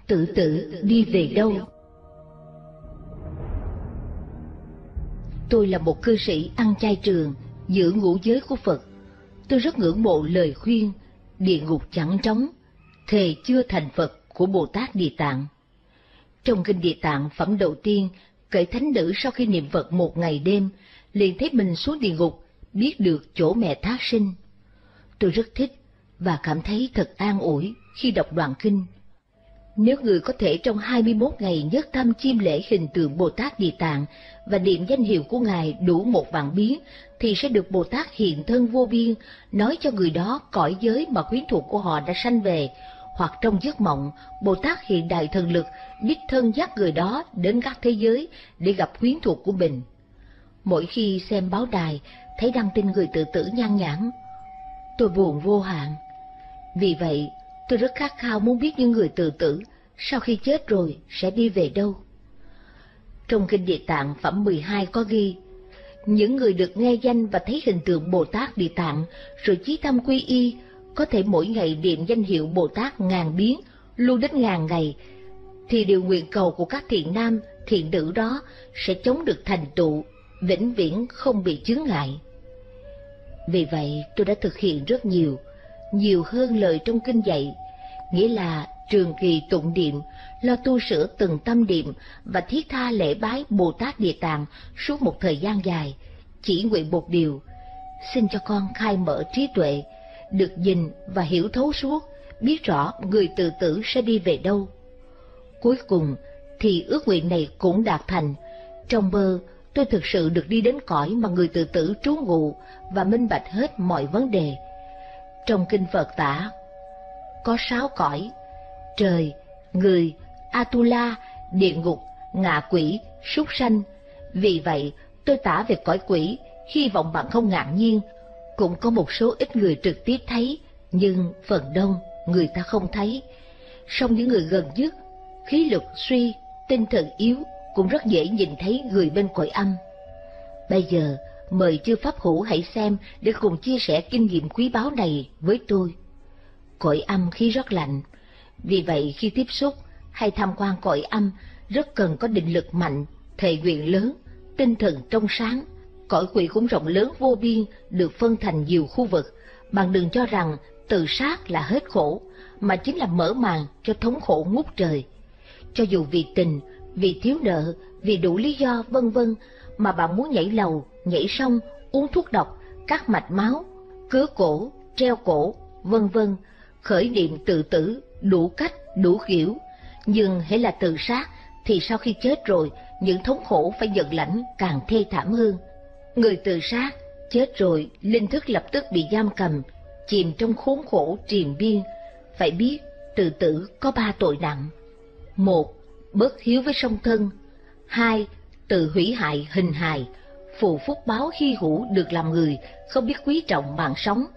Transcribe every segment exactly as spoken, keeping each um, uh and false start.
Tự tử đi về đâu? Tôi là một cư sĩ ăn chay trường, giữ ngũ giới của Phật. Tôi rất ngưỡng mộ lời khuyên địa ngục chẳng trống, thề chưa thành Phật của Bồ Tát Địa Tạng. Trong kinh Địa Tạng phẩm đầu tiên, kể thánh nữ sau khi niệm Phật một ngày đêm, liền thấy mình xuống địa ngục, biết được chỗ mẹ thác sinh. Tôi rất thích và cảm thấy thật an ủi khi đọc đoạn kinh. Nếu người có thể trong hai mươi mốt ngày nhất tâm chiêm lễ hình tượng Bồ Tát Địa Tạng và niệm danh hiệu của Ngài đủ một vạn biến, thì sẽ được Bồ Tát hiện thân vô biên, nói cho người đó cõi giới mà quyến thuộc của họ đã sanh về, hoặc trong giấc mộng, Bồ Tát hiện đại thần lực đích thân dắt người đó đến các thế giới để gặp quyến thuộc của mình. Mỗi khi xem báo đài, thấy đăng tin người tự tử nhan nhản, tôi buồn vô hạn. Vì vậy, tôi rất khát khao muốn biết những người tự tử sau khi chết rồi sẽ đi về đâu. Trong kinh Địa Tạng phẩm mười hai có ghi, những người được nghe danh và thấy hình tượng Bồ Tát Địa Tạng rồi chí tâm quy y, có thể mỗi ngày niệm danh hiệu Bồ Tát ngàn biến, lưu đến ngàn ngày, thì điều nguyện cầu của các thiện nam, thiện nữ đó sẽ chống được thành tựu, vĩnh viễn không bị chướng ngại. Vì vậy tôi đã thực hiện rất nhiều, nhiều hơn lời trong kinh dạy, nghĩa là trường kỳ tụng niệm, lo tu sửa từng tâm niệm và thiết tha lễ bái Bồ Tát Địa Tạng suốt một thời gian dài, chỉ nguyện một điều: xin cho con khai mở trí tuệ, được nhìn và hiểu thấu suốt, biết rõ người tự tử sẽ đi về đâu. Cuối cùng thì ước nguyện này cũng đạt thành. Trong mơ, tôi thực sự được đi đến cõi mà người tự tử trú ngụ và minh bạch hết mọi vấn đề. Trong kinh Phật tả có sáu cõi: trời, người, Atula, địa ngục, ngạ quỷ, súc sanh. Vì vậy tôi tả về cõi quỷ, hy vọng bạn không ngạc nhiên. Cũng có một số ít người trực tiếp thấy, nhưng phần đông người ta không thấy. Song những người gần nhất, khí lực suy, tinh thần yếu cũng rất dễ nhìn thấy người bên cõi âm. Bây giờ mời chư pháp hữu hãy xem để cùng chia sẻ kinh nghiệm quý báu này với tôi. Cõi âm khí rất lạnh, vì vậy khi tiếp xúc hay tham quan cõi âm rất cần có định lực mạnh, thệ nguyện lớn, tinh thần trong sáng. Cõi quỷ cũng rộng lớn vô biên, được phân thành nhiều khu vực. Bạn đừng cho rằng tự sát là hết khổ, mà chính là mở màn cho thống khổ ngút trời. Cho dù vì tình, vì thiếu nợ, vì đủ lý do vân vân mà bạn muốn nhảy lầu, nhảy sông, uống thuốc độc, cắt mạch máu, cứa cổ, treo cổ, vân vân, khởi niệm tự tử, đủ cách, đủ kiểu. Nhưng hễ là tự sát thì sau khi chết rồi, những thống khổ phải nhận lãnh càng thê thảm hơn. Người tự sát chết rồi, linh thức lập tức bị giam cầm, chìm trong khốn khổ triền biên. Phải biết tự tử có ba tội nặng: một, bất hiếu với song thân; hai, tự hủy hại hình hài, phù phúc báo hy hữu được làm người, không biết quý trọng mạng sống;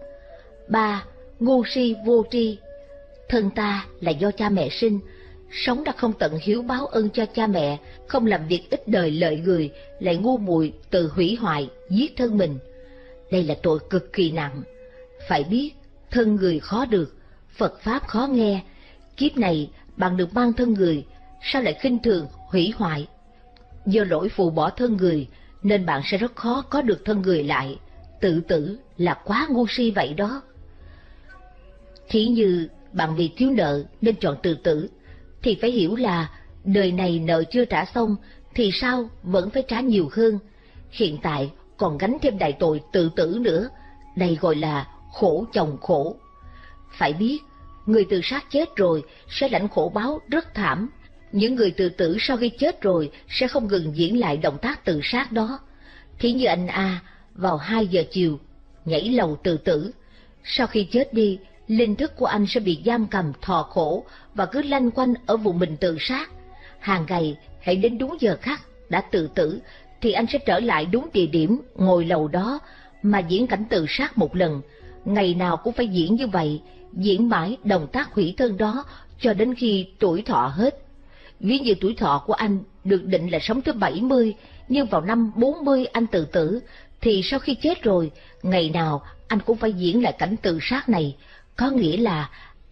ba, ngu si vô tri. Thân ta là do cha mẹ sinh, sống đã không tận hiếu báo ơn cho cha mẹ, không làm việc ích đời lợi người, lại ngu muội tự hủy hoại, giết thân mình. Đây là tội cực kỳ nặng. Phải biết, thân người khó được, Phật Pháp khó nghe. Kiếp này bạn được mang thân người, sao lại khinh thường, hủy hoại? Do lỗi phù bỏ thân người, nên bạn sẽ rất khó có được thân người lại. Tự tử là quá ngu si vậy đó. Thí như bạn bị thiếu nợ nên chọn tự tử, thì phải hiểu là đời này nợ chưa trả xong thì sao vẫn phải trả nhiều hơn. Hiện tại còn gánh thêm đại tội tự tử nữa, đây gọi là khổ chồng khổ. Phải biết, người tự sát chết rồi sẽ lãnh khổ báo rất thảm. Những người tự tử sau khi chết rồi sẽ không ngừng diễn lại động tác tự sát đó. Thí như anh A vào hai giờ chiều nhảy lầu tự tử, sau khi chết đi, linh thức của anh sẽ bị giam cầm thọ khổ và cứ lanh quanh ở vùng mình tự sát. Hàng ngày hãy đến đúng giờ khắc đã tự tử thì anh sẽ trở lại đúng địa điểm ngồi lầu đó mà diễn cảnh tự sát một lần. Ngày nào cũng phải diễn như vậy, diễn mãi động tác hủy thân đó cho đến khi tuổi thọ hết. Ví như tuổi thọ của anh được định là sống tới bảy mươi, nhưng vào năm bốn mươi anh tự tử, thì sau khi chết rồi, ngày nào anh cũng phải diễn lại cảnh tự sát này. Có nghĩa là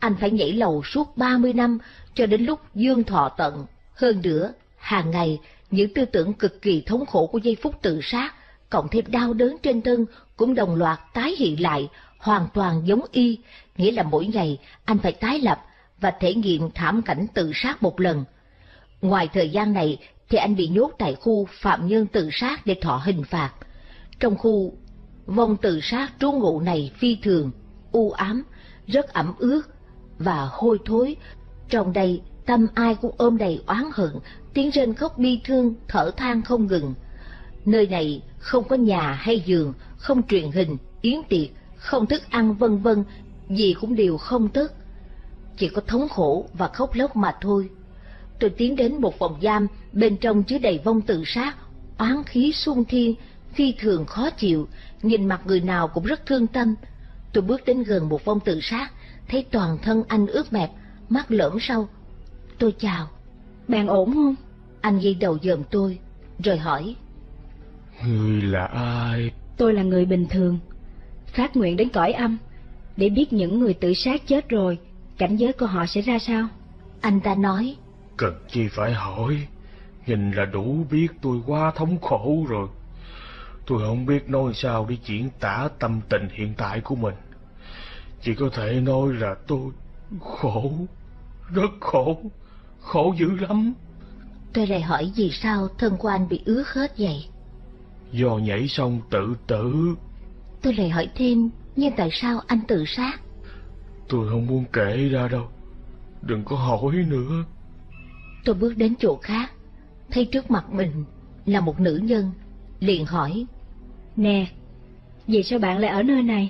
anh phải nhảy lầu suốt ba mươi năm cho đến lúc dương thọ tận. Hơn nữa, hàng ngày, những tư tưởng cực kỳ thống khổ của giây phút tự sát, cộng thêm đau đớn trên thân cũng đồng loạt tái hiện lại, hoàn toàn giống y, nghĩa là mỗi ngày anh phải tái lập và thể nghiệm thảm cảnh tự sát một lần. Ngoài thời gian này thì anh bị nhốt tại khu phạm nhân tự sát để thọ hình phạt. Trong khu vong tự sát trú ngụ này phi thường u ám, rất ẩm ướt và hôi thối. Trong đây tâm ai cũng ôm đầy oán hận, tiếng rên khóc bi thương, thở than không ngừng. Nơi này không có nhà hay giường, không truyền hình, yến tiệc, không thức ăn vân vân, gì cũng đều không tất. Chỉ có thống khổ và khóc lóc mà thôi. Tôi tiến đến một phòng giam, bên trong chứa đầy vong tự sát, oán khí xung thiên, phi thường khó chịu, nhìn mặt người nào cũng rất thương tâm. Tôi bước đến gần một vong tự sát, thấy toàn thân anh ướt mẹp, mắt lởm sâu. Tôi chào. Bạn ổn không? Anh ghi đầu dòm tôi, rồi hỏi. Người là ai? Tôi là người bình thường, phát nguyện đến cõi âm, để biết những người tự sát chết rồi, cảnh giới của họ sẽ ra sao. Anh ta nói. Cần chi phải hỏi, nhìn là đủ biết tôi quá thống khổ rồi. Tôi không biết nói sao để diễn tả tâm tình hiện tại của mình. Chỉ có thể nói là tôi khổ, rất khổ, khổ dữ lắm. Tôi lại hỏi vì sao thân của anh bị ướt hết vậy? Do nhảy xong tự tử. Tôi lại hỏi thêm, nhưng tại sao anh tự sát? Tôi không muốn kể ra đâu, đừng có hỏi nữa. Tôi bước đến chỗ khác, thấy trước mặt mình là một nữ nhân, liền hỏi. Nè, vì sao bạn lại ở nơi này?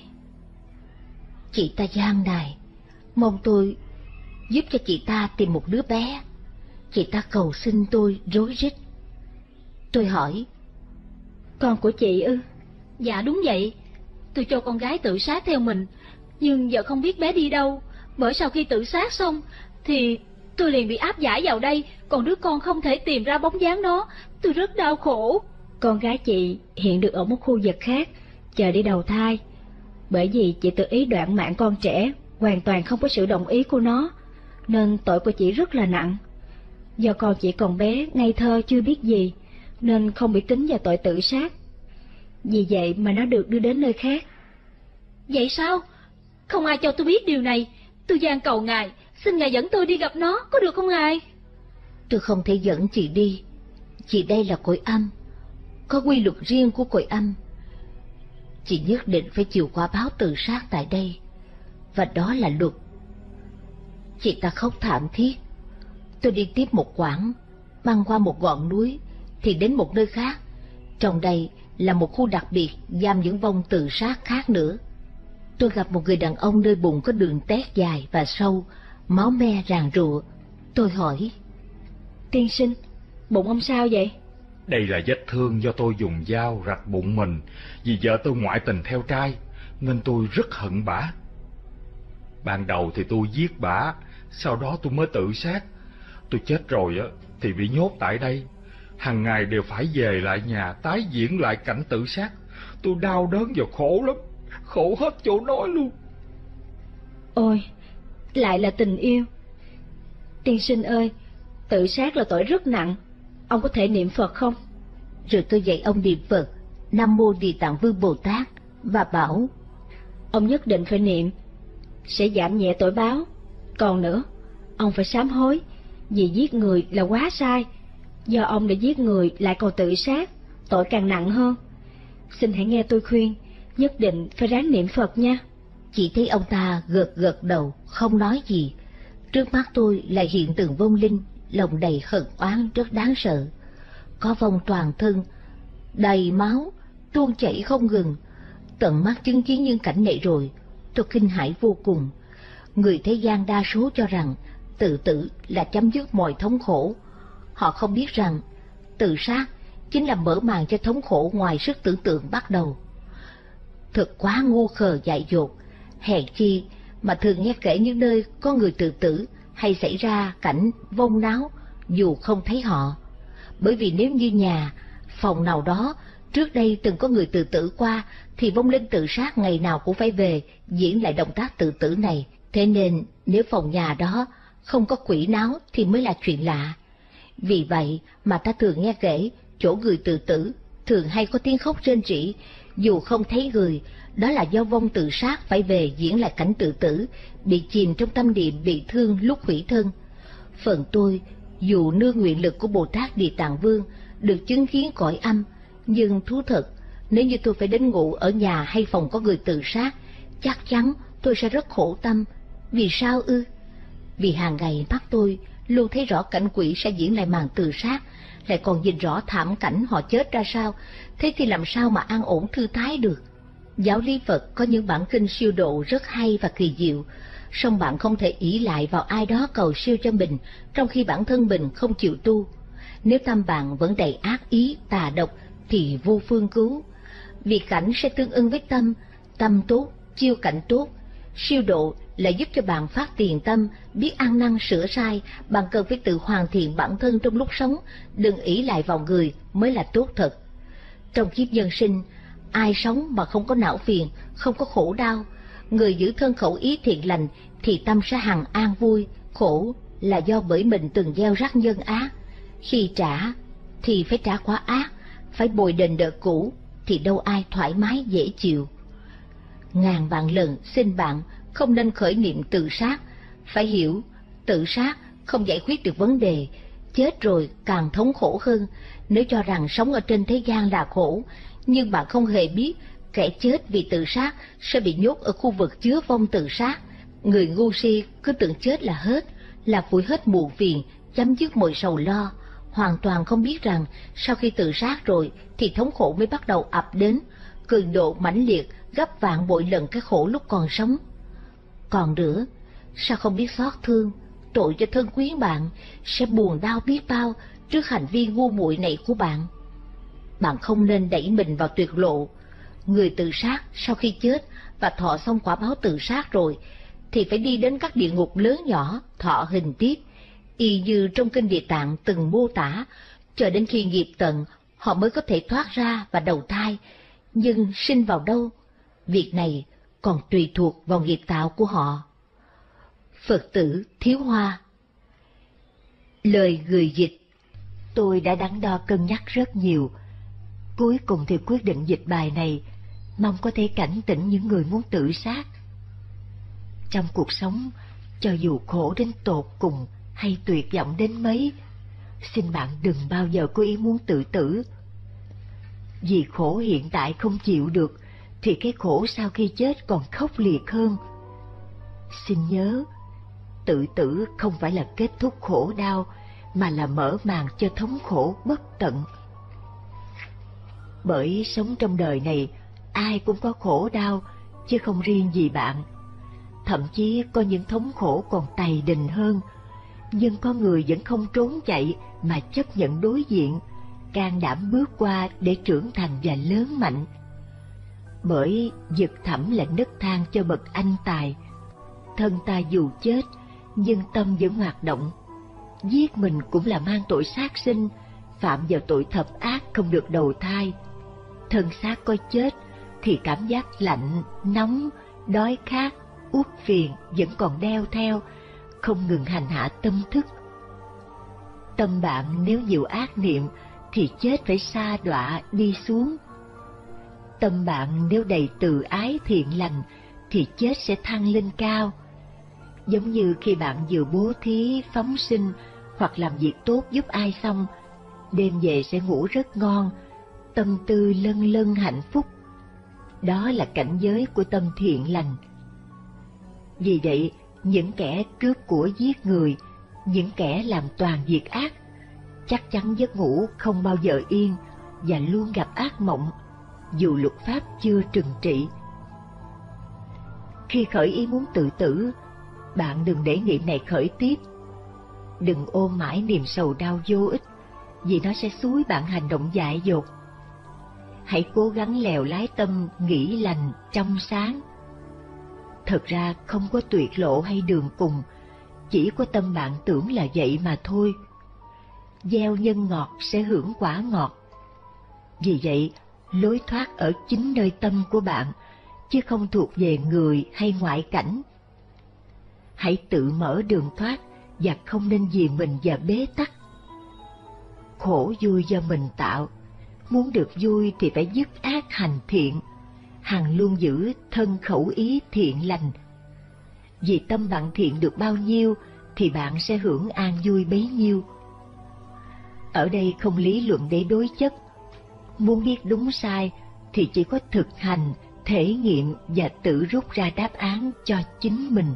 Chị ta gian này, mong tôi giúp cho chị ta tìm một đứa bé. Chị ta cầu xin tôi rối rít. Tôi hỏi. Con của chị ư? Dạ đúng vậy, tôi cho con gái tự sát theo mình, nhưng giờ không biết bé đi đâu. Bởi sau khi tự sát xong thì tôi liền bị áp giải vào đây, còn đứa con không thể tìm ra bóng dáng nó. Tôi rất đau khổ. Con gái chị hiện được ở một khu vực khác, chờ đi đầu thai. Bởi vì chị tự ý đoạn mạng con trẻ, hoàn toàn không có sự đồng ý của nó, nên tội của chị rất là nặng. Do con chị còn bé, ngây thơ chưa biết gì, nên không bị tính vào tội tự sát. Vì vậy mà nó được đưa đến nơi khác. Vậy sao? Không ai cho tôi biết điều này. Tôi van cầu ngài, xin ngài dẫn tôi đi gặp nó, có được không ngài? Tôi không thể dẫn chị đi. Chị đây là cõi âm, có quy luật riêng của cõi âm. Chị nhất định phải chịu quả báo tự sát tại đây, và đó là luật. Chị ta khóc thảm thiết. Tôi đi tiếp một quãng, băng qua một ngọn núi, thì đến một nơi khác. Trong đây là một khu đặc biệt giam những vong tự sát khác nữa. Tôi gặp một người đàn ông nơi bụng có đường tét dài và sâu, máu me ràn rụa. Tôi hỏi. Tiên sinh, bụng ông sao vậy? Đây là vết thương do tôi dùng dao rạch bụng mình vì vợ tôi ngoại tình theo trai, nên tôi rất hận bả. Ban đầu thì tôi giết bả, sau đó tôi mới tự sát. Tôi chết rồi á thì bị nhốt tại đây, hàng ngày đều phải về lại nhà tái diễn lại cảnh tự sát. Tôi đau đớn và khổ lắm, khổ hết chỗ nói luôn. Ôi, lại là tình yêu. Tiên sinh ơi, tự sát là tội rất nặng, ông có thể niệm Phật không? Rồi tôi dạy ông niệm Phật Nam Mô Địa Tạng Vương Bồ Tát và bảo. Ông nhất định phải niệm, sẽ giảm nhẹ tội báo. Còn nữa, ông phải sám hối, vì giết người là quá sai. Do ông đã giết người lại còn tự sát, tội càng nặng hơn. Xin hãy nghe tôi khuyên, nhất định phải ráng niệm Phật nha. Chỉ thấy ông ta gật gật đầu, không nói gì. Trước mắt tôi lại hiện từng vong linh, lòng đầy hận oán rất đáng sợ. Có vong toàn thân đầy máu, tuôn chảy không ngừng. Tận mắt chứng kiến những cảnh này rồi, tôi kinh hãi vô cùng. Người thế gian đa số cho rằng tự tử là chấm dứt mọi thống khổ. Họ không biết rằng tự sát chính là mở màn cho thống khổ ngoài sức tưởng tượng bắt đầu. Thật quá ngu khờ dại dột, hèn chi mà thường nghe kể những nơi có người tự tử hay xảy ra cảnh vong náo dù không thấy họ. Bởi vì nếu như nhà, phòng nào đó trước đây từng có người tự tử qua, thì vong linh tự sát ngày nào cũng phải về diễn lại động tác tự tử này Thế nên nếu phòng nhà đó không có quỷ náo thì mới là chuyện lạ. Vì vậy mà ta thường nghe kể chỗ người tự tử thường hay có tiếng khóc rên rỉ, dù không thấy người, đó là do vong tự sát phải về diễn lại cảnh tự tử, bị chìm trong tâm niệm bị thương lúc hủy thân. Phần tôi, dù nương nguyện lực của Bồ Tát Địa Tạng Vương, được chứng kiến cõi âm, nhưng thú thật, nếu như tôi phải đến ngủ ở nhà hay phòng có người tự sát, chắc chắn tôi sẽ rất khổ tâm. Vì sao ư? Vì hàng ngày mắt tôi luôn thấy rõ cảnh quỷ sẽ diễn lại màn tự sát, lại còn nhìn rõ thảm cảnh họ chết ra sao, thế thì làm sao mà an ổn thư thái được. Giáo lý Phật có những bản kinh siêu độ rất hay và kỳ diệu, song bạn không thể ỷ lại vào ai đó cầu siêu cho mình trong khi bản thân mình không chịu tu. Nếu tâm bạn vẫn đầy ác ý, tà độc thì vô phương cứu. Vì cảnh sẽ tương ưng với tâm, tâm tốt, chiêu cảnh tốt. Siêu độ là giúp cho bạn phát tiền tâm, biết ăn năn sửa sai. Bạn cần phải tự hoàn thiện bản thân trong lúc sống, đừng ỷ lại vào người mới là tốt thật. Trong kiếp nhân sinh, ai sống mà không có não phiền, không có khổ đau? Người giữ thân khẩu ý thiện lành thì tâm sẽ hằng an vui. Khổ là do bởi mình từng gieo rắc nhân ác. Khi trả thì phải trả quả ác, phải bồi đền nợ cũ, thì đâu ai thoải mái dễ chịu. Ngàn vạn lần xin bạn không nên khởi niệm tự sát. Phải hiểu, tự sát không giải quyết được vấn đề, chết rồi càng thống khổ hơn. Nếu cho rằng sống ở trên thế gian là khổ, nhưng bạn không hề biết kẻ chết vì tự sát sẽ bị nhốt ở khu vực chứa vong tự sát. Người ngu si cứ tưởng chết là hết, là phủi hết muộn phiền, chấm dứt mọi sầu lo, hoàn toàn không biết rằng sau khi tự sát rồi thì thống khổ mới bắt đầu ập đến, cường độ mãnh liệt gấp vạn bội lần cái khổ lúc còn sống. Còn nữa, sao không biết xót thương, tội cho thân quyến bạn, sẽ buồn đau biết bao trước hành vi ngu muội này của bạn. Bạn không nên đẩy mình vào tuyệt lộ. Người tự sát sau khi chết và thọ xong quả báo tự sát rồi thì phải đi đến các địa ngục lớn nhỏ thọ hình tiếp, y như trong kinh Địa Tạng từng mô tả, chờ đến khi nghiệp tận họ mới có thể thoát ra và đầu thai. Nhưng sinh vào đâu, việc này còn tùy thuộc vào nghiệp tạo của họ. Phật tử Thiếu Hoa. Lời người dịch. Tôi đã đắn đo cân nhắc rất nhiều, cuối cùng thì quyết định dịch bài này, mong có thể cảnh tỉnh những người muốn tự sát. Trong cuộc sống, cho dù khổ đến tột cùng hay tuyệt vọng đến mấy, xin bạn đừng bao giờ có ý muốn tự tử. Vì khổ hiện tại không chịu được, thì cái khổ sau khi chết còn khốc liệt hơn. Xin nhớ, tự tử không phải là kết thúc khổ đau, mà là mở màn cho thống khổ bất tận. Bởi sống trong đời này, ai cũng có khổ đau, chứ không riêng gì bạn. Thậm chí có những thống khổ còn tày đình hơn, nhưng có người vẫn không trốn chạy mà chấp nhận đối diện, can đảm bước qua để trưởng thành và lớn mạnh. Bởi vực thẳm là nấc thang cho bậc anh tài. Thân ta dù chết, nhưng tâm vẫn hoạt động. Giết mình cũng là mang tội sát sinh, phạm vào tội thập ác không được đầu thai. Thân xác có chết thì cảm giác lạnh, nóng, đói khát, uất phiền vẫn còn đeo theo, không ngừng hành hạ tâm thức. Tâm bạn nếu nhiều ác niệm thì chết phải sa đọa đi xuống. Tâm bạn nếu đầy từ ái thiện lành thì chết sẽ thăng lên cao. Giống như khi bạn vừa bố thí, phóng sinh hoặc làm việc tốt giúp ai xong, đêm về sẽ ngủ rất ngon, tâm tư lân lân hạnh phúc. Đó là cảnh giới của tâm thiện lành. Vì vậy, những kẻ cướp của giết người, những kẻ làm toàn việc ác, chắc chắn giấc ngủ không bao giờ yên và luôn gặp ác mộng, dù luật pháp chưa trừng trị. Khi khởi ý muốn tự tử, bạn đừng để niệm này khởi tiếp. Đừng ôm mãi niềm sầu đau vô ích, vì nó sẽ xúi bạn hành động dại dột. Hãy cố gắng lèo lái tâm nghĩ lành, trong sáng. Thật ra không có tuyệt lộ hay đường cùng, chỉ có tâm bạn tưởng là vậy mà thôi. Gieo nhân ngọt sẽ hưởng quả ngọt. Vì vậy, lối thoát ở chính nơi tâm của bạn, chứ không thuộc về người hay ngoại cảnh. hãy tự mở đường thoát và không nên vì mình và bế tắc. Khổ vui do mình tạo, muốn được vui thì phải dứt ác hành thiện, hằng luôn giữ thân khẩu ý thiện lành. Vì tâm bạn thiện được bao nhiêu thì bạn sẽ hưởng an vui bấy nhiêu. Ở đây không lý luận để đối chất, muốn biết đúng sai thì chỉ có thực hành, thể nghiệm và tự rút ra đáp án cho chính mình.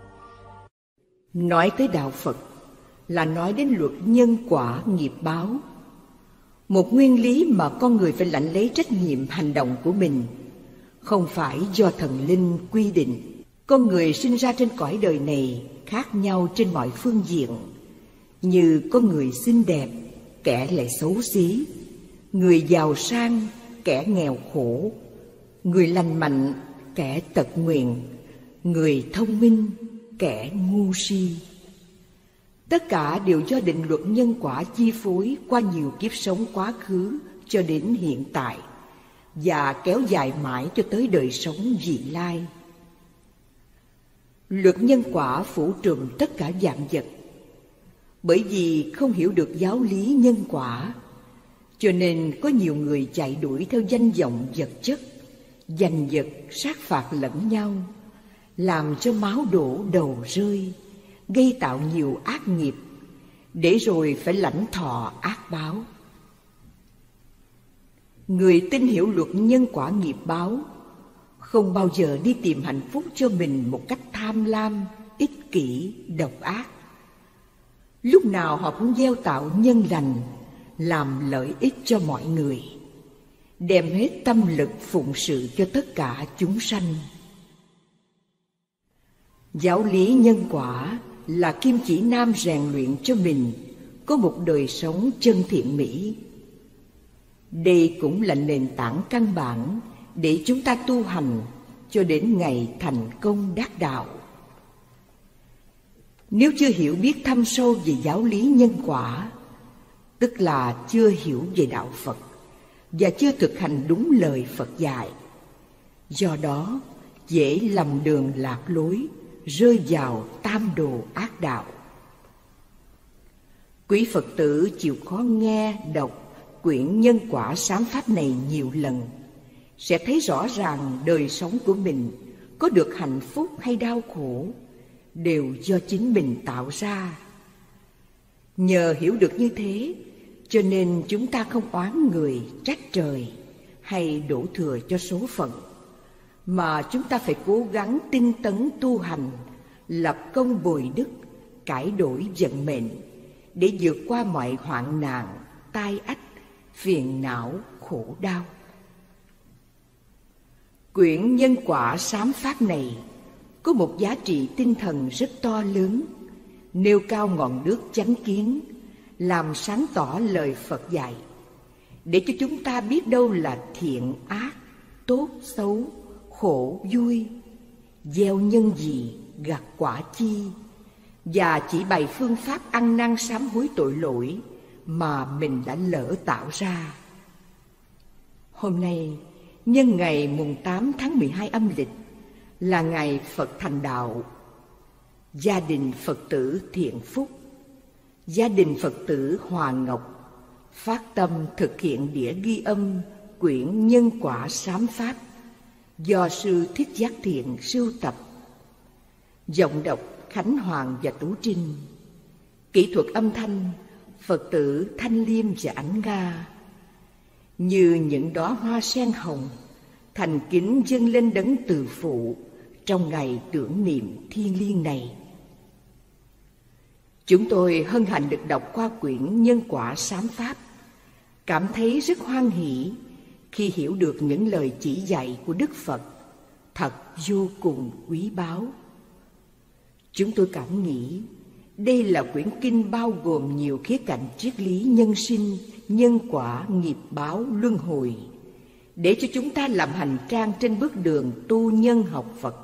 Nói tới đạo Phật là nói đến luật nhân quả nghiệp báo, một nguyên lý mà con người phải lãnh lấy trách nhiệm hành động của mình, không phải do thần linh quy định. Con người sinh ra trên cõi đời này khác nhau trên mọi phương diện, như có người xinh đẹp, kẻ lại xấu xí, người giàu sang, kẻ nghèo khổ, người lành mạnh, kẻ tật nguyền, người thông minh, kẻ ngu si. Tất cả đều do định luật nhân quả chi phối qua nhiều kiếp sống quá khứ cho đến hiện tại, và kéo dài mãi cho tới đời sống vị lai. Luật nhân quả phủ trùm tất cả vạn vật. Bởi vì không hiểu được giáo lý nhân quả, cho nên có nhiều người chạy đuổi theo danh vọng vật chất, giành giật sát phạt lẫn nhau, làm cho máu đổ đầu rơi, gây tạo nhiều ác nghiệp, để rồi phải lãnh thọ ác báo. Người tin hiểu luật nhân quả nghiệp báo không bao giờ đi tìm hạnh phúc cho mình một cách tham lam, ích kỷ, độc ác. Lúc nào họ cũng gieo tạo nhân lành, làm lợi ích cho mọi người, đem hết tâm lực phụng sự cho tất cả chúng sanh. Giáo lý nhân quả là kim chỉ nam rèn luyện cho mình có một đời sống chân thiện mỹ. Đây cũng là nền tảng căn bản để chúng ta tu hành cho đến ngày thành công đắc đạo. Nếu chưa hiểu biết thâm sâu về giáo lý nhân quả, tức là chưa hiểu về đạo Phật và chưa thực hành đúng lời Phật dạy, do đó dễ lầm đường lạc lối, rơi vào tam đồ ác đạo. Quý Phật tử chịu khó nghe, đọc quyển nhân quả sám pháp này nhiều lần, sẽ thấy rõ ràng đời sống của mình có được hạnh phúc hay đau khổ đều do chính mình tạo ra. Nhờ hiểu được như thế, cho nên chúng ta không oán người, trách trời hay đổ thừa cho số phận, mà chúng ta phải cố gắng tinh tấn tu hành, lập công bồi đức, cải đổi vận mệnh, để vượt qua mọi hoạn nạn, tai ách, phiền não, khổ đau. Quyển nhân quả sám pháp này có một giá trị tinh thần rất to lớn, nêu cao ngọn đuốc chánh kiến, làm sáng tỏ lời Phật dạy, để cho chúng ta biết đâu là thiện ác, tốt xấu, khổ vui, gieo nhân gì gặt quả chi, và chỉ bày phương pháp ăn năn sám hối tội lỗi mà mình đã lỡ tạo ra. Hôm nay nhân ngày mùng tám tháng mười hai âm lịch là ngày Phật thành đạo. Gia đình Phật tử Thiện Phúc, gia đình Phật tử Hoàng Ngọc phát tâm thực hiện đĩa ghi âm quyển nhân quả sám pháp do sư Thích Giác Thiện sưu tập. Giọng đọc Khánh Hoàng và Tú Trinh. Kỹ thuật âm thanh Phật tử Thanh Liêm và Ánh Nga. Như những đóa hoa sen hồng thành kính dâng lên đấng từ phụ trong ngày tưởng niệm thiêng liêng này. Chúng tôi hân hạnh được đọc qua quyển nhân quả sám pháp, cảm thấy rất hoan hỷ khi hiểu được những lời chỉ dạy của Đức Phật, thật vô cùng quý báu. Chúng tôi cảm nghĩ đây là quyển kinh bao gồm nhiều khía cạnh triết lý nhân sinh, nhân quả, nghiệp báo, luân hồi, để cho chúng ta làm hành trang trên bước đường tu nhân học Phật.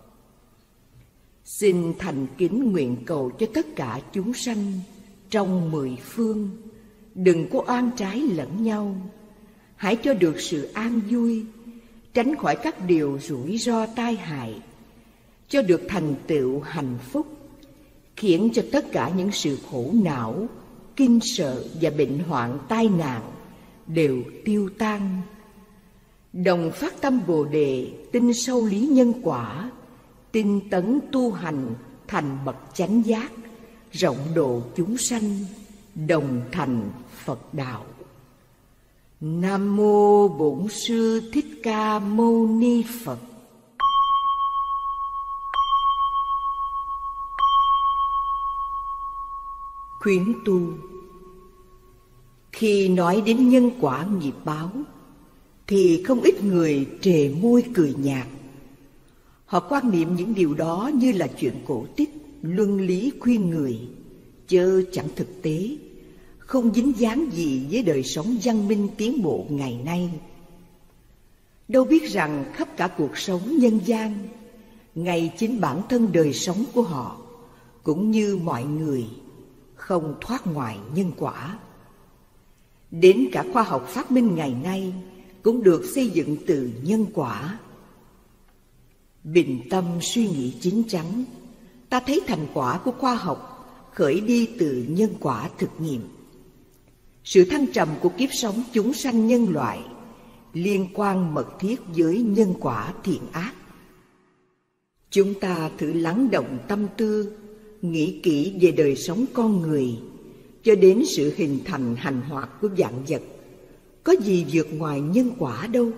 Xin thành kính nguyện cầu cho tất cả chúng sanh trong mười phương đừng có oan trái lẫn nhau, hãy cho được sự an vui, tránh khỏi các điều rủi ro tai hại, cho được thành tựu hạnh phúc, khiến cho tất cả những sự khổ não, kinh sợ và bệnh hoạn tai nạn đều tiêu tan. Đồng phát tâm Bồ Đề, tin sâu lý nhân quả, tinh tấn tu hành thành bậc chánh giác, rộng độ chúng sanh, đồng thành Phật đạo. Nam mô Bổn Sư Thích Ca Mâu Ni Phật. Khuyến tu. Khi nói đến nhân quả nghiệp báo thì không ít người trề môi cười nhạt. Họ quan niệm những điều đó như là chuyện cổ tích, luân lý khuyên người, chớ chẳng thực tế, không dính dáng gì với đời sống văn minh tiến bộ ngày nay. Đâu biết rằng khắp cả cuộc sống nhân gian, ngay chính bản thân đời sống của họ cũng như mọi người không thoát ngoài nhân quả. Đến cả khoa học phát minh ngày nay cũng được xây dựng từ nhân quả. Bình tâm suy nghĩ chín chắn, ta thấy thành quả của khoa học khởi đi từ nhân quả thực nghiệm. Sự thăng trầm của kiếp sống chúng sanh nhân loại liên quan mật thiết với nhân quả thiện ác. Chúng ta thử lắng động tâm tư, nghĩ kỹ về đời sống con người, cho đến sự hình thành hành hoạt của vạn vật, có gì vượt ngoài nhân quả đâu.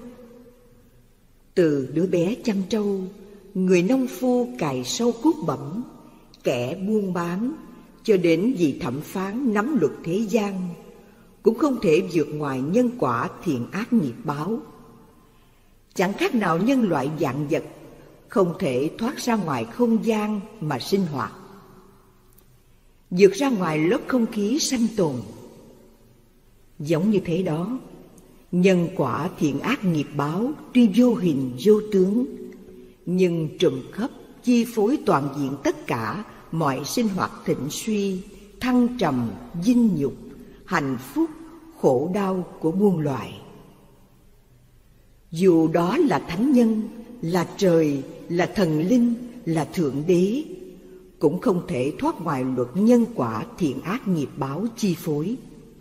Từ đứa bé chăn trâu, người nông phu cày sâu cuốc bẩm, kẻ buôn bán, cho đến vị thẩm phán nắm luật thế gian, cũng không thể vượt ngoài nhân quả thiện ác nghiệp báo. Chẳng khác nào nhân loại vạn vật không thể thoát ra ngoài không gian mà sinh hoạt, vượt ra ngoài lớp không khí sanh tồn. Giống như thế đó, nhân quả thiện ác nghiệp báo tuy vô hình vô tướng, nhưng trùm khắp chi phối toàn diện tất cả mọi sinh hoạt thịnh suy, thăng trầm, vinh nhục, hạnh phúc, khổ đau của muôn loài. Dù đó là thánh nhân, là trời, là thần linh, là thượng đế, cũng không thể thoát ngoài luật nhân quả thiện ác nghiệp báo chi phối.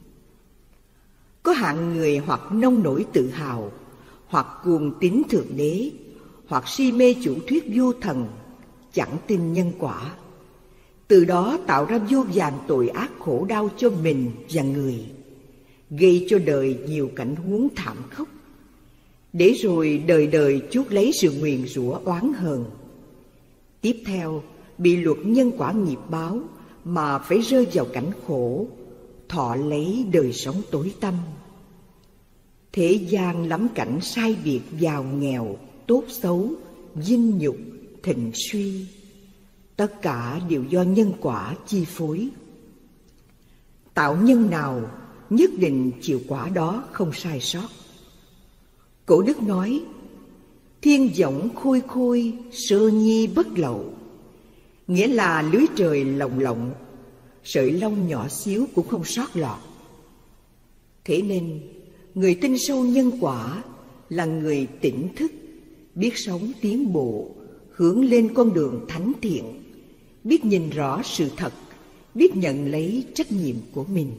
Có hạng người hoặc nông nổi tự hào, hoặc cuồng tín thượng đế, hoặc si mê chủ thuyết vô thần, chẳng tin nhân quả, từ đó tạo ra vô vàn tội ác khổ đau cho mình và người, gây cho đời nhiều cảnh huống thảm khốc, để rồi đời đời chuốc lấy sự nguyền rủa oán hờn. Tiếp theo bị luật nhân quả nghiệp báo mà phải rơi vào cảnh khổ, thọ lấy đời sống tối tăm. Thế gian lắm cảnh sai biệt giàu nghèo, tốt xấu, vinh nhục, thịnh suy, tất cả đều do nhân quả chi phối. Tạo nhân nào nhất định chịu quả đó không sai sót. Cổ đức nói, thiên võng khôi khôi, sơ nhi bất lậu, nghĩa là lưới trời lồng lộng, sợi lông nhỏ xíu cũng không sót lọt. Thế nên người tin sâu nhân quả là người tỉnh thức, biết sống tiến bộ, hướng lên con đường thánh thiện, biết nhìn rõ sự thật, biết nhận lấy trách nhiệm của mình.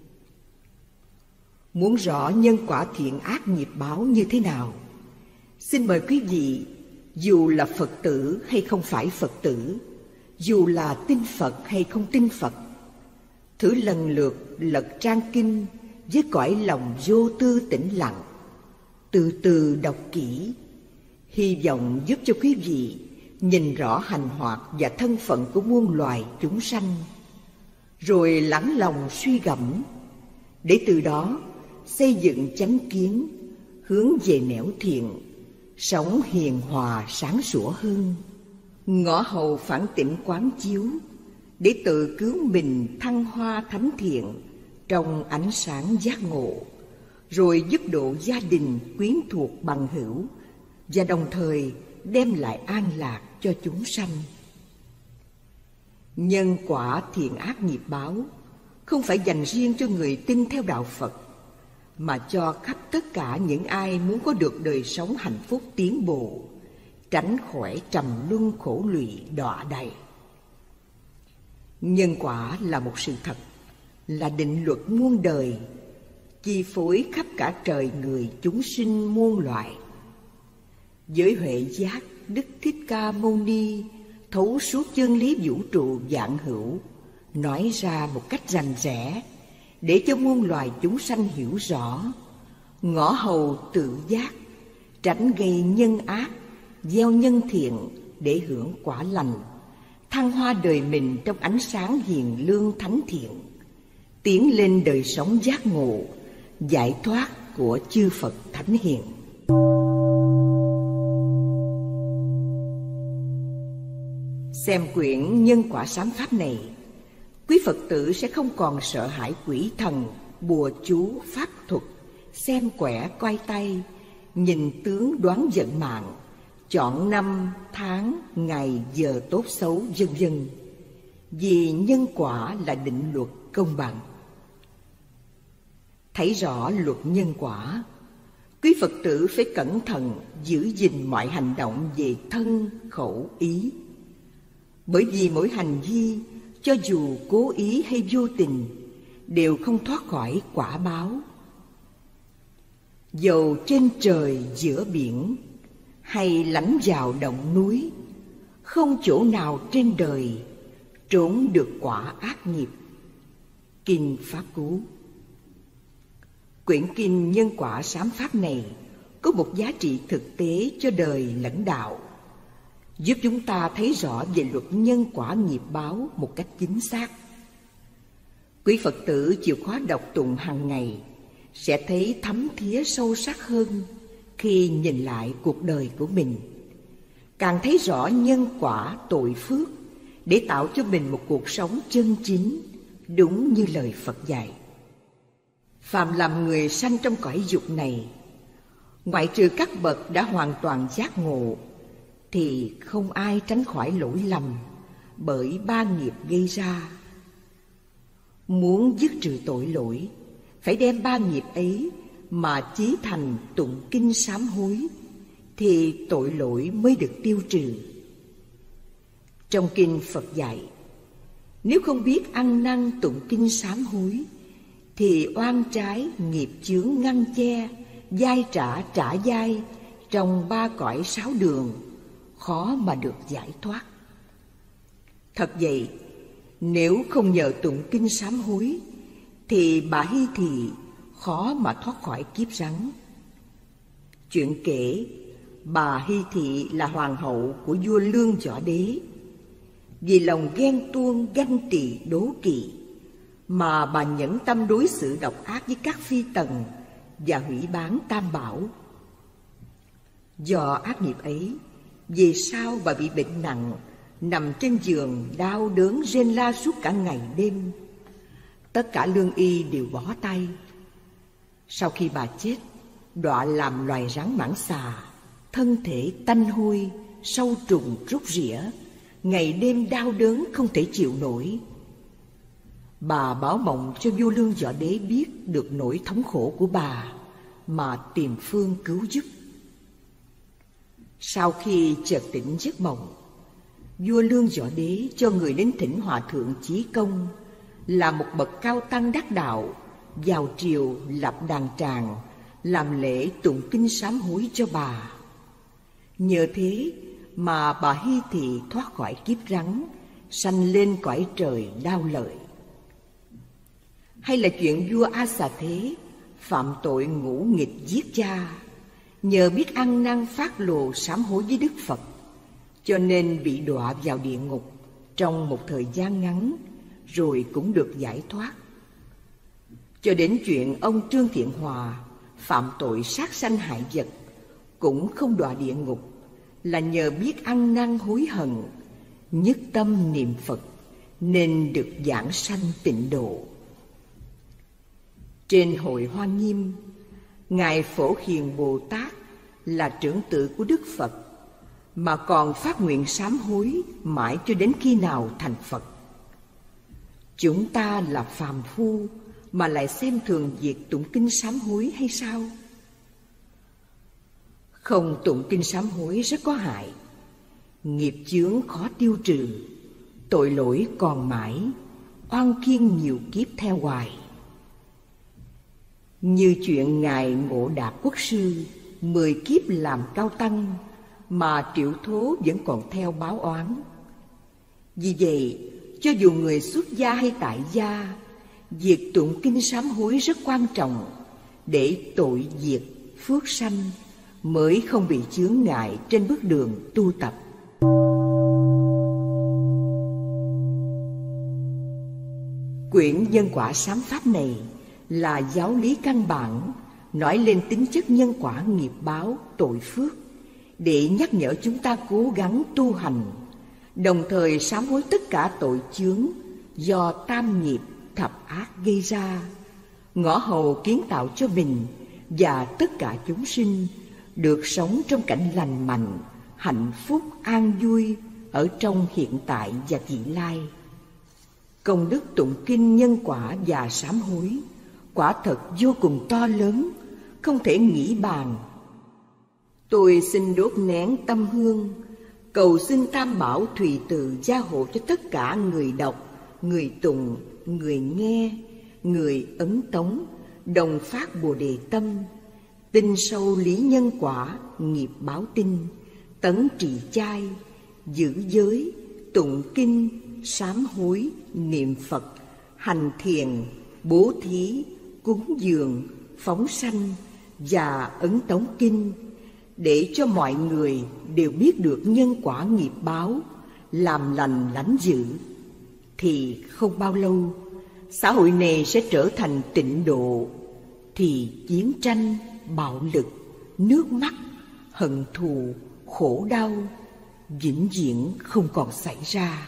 Muốn rõ nhân quả thiện ác nghiệp báo như thế nào, xin mời quý vị, dù là Phật tử hay không phải Phật tử, dù là tin Phật hay không tin Phật, thử lần lượt lật trang kinh với cõi lòng vô tư tĩnh lặng, từ từ đọc kỹ, hy vọng giúp cho quý vị nhìn rõ hành hoạt và thân phận của muôn loài chúng sanh, rồi lắng lòng suy gẫm, để từ đó xây dựng chánh kiến, hướng về nẻo thiện, sống hiền hòa sáng sủa hơn, ngõ hầu phản tỉnh quán chiếu, để tự cứu mình thăng hoa thánh thiện trong ánh sáng giác ngộ, rồi giúp độ gia đình quyến thuộc bằng hữu, và đồng thời đem lại an lạc cho chúng sanh. Nhân quả thiện ác nghiệp báo không phải dành riêng cho người tin theo đạo Phật, mà cho khắp tất cả những ai muốn có được đời sống hạnh phúc tiến bộ, tránh khỏi trầm luân khổ lụy đọa đầy. Nhân quả là một sự thật, là định luật muôn đời, chi phối khắp cả trời người chúng sinh muôn loại. Với huệ giác, Đức Thích Ca Mâu Ni thấu suốt chân lý vũ trụ vạn hữu, nói ra một cách rành rẽ để cho muôn loài chúng sanh hiểu rõ, ngõ hầu tự giác, tránh gây nhân ác, gieo nhân thiện để hưởng quả lành, thăng hoa đời mình trong ánh sáng hiền lương thánh thiện, tiến lên đời sống giác ngộ, giải thoát của chư Phật Thánh Hiền. Xem quyển Nhân Quả Sám Pháp này, quý Phật tử sẽ không còn sợ hãi quỷ thần, bùa chú, pháp thuật, xem quẻ coi tay, nhìn tướng đoán vận mạng, chọn năm, tháng, ngày, giờ tốt xấu, vân vân. Vì nhân quả là định luật công bằng. Thấy rõ luật nhân quả, quý Phật tử phải cẩn thận giữ gìn mọi hành động về thân, khẩu, ý. Bởi vì mỗi hành vi, cho dù cố ý hay vô tình, đều không thoát khỏi quả báo. Dầu trên trời giữa biển, hay lánh vào động núi, không chỗ nào trên đời trốn được quả ác nghiệp. Kinh Pháp Cú. Quyển kinh Nhân Quả Sám Pháp này có một giá trị thực tế cho đời lẫn đạo, giúp chúng ta thấy rõ về luật nhân quả nghiệp báo một cách chính xác. Quý Phật tử chịu khó đọc tụng hàng ngày sẽ thấy thấm thía sâu sắc hơn khi nhìn lại cuộc đời của mình, càng thấy rõ nhân quả tội phước để tạo cho mình một cuộc sống chân chính, đúng như lời Phật dạy. Phàm làm người sanh trong cõi dục này, ngoại trừ các bậc đã hoàn toàn giác ngộ, thì không ai tránh khỏi lỗi lầm bởi ba nghiệp gây ra. Muốn dứt trừ tội lỗi, phải đem ba nghiệp ấy mà chí thành tụng kinh sám hối, thì tội lỗi mới được tiêu trừ. Trong kinh Phật dạy, nếu không biết ăn năn tụng kinh sám hối, thì oan trái nghiệp chướng ngăn che, dai trả trả dai trong ba cõi sáu đường, khó mà được giải thoát. Thật vậy, nếu không nhờ tụng kinh sám hối, thì bà Hy Thị khó mà thoát khỏi kiếp rắn. Chuyện kể, bà Hy Thị là hoàng hậu của vua Lương Võ Đế. Vì lòng ghen tuông, ganh tị, đố kỵ mà bà nhẫn tâm đối xử độc ác với các phi tần và hủy bán Tam Bảo. Do ác nghiệp ấy, về sau bà bị bệnh nặng, nằm trên giường đau đớn rên la suốt cả ngày đêm. Tất cả lương y đều bó tay. Sau khi bà chết, đọa làm loài rắn mãng xà, thân thể tanh hôi, sâu trùng rút rỉa, ngày đêm đau đớn không thể chịu nổi. Bà báo mộng cho vua Lương Võ Đế biết được nỗi thống khổ của bà mà tìm phương cứu giúp. Sau khi chợt tỉnh giấc mộng, vua Lương Võ Đế cho người đến thỉnh Hòa thượng Chí Công, là một bậc cao tăng đắc đạo, vào triều lập đàn tràng, làm lễ tụng kinh sám hối cho bà. Nhờ thế mà bà Hy Thị thoát khỏi kiếp rắn, sanh lên cõi trời đao lợi. Hay là chuyện vua A Xà Thế phạm tội ngũ nghịch giết cha, nhờ biết ăn năn phát lộ sám hối với Đức Phật, cho nên bị đọa vào địa ngục trong một thời gian ngắn, rồi cũng được giải thoát. Cho đến chuyện ông Trương Thiện Hòa phạm tội sát sanh hại vật, cũng không đọa địa ngục, là nhờ biết ăn năn hối hận, nhất tâm niệm Phật, nên được giảng sanh tịnh độ. Trên hội Hoa Nghiêm, Ngài Phổ Hiền Bồ Tát là trưởng tử của Đức Phật, mà còn phát nguyện sám hối mãi cho đến khi nào thành Phật. Chúng ta là phàm phu mà lại xem thường việc tụng kinh sám hối hay sao? Không tụng kinh sám hối rất có hại, nghiệp chướng khó tiêu trừ, tội lỗi còn mãi, oan khiên nhiều kiếp theo hoài. Như chuyện Ngài Ngộ Đạp Quốc Sư mười kiếp làm cao tăng mà Triệu Thố vẫn còn theo báo oán. Vì vậy, cho dù người xuất gia hay tại gia, việc tụng kinh sám hối rất quan trọng để tội diệt, phước sanh mới không bị chướng ngại trên bước đường tu tập. Quyển Nhân Quả Sám Pháp này là giáo lý căn bản nói lên tính chất nhân quả nghiệp báo tội phước để nhắc nhở chúng ta cố gắng tu hành, đồng thời sám hối tất cả tội chướng do tam nghiệp thập ác gây ra, ngõ hầu kiến tạo cho mình và tất cả chúng sinh được sống trong cảnh lành mạnh, hạnh phúc, an vui ở trong hiện tại và vị lai. Công đức tụng kinh nhân quả và sám hối quả thật vô cùng to lớn, không thể nghĩ bàn. Tôi xin đốt nén tâm hương, cầu xin Tam Bảo Thùy Từ gia hộ cho tất cả người đọc, người tụng, người nghe, người ấn tống, đồng phát Bồ Đề tâm, tin sâu lý nhân quả, nghiệp báo tinh, tấn trì chay, giữ giới, tụng kinh, sám hối, niệm Phật, hành thiền, bố thí, cúng dường, phóng sanh và ấn tống kinh, để cho mọi người đều biết được nhân quả nghiệp báo, làm lành lãnh dữ, thì không bao lâu xã hội này sẽ trở thành tịnh độ, thì chiến tranh, bạo lực, nước mắt, hận thù, khổ đau vĩnh viễn không còn xảy ra.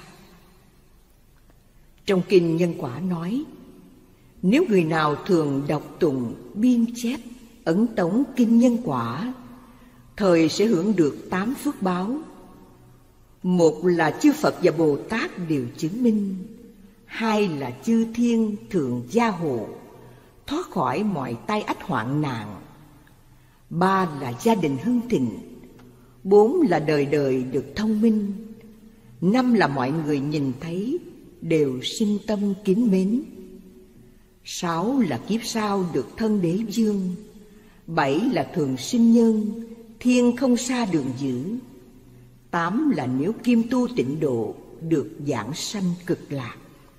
Trong kinh Nhân Quả nói, nếu người nào thường đọc tụng, biên chép, ấn tống kinh nhân quả, thời sẽ hưởng được tám phước báo. Một là chư Phật và Bồ Tát đều chứng minh, hai là chư thiên thường gia hộ, thoát khỏi mọi tai ách hoạn nạn, ba là gia đình hưng thịnh, bốn là đời đời được thông minh, năm là mọi người nhìn thấy đều sinh tâm kính mến, sáu là kiếp sau được thân đế dương, bảy là thường sinh nhân, thiên không xa đường dữ, tám là nếu kim tu tịnh độ được giảng sanh cực lạc.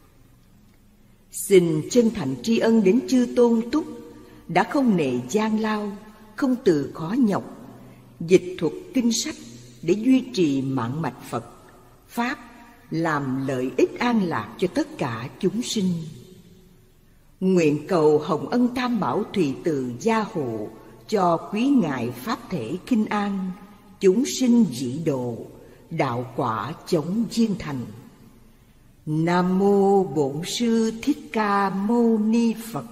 Xin chân thành tri ân đến chư tôn túc đã không nề gian lao, không từ khó nhọc, dịch thuật kinh sách để duy trì mạng mạch Phật Pháp, làm lợi ích an lạc cho tất cả chúng sinh. Nguyện cầu hồng ân Tam Bảo Thùy Từ gia hộ cho quý ngài Pháp thể Kinh An, chúng sinh dị độ, đạo quả chống viên thành. Nam mô Bổn Sư Thích Ca Mâu Ni Phật.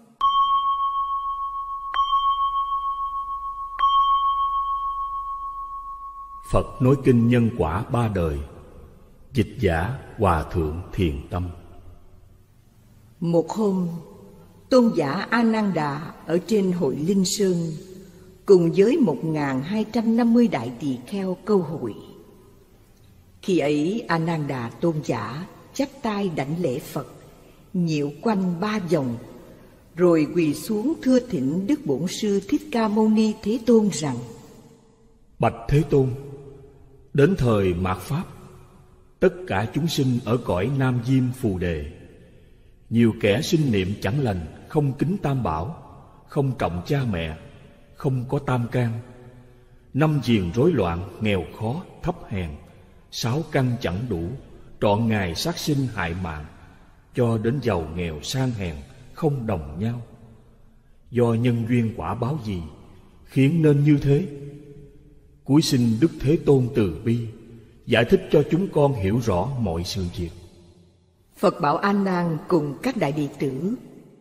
Phật nói kinh nhân quả ba đời. Dịch giả Hòa Thượng Thiền Tâm. Một hôm, tôn giả A Nan Đà ở trên hội Linh Sơn cùng với một nghìn hai trăm năm mươi đại tỳ kheo câu hội. Khi ấy A Nan Đà tôn giả chắp tay đảnh lễ Phật, nhiễu quanh ba vòng, rồi quỳ xuống thưa thỉnh Đức Bổn Sư Thích Ca Mâu Ni Thế Tôn rằng: Bạch Thế Tôn, đến thời mạt Pháp, tất cả chúng sinh ở cõi Nam Diêm Phù Đề, nhiều kẻ sinh niệm chẳng lành, không kính Tam Bảo, không trọng cha mẹ, không có tam can, năm diền rối loạn, nghèo khó, thấp hèn, sáu căn chẳng đủ, trọn ngày sát sinh hại mạng, cho đến giàu nghèo sang hèn không đồng nhau. Do nhân duyên quả báo gì khiến nên như thế? Cúi xin Đức Thế Tôn từ bi giải thích cho chúng con hiểu rõ mọi sự việc. Phật bảo A Nan cùng các đại đệ tử: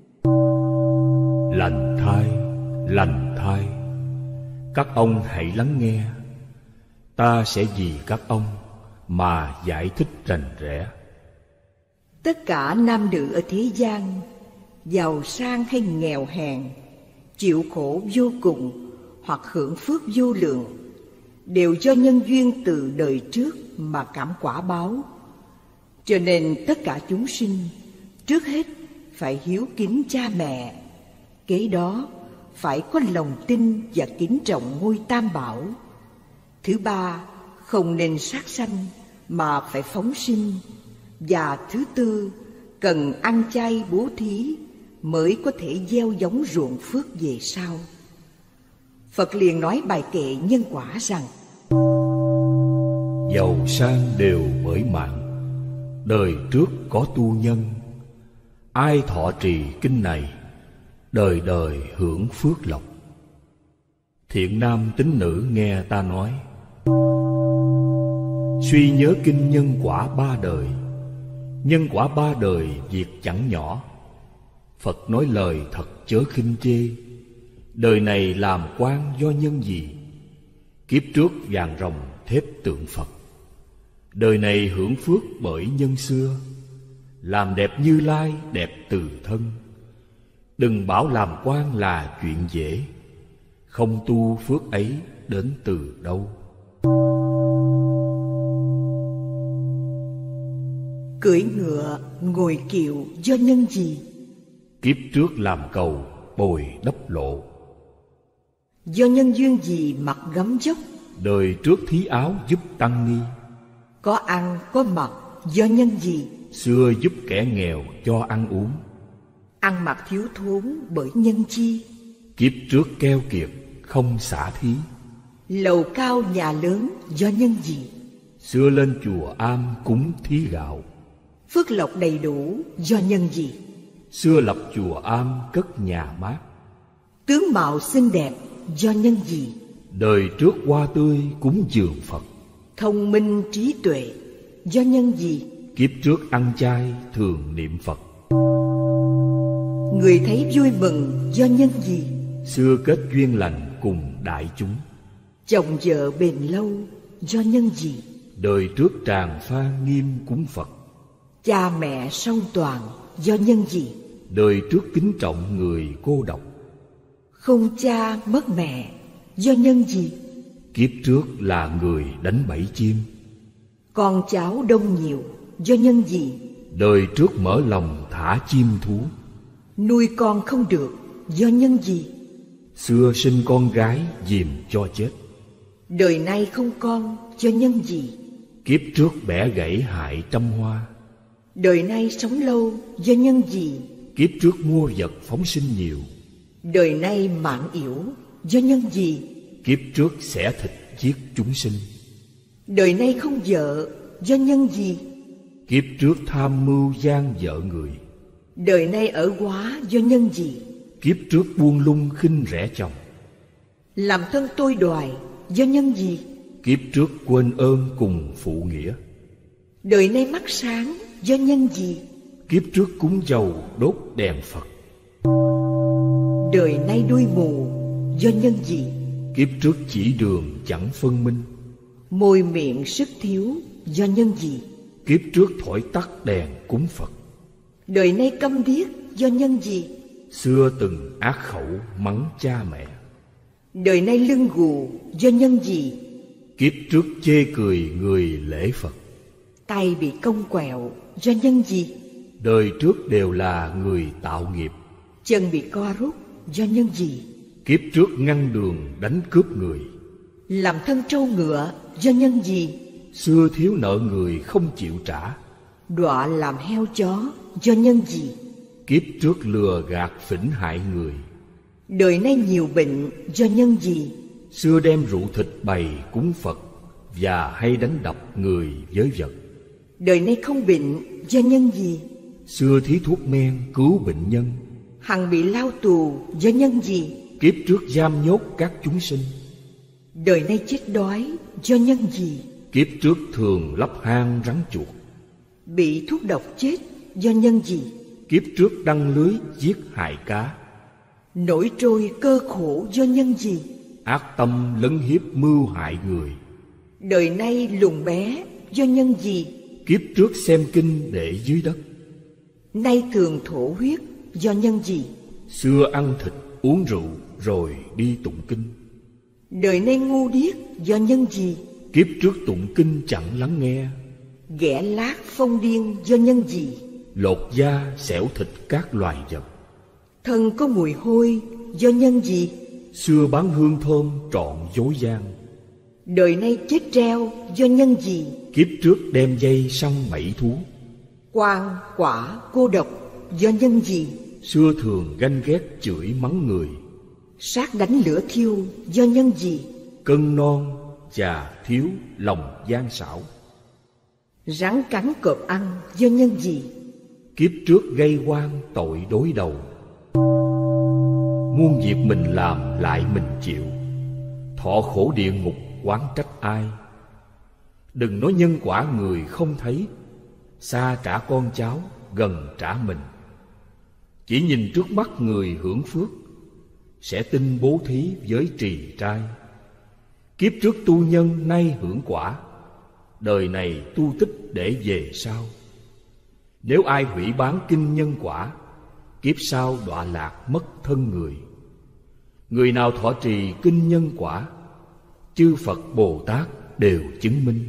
Lành thai, lành thai, các ông hãy lắng nghe. Ta sẽ vì các ông mà giải thích rành rẽ. Tất cả nam nữ ở thế gian, giàu sang hay nghèo hèn, chịu khổ vô cùng hoặc hưởng phước vô lượng, đều do nhân duyên từ đời trước mà cảm quả báo. Cho nên tất cả chúng sinh trước hết phải hiếu kính cha mẹ, kế đó phải có lòng tin và kính trọng ngôi Tam Bảo. Thứ ba, không nên sát sanh mà phải phóng sinh. Và thứ tư, cần ăn chay bố thí mới có thể gieo giống ruộng phước về sau. Phật liền nói bài kệ nhân quả rằng: giàu sang đều bởi mạng, đời trước có tu nhân. Ai thọ trì kinh này, đời đời hưởng phước lộc. Thiện nam tín nữ nghe ta nói, suy nhớ kinh nhân quả ba đời. Nhân quả ba đời việc chẳng nhỏ. Phật nói lời thật chớ khinh chê. Đời này làm quan do nhân gì? Kiếp trước vàng rồng thép tượng Phật. Đời này hưởng phước bởi nhân xưa. Làm đẹp Như Lai đẹp từ thân. Đừng bảo làm quan là chuyện dễ. Không tu phước ấy đến từ đâu? Cưỡi ngựa, ngồi kiệu do nhân gì? Kiếp trước làm cầu, bồi đắp lộ. Do nhân duyên gì mặc gấm dốc? Đời trước thí áo giúp tăng ni. Có ăn, có mặc do nhân gì? Xưa giúp kẻ nghèo cho ăn uống. Ăn mặc thiếu thốn bởi nhân chi? Kiếp trước keo kiệt, không xả thí. Lầu cao nhà lớn do nhân gì? Xưa lên chùa am cúng thí gạo. Phước lộc đầy đủ do nhân gì? Xưa lập chùa am cất nhà mát. Tướng mạo xinh đẹp do nhân gì? Đời trước hoa tươi cúng dường Phật. Thông minh trí tuệ do nhân gì? Kiếp trước ăn chay thường niệm Phật. Người thấy vui mừng do nhân gì? Xưa kết duyên lành cùng đại chúng. Chồng vợ bền lâu do nhân gì? Đời trước tràng pha nghiêm cúng Phật. Cha mẹ song toàn do nhân gì? Đời trước kính trọng người cô độc. Không cha mất mẹ do nhân gì? Kiếp trước là người đánh bẫy chim. Con cháu đông nhiều do nhân gì? Đời trước mở lòng thả chim thú. Nuôi con không được do nhân gì? Xưa sinh con gái dìm cho chết. Đời nay không con do nhân gì? Kiếp trước bẻ gãy hại trăm hoa. Đời nay sống lâu do nhân gì? Kiếp trước mua vật phóng sinh nhiều. Đời nay mạng yểu do nhân gì? Kiếp trước xẻ thịt giết chúng sinh. Đời nay không vợ do nhân gì? Kiếp trước tham mưu gian vợ người. Đời nay ở quá do nhân gì? Kiếp trước buông lung khinh rẻ chồng. Làm thân tôi đoài do nhân gì? Kiếp trước quên ơn cùng phụ nghĩa. Đời nay mắt sáng do nhân gì? Kiếp trước cúng dầu đốt đèn Phật. Đời nay đuôi mù do nhân gì? Kiếp trước chỉ đường chẳng phân minh. Môi miệng sức thiếu do nhân gì? Kiếp trước thổi tắt đèn cúng Phật. Đời nay câm điếc do nhân gì? Xưa từng ác khẩu mắng cha mẹ. Đời nay lưng gù do nhân gì? Kiếp trước chê cười người lễ Phật. Tay bị cong quẹo do nhân gì? Đời trước đều là người tạo nghiệp. Chân bị co rút do nhân gì? Kiếp trước ngăn đường đánh cướp người. Làm thân trâu ngựa do nhân gì? Xưa thiếu nợ người không chịu trả. Đọa làm heo chó do nhân gì? Kiếp trước lừa gạt phỉnh hại người. Đời nay nhiều bệnh do nhân gì? Xưa đem rượu thịt bày cúng Phật và hay đánh đập người với vật. Đời nay không bệnh do nhân gì? Xưa thí thuốc men cứu bệnh nhân. Hằng bị lao tù do nhân gì? Kiếp trước giam nhốt các chúng sinh. Đời nay chết đói do nhân gì? Kiếp trước thường lắp hang rắn chuột. Bị thuốc độc chết do nhân gì? Kiếp trước đăng lưới giết hại cá. Nổi trôi cơ khổ do nhân gì? Ác tâm lấn hiếp mưu hại người. Đời nay lùn bé do nhân gì? Kiếp trước xem kinh để dưới đất. Nay thường thổ huyết do nhân gì? Xưa ăn thịt uống rượu rồi đi tụng kinh. Đời nay ngu điếc do nhân gì? Kiếp trước tụng kinh chẳng lắng nghe. ghẻ lát phong điên do nhân gì? Lột da xẻo thịt các loài vật. Thân có mùi hôi do nhân gì? Xưa bán hương thơm trọn dối gian. Đời nay chết treo do nhân gì? Kiếp trước đem dây săn bẫy thú. Quan quả cô độc do nhân gì? Xưa thường ganh ghét chửi mắng người. Sát đánh lửa thiêu do nhân gì? Cân non già thiếu lòng gian xảo. Rắn cắn cọp ăn do nhân gì? Kiếp trước gây oan tội đối đầu. Muôn việc mình làm lại mình chịu. Thọ khổ địa ngục oán trách ai? Đừng nói nhân quả người không thấy. Xa trả con cháu, gần trả mình. Chỉ nhìn trước mắt người hưởng phước, sẽ tin bố thí với trì trai. Kiếp trước tu nhân nay hưởng quả, đời này tu tích để về sau. Nếu ai hủy bán kinh nhân quả, kiếp sau đọa lạc mất thân người. Người nào thọ trì kinh nhân quả, chư Phật Bồ Tát đều chứng minh.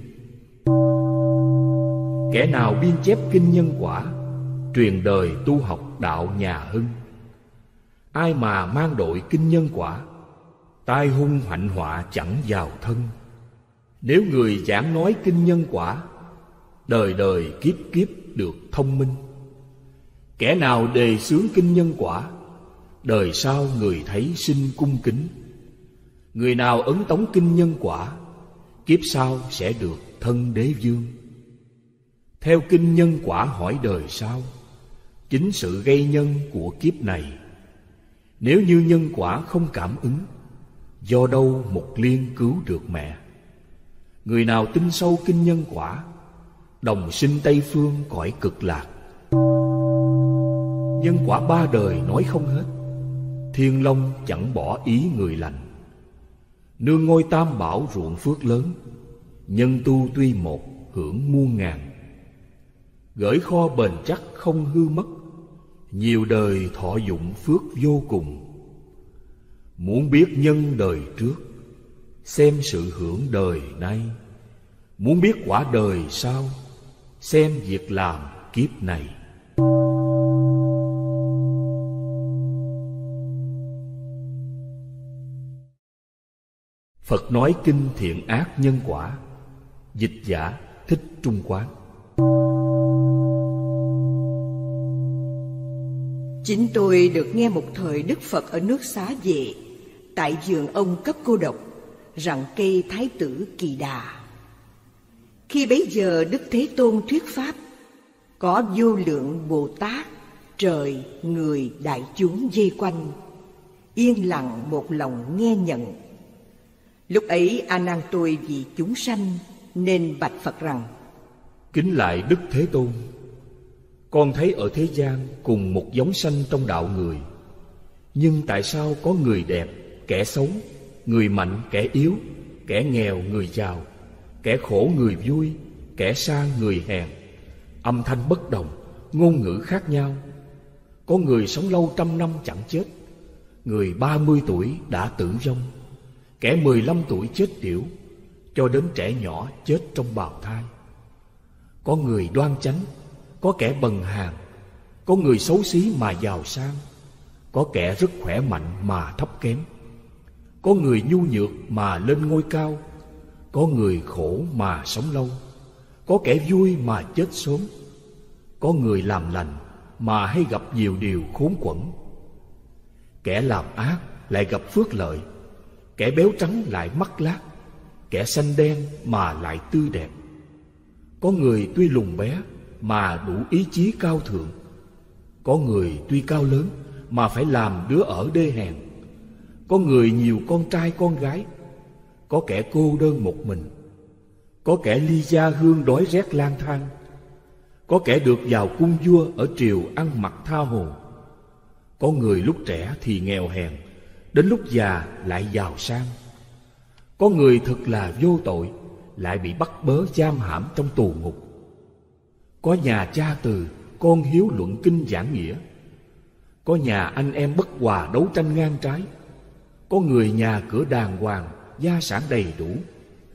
Kẻ nào biên chép kinh nhân quả, truyền đời tu học đạo nhà Hưng. Ai mà mang đội kinh nhân quả, tai hung hạnh họa chẳng vào thân. Nếu người giảng nói kinh nhân quả, đời đời kiếp kiếp được thông minh. Kẻ nào đề xướng kinh nhân quả, đời sau người thấy sinh cung kính. Người nào ấn tống kinh nhân quả, kiếp sau sẽ được thân đế vương. Theo kinh nhân quả hỏi đời sau, chính sự gây nhân của kiếp này. Nếu như nhân quả không cảm ứng, do đâu Mục Liên cứu được mẹ? Người nào tin sâu kinh nhân quả, đồng sinh Tây Phương cõi cực lạc. Nhân quả ba đời nói không hết, Thiên Long chẳng bỏ ý người lành. Nương ngôi tam bảo ruộng phước lớn, nhân tu tuy một hưởng muôn ngàn. Gửi kho bền chắc không hư mất, nhiều đời thọ dụng phước vô cùng. Muốn biết nhân đời trước, xem sự hưởng đời nay. Muốn biết quả đời sau, xem việc làm kiếp này. Phật nói kinh thiện ác nhân quả. Dịch giả Thích Trung Quán. Chính tôi được nghe một thời Đức Phật ở nước Xá Vệ, tại vườn ông cấp cô độc, rằng cây Thái tử Kỳ Đà. Khi bấy giờ Đức Thế Tôn thuyết pháp, có vô lượng Bồ Tát, trời, người, đại chúng vây quanh, yên lặng một lòng nghe nhận. Lúc ấy A Nan tôi vì chúng sanh nên bạch Phật rằng: Kính lại Đức Thế Tôn, con thấy ở thế gian cùng một giống sanh trong đạo người, nhưng tại sao có người đẹp, kẻ xấu, người mạnh, kẻ yếu, kẻ nghèo, người giàu, kẻ khổ, người vui, kẻ sang, người hèn, âm thanh bất đồng, ngôn ngữ khác nhau. Có người sống lâu trăm năm chẳng chết, người ba mươi tuổi đã tử vong, kẻ mười lăm tuổi chết yểu, cho đến trẻ nhỏ chết trong bào thai. Có người đoan chánh, có kẻ bần hàn, có người xấu xí mà giàu sang, có kẻ rất khỏe mạnh mà thấp kém, có người nhu nhược mà lên ngôi cao, có người khổ mà sống lâu, có kẻ vui mà chết sớm, có người làm lành mà hay gặp nhiều điều khốn quẫn. Kẻ làm ác lại gặp phước lợi, kẻ béo trắng lại mắc lác, kẻ xanh đen mà lại tươi đẹp. Có người tuy lùn bé mà đủ ý chí cao thượng, có người tuy cao lớn mà phải làm đứa ở đê hèn, có người nhiều con trai con gái, có kẻ cô đơn một mình, có kẻ ly gia hương đói rét lang thang, có kẻ được vào cung vua ở triều ăn mặc tha hồ, có người lúc trẻ thì nghèo hèn, đến lúc già lại giàu sang, có người thật là vô tội lại bị bắt bớ giam hãm trong tù ngục, có nhà cha từ con hiếu luận kinh giảng nghĩa, có nhà anh em bất hòa đấu tranh ngang trái, có người nhà cửa đàng hoàng gia sản đầy đủ,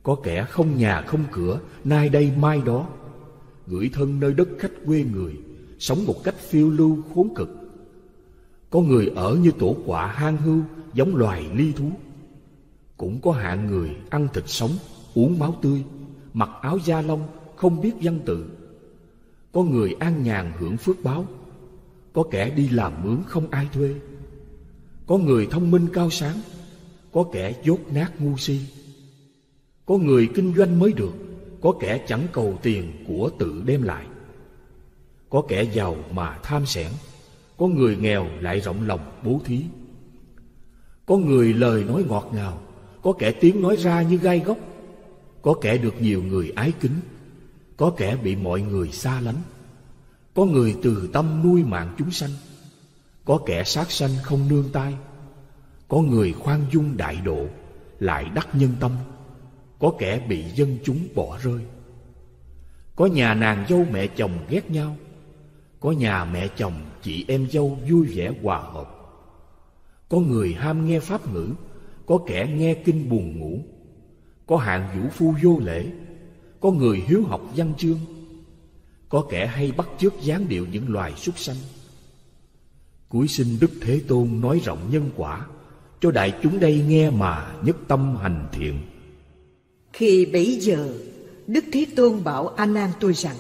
Có kẻ không nhà không cửa, nay đây mai đó, gửi thân nơi đất khách quê người, sống một cách phiêu lưu khốn cực. Có người ở như tổ quạ hang hưu, giống loài ly thú. Cũng có hạng người ăn thịt sống, uống máu tươi, mặc áo da lông, không biết văn tự. Có người an nhàn hưởng phước báo, có kẻ đi làm mướn không ai thuê. Có người thông minh cao sáng, có kẻ dốt nát ngu si. Có người kinh doanh mới được, có kẻ chẳng cầu tiền của tự đem lại. Có kẻ giàu mà tham xẻn, có người nghèo lại rộng lòng bố thí. Có người lời nói ngọt ngào, có kẻ tiếng nói ra như gai góc. Có kẻ được nhiều người ái kính, có kẻ bị mọi người xa lánh. Có người từ tâm nuôi mạng chúng sanh, có kẻ sát sanh không nương tay. Có người khoan dung đại độ, lại đắc nhân tâm, có kẻ bị dân chúng bỏ rơi. Có nhà nàng dâu mẹ chồng ghét nhau, có nhà mẹ chồng chị em dâu vui vẻ hòa hợp. Có người ham nghe pháp ngữ, có kẻ nghe kinh buồn ngủ. Có hạng vũ phu vô lễ, có người hiếu học văn chương. Có kẻ hay bắt chước dáng điệu những loài súc sanh. Cuối sinh Đức Thế Tôn nói rộng nhân quả, cho đại chúng đây nghe mà nhất tâm hành thiện. Khi bấy giờ, Đức Thế Tôn bảo A Nan tôi rằng: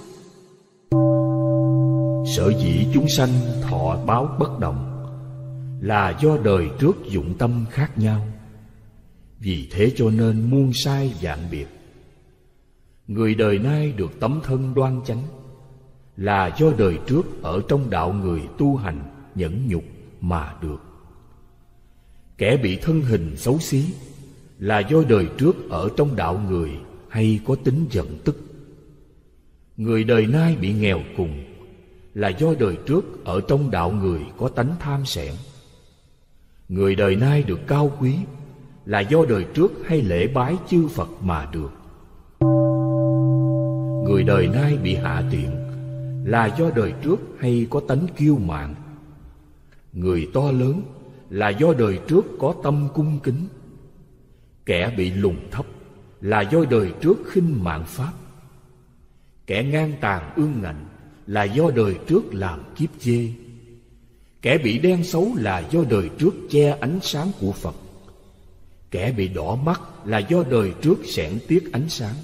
sở dĩ chúng sanh thọ báo bất đồng, là do đời trước dụng tâm khác nhau. Vì thế cho nên muôn sai vạn biệt. Người đời nay được tấm thân đoan chánh, là do đời trước ở trong đạo người tu hành nhẫn nhục mà được. Kẻ bị thân hình xấu xí, là do đời trước ở trong đạo người hay có tính giận tức. Người đời nay bị nghèo cùng, là do đời trước ở trong đạo người có tánh tham xẻn. Người đời nay được cao quý, là do đời trước hay lễ bái chư Phật mà được. Người đời nay bị hạ tiện, là do đời trước hay có tánh kiêu mạn. Người to lớn, là do đời trước có tâm cung kính. Kẻ bị lùn thấp, là do đời trước khinh mạn pháp. Kẻ ngang tàn ương ngạnh, là do đời trước làm kiếp chê. Kẻ bị đen xấu, là do đời trước che ánh sáng của Phật. Kẻ bị đỏ mắt, là do đời trước xẻn tiếc ánh sáng.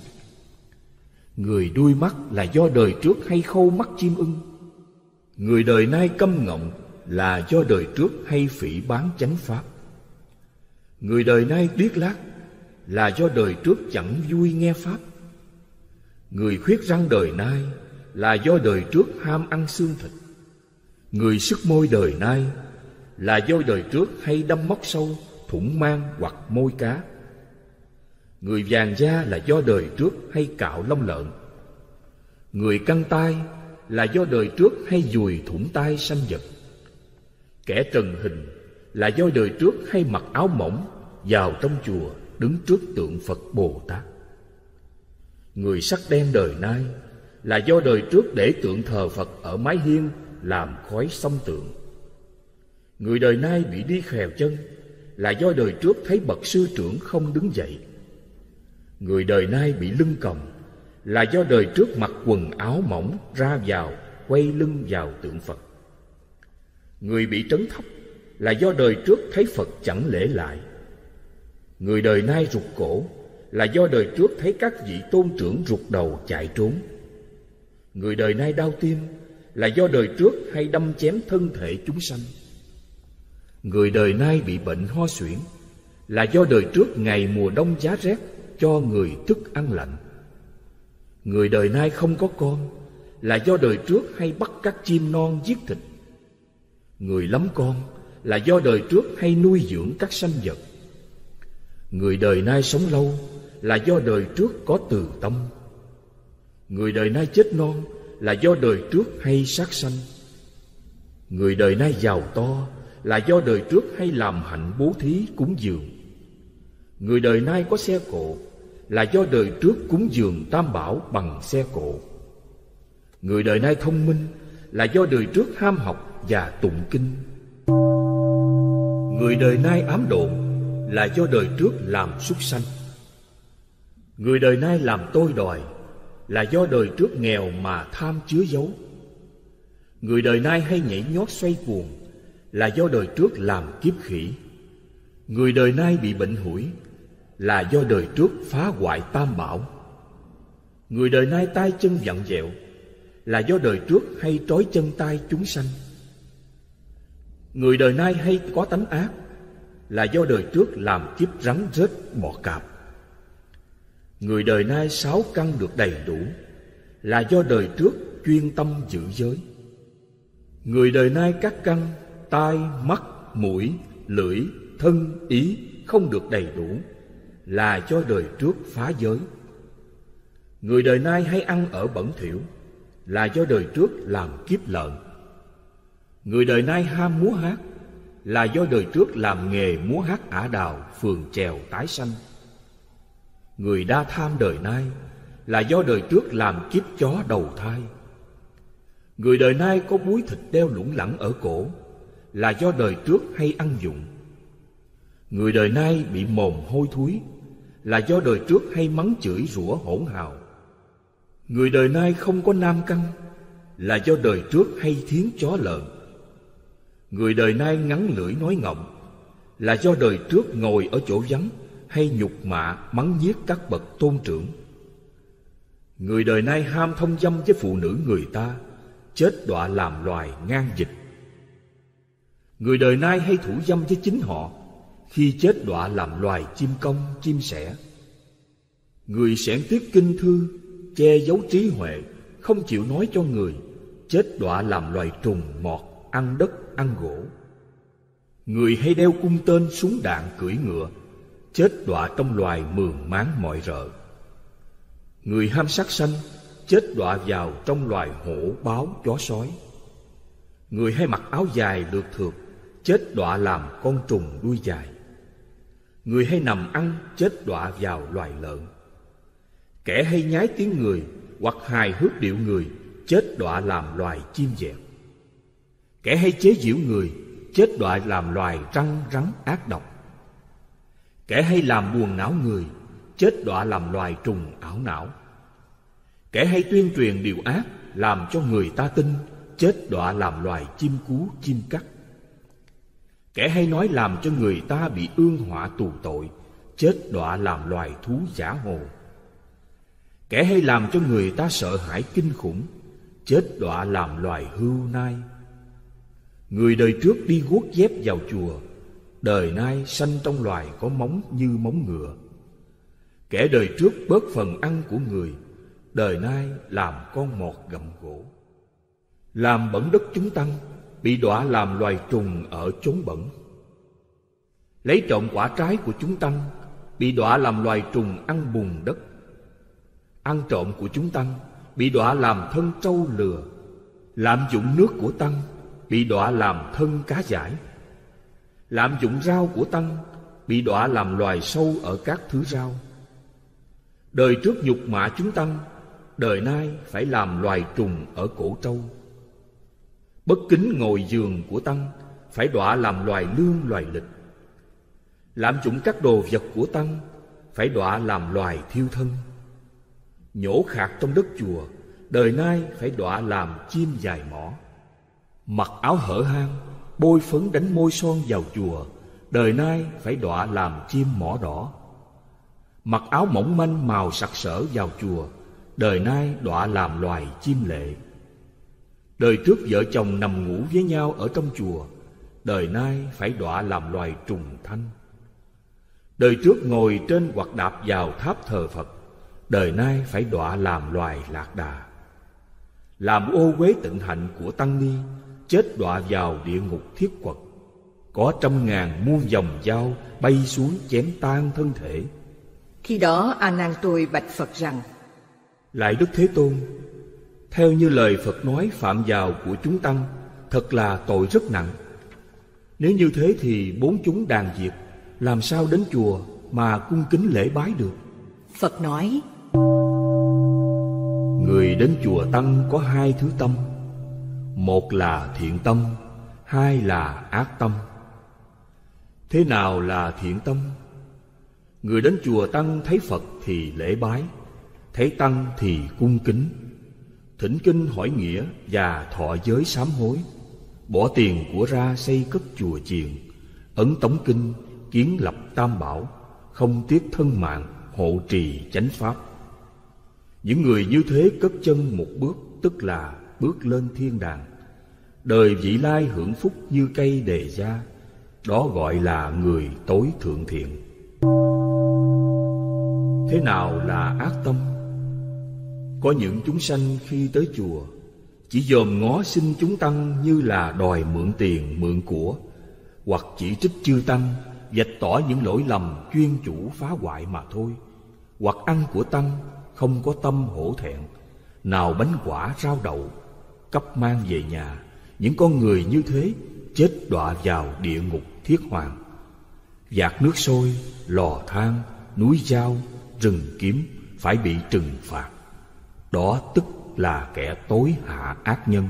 Người đuôi mắt, là do đời trước hay khâu mắt chim ưng. Người đời nay câm ngọng, là do đời trước hay phỉ báng chánh pháp. Người đời nay điếc lác, là do đời trước chẳng vui nghe pháp. Người khuyết răng đời nay, là do đời trước ham ăn xương thịt. Người sức môi đời nay, là do đời trước hay đâm móc sâu, thủng mang hoặc môi cá. Người vàng da, là do đời trước hay cạo lông lợn. Người căng tai, là do đời trước hay dùi thủng tai sanh vật. Kẻ trần hình, là do đời trước hay mặc áo mỏng, vào trong chùa đứng trước tượng Phật Bồ Tát. Người sắc đen đời nay, là do đời trước để tượng thờ Phật ở mái hiên làm khói xông tượng. Người đời nay bị đi khèo chân, là do đời trước thấy bậc sư trưởng không đứng dậy. Người đời nay bị lưng còng, là do đời trước mặc quần áo mỏng ra vào quay lưng vào tượng Phật. Người bị trấn thấp, là do đời trước thấy Phật chẳng lễ lại. Người đời nay rụt cổ, là do đời trước thấy các vị tôn trưởng rụt đầu chạy trốn. Người đời nay đau tim, là do đời trước hay đâm chém thân thể chúng sanh. Người đời nay bị bệnh ho suyễn, là do đời trước ngày mùa đông giá rét cho người thức ăn lạnh. Người đời nay không có con, là do đời trước hay bắt các chim non giết thịt. Người lắm con, là do đời trước hay nuôi dưỡng các sanh vật. Người đời nay sống lâu, là do đời trước có từ tâm. Người đời nay chết non, là do đời trước hay sát sanh. Người đời nay giàu to, là do đời trước hay làm hạnh bố thí cúng dường. Người đời nay có xe cộ, là do đời trước cúng dường tam bảo bằng xe cộ. Người đời nay thông minh, là do đời trước ham học và tụng kinh. Người đời nay ám độn, là do đời trước làm súc sanh. Người đời nay làm tôi đòi, là do đời trước nghèo mà tham chứa giấu. Người đời nay hay nhảy nhót xoay cuồng, là do đời trước làm kiếp khỉ. Người đời nay bị bệnh hủi, là do đời trước phá hoại tam bảo. Người đời nay tay chân vặn vẹo, là do đời trước hay trói chân tay chúng sanh. Người đời nay hay có tánh ác, là do đời trước làm kiếp rắn rết bọ cạp. Người đời nay sáu căn được đầy đủ, là do đời trước chuyên tâm giữ giới. Người đời nay các căn tai, mắt, mũi, lưỡi, thân, ý không được đầy đủ, là do đời trước phá giới. Người đời nay hay ăn ở bẩn thỉu, là do đời trước làm kiếp lợn. Người đời nay ham múa hát, là do đời trước làm nghề múa hát ả đào, phường chèo tái sanh. Người đa tham đời nay, là do đời trước làm kiếp chó đầu thai. Người đời nay có búi thịt đeo lủng lẳng ở cổ, là do đời trước hay ăn dụng. Người đời nay bị mồm hôi thối, là do đời trước hay mắng chửi rủa hỗn hào. Người đời nay không có nam căn, là do đời trước hay thiến chó lợn. Người đời nay ngắn lưỡi nói ngọng, là do đời trước ngồi ở chỗ vắng hay nhục mạ mắng nhiếc các bậc tôn trưởng. Người đời nay ham thông dâm với phụ nữ người ta, chết đọa làm loài ngang dịch. Người đời nay hay thủ dâm với chính họ, khi chết đọa làm loài chim công, chim sẻ. Người xẻn tiếc kinh thư, che giấu trí huệ, không chịu nói cho người, chết đọa làm loài trùng mọt, ăn đất, ăn gỗ. Người hay đeo cung tên, súng đạn, cưỡi ngựa, chết đọa trong loài mường máng mọi rợ. Người ham sát sanh, chết đọa vào trong loài hổ, báo, chó sói. Người hay mặc áo dài lượt thượt, chết đọa làm con trùng đuôi dài. Người hay nằm ăn, chết đọa vào loài lợn. Kẻ hay nhái tiếng người hoặc hài hước điệu người, chết đọa làm loài chim dẹt. Kẻ hay chế giễu người, chết đọa làm loài răng rắn ác độc. Kẻ hay làm buồn não người, chết đọa làm loài trùng ảo não. Kẻ hay tuyên truyền điều ác, làm cho người ta tin, chết đọa làm loài chim cú, chim cắt. Kẻ hay nói làm cho người ta bị ương họa tù tội, chết đọa làm loài thú giả hồ. Kẻ hay làm cho người ta sợ hãi kinh khủng, chết đọa làm loài hươu nai. Người đời trước đi guốc dép vào chùa, đời nay sanh trong loài có móng như móng ngựa. Kẻ đời trước bớt phần ăn của người, đời nay làm con mọt gặm gỗ. Làm bẩn đất chúng tăng, bị đọa làm loài trùng ở chốn bẩn. Lấy trộm quả trái của chúng tăng, bị đọa làm loài trùng ăn bùn đất. Ăn trộm của chúng tăng, bị đọa làm thân trâu lừa. Lạm dụng nước của tăng, bị đọa làm thân cá dải. Lạm dụng rau của tăng, bị đọa làm loài sâu ở các thứ rau. Đời trước nhục mạ chúng tăng, đời nay phải làm loài trùng ở cổ trâu. Bất kính ngồi giường của tăng, phải đọa làm loài lương loài lịch. Lạm dụng các đồ vật của tăng, phải đọa làm loài thiêu thân. Nhổ khạc trong đất chùa, đời nay phải đọa làm chim dài mỏ. Mặc áo hở hang, bôi phấn đánh môi son vào chùa, đời nay phải đọa làm chim mỏ đỏ. Mặc áo mỏng manh màu sặc sỡ vào chùa, đời nay đọa làm loài chim lệ. Đời trước vợ chồng nằm ngủ với nhau ở trong chùa, đời nay phải đọa làm loài trùng thanh. Đời trước ngồi trên hoặc đạp vào tháp thờ Phật, đời nay phải đọa làm loài lạc đà. Làm ô uế tịnh hạnh của tăng ni, chết đọa vào địa ngục thiết quật. Có trăm ngàn muôn dòng dao bay xuống chém tan thân thể. Khi đó A Nan tôi bạch Phật rằng: Lại Đức Thế Tôn, theo như lời Phật nói, phạm vào của chúng tăng thật là tội rất nặng. Nếu như thế thì bốn chúng đàn diệt, làm sao đến chùa mà cung kính lễ bái được? Phật nói: Người đến chùa tăng có hai thứ tâm, một là thiện tâm, hai là ác tâm. Thế nào là thiện tâm? Người đến chùa Tăng thấy Phật thì lễ bái, thấy Tăng thì cung kính, thỉnh kinh hỏi nghĩa và thọ giới sám hối, bỏ tiền của ra xây cất chùa chiền, ấn tống kinh, kiến lập tam bảo, không tiếc thân mạng, hộ trì chánh pháp. Những người như thế cất chân một bước, tức là bước lên thiên đàng. Đời vị lai hưởng phúc như cây đề gia, đó gọi là người tối thượng thiện. Thế nào là ác tâm? Có những chúng sanh khi tới chùa chỉ dòm ngó xin chúng tăng như là đòi mượn tiền mượn của, hoặc chỉ trích chư tăng, vạch tỏ những lỗi lầm chuyên chủ phá hoại mà thôi, hoặc ăn của tăng không có tâm hổ thẹn, nào bánh quả rau đậu cắp mang về nhà. Những con người như thế chết đọa vào địa ngục thiết hoàng. Vạc nước sôi, lò than, núi dao, rừng kiếm phải bị trừng phạt. Đó tức là kẻ tối hạ ác nhân.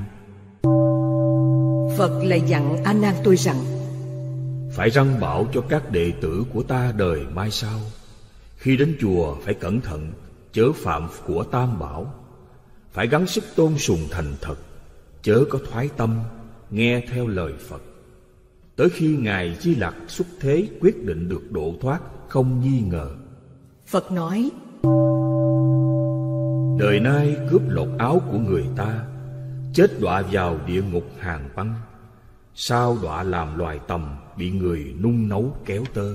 Phật lại dặn A Nan tôi rằng: phải răn bảo cho các đệ tử của ta đời mai sau, khi đến chùa phải cẩn thận, chớ phạm của tam bảo, phải gắng sức tôn sùng thành thật, chớ có thoái tâm, nghe theo lời Phật. Tới khi Ngài Di Lặc xuất thế quyết định được độ thoát không nghi ngờ. Phật nói: đời nay cướp lột áo của người ta, chết đọa vào địa ngục hàng băng, sao đọa làm loài tầm, bị người nung nấu kéo tơ.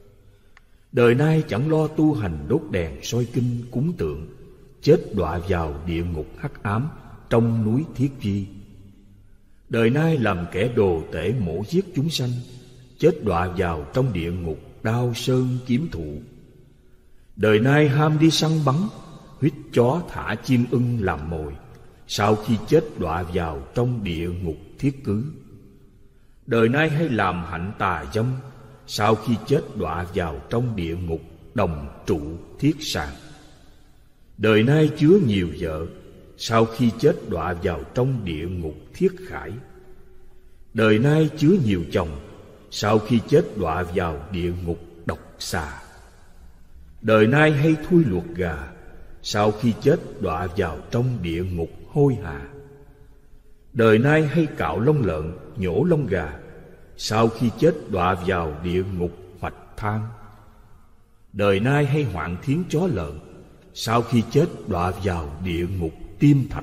Đời nay chẳng lo tu hành đốt đèn soi kinh cúng tượng, chết đọa vào địa ngục hắc ám trong núi Thiết Di. Đời nay làm kẻ đồ tể mổ giết chúng sanh, chết đọa vào trong địa ngục đao sơn kiếm thụ. Đời nay ham đi săn bắn, huyết chó thả chim ưng làm mồi, sau khi chết đọa vào trong địa ngục thiết cứ. Đời nay hay làm hạnh tà dâm, sau khi chết đọa vào trong địa ngục đồng trụ thiết sàng. Đời nay chứa nhiều vợ, sau khi chết đọa vào trong địa ngục thiết khải. Đời nay chứa nhiều chồng, sau khi chết đọa vào địa ngục độc xà. Đời nay hay thui luộc gà, sau khi chết đọa vào trong địa ngục hôi hà. Đời nay hay cạo lông lợn, nhổ lông gà, sau khi chết đọa vào địa ngục hoạch than. Đời nay hay hoạn thiến chó lợn, sau khi chết đọa vào địa ngục tim thạch.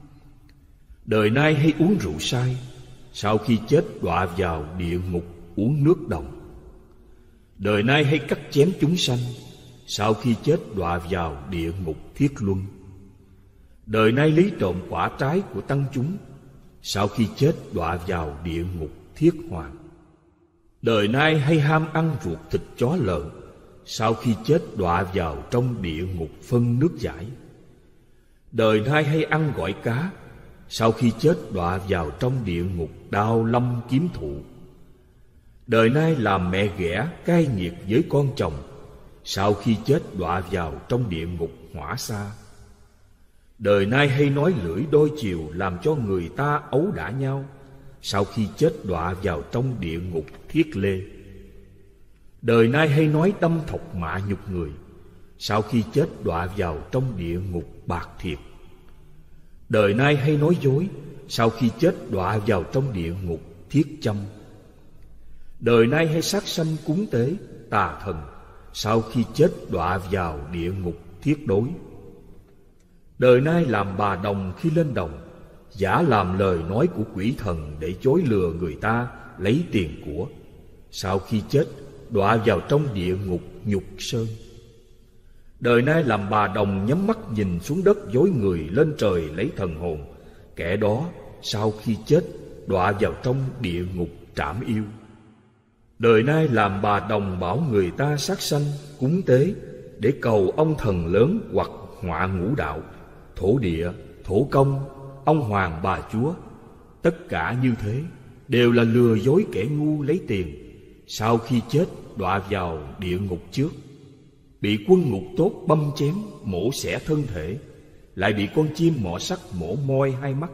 Đời nay hay uống rượu sai, sau khi chết đọa vào địa ngục uống nước đồng. Đời nay hay cắt chém chúng sanh, sau khi chết đọa vào địa ngục thiết luân. Đời nay lấy trộm quả trái của tăng chúng, sau khi chết đọa vào địa ngục thiết hoàng. Đời nay hay ham ăn ruột thịt chó lợn, sau khi chết đọa vào trong địa ngục phân nước giải. Đời nay hay ăn gỏi cá, sau khi chết đọa vào trong địa ngục đao lâm kiếm thụ. Đời nay làm mẹ ghẻ cay nghiệt với con chồng, sau khi chết đọa vào trong địa ngục hỏa sa. Đời nay hay nói lưỡi đôi chiều làm cho người ta ấu đả nhau, sau khi chết đọa vào trong địa ngục thiết lê. Đời nay hay nói đâm thọc mạ nhục người, sau khi chết đọa vào trong địa ngục bạc thiệt. Đời nay hay nói dối, sau khi chết đọa vào trong địa ngục thiết châm. Đời nay hay sát sanh cúng tế tà thần, sau khi chết đọa vào địa ngục thiết đối. Đời nay làm bà đồng khi lên đồng, giả làm lời nói của quỷ thần để chối lừa người ta lấy tiền của, sau khi chết đọa vào trong địa ngục nhục sơn. Đời nay làm bà đồng nhắm mắt nhìn xuống đất dối người lên trời lấy thần hồn, kẻ đó sau khi chết đọa vào trong địa ngục trảm yêu. Đời nay làm bà đồng bảo người ta sát sanh cúng tế để cầu ông thần lớn hoặc họa ngũ đạo, thổ địa, thổ công, ông hoàng bà chúa. Tất cả như thế đều là lừa dối kẻ ngu lấy tiền, sau khi chết đọa vào địa ngục trước. Bị quân ngục tốt băm chém mổ xẻ thân thể, lại bị con chim mỏ sắt mổ moi hai mắt.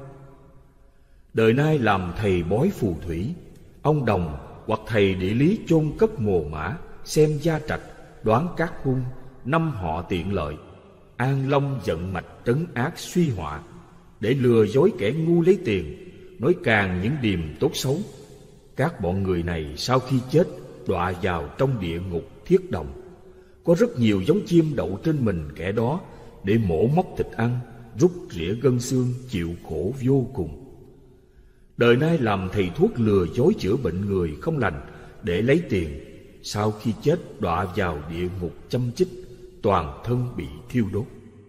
Đời nay làm thầy bói phù thủy, ông đồng hoặc thầy địa lý chôn cất mồ mã xem gia trạch, đoán các hung, năm họ tiện lợi, An Long giận mạch trấn ác suy họa, để lừa dối kẻ ngu lấy tiền, nói càng những điềm tốt xấu. Các bọn người này sau khi chết đọa vào trong địa ngục thiết đồng. Có rất nhiều giống chim đậu trên mình kẻ đó, để mổ móc thịt ăn, rút rỉa gân xương, chịu khổ vô cùng. Đời nay làm thầy thuốc lừa dối chữa bệnh người không lành để lấy tiền, sau khi chết đọa vào địa ngục châm chích, toàn thân bị thiêu đốt.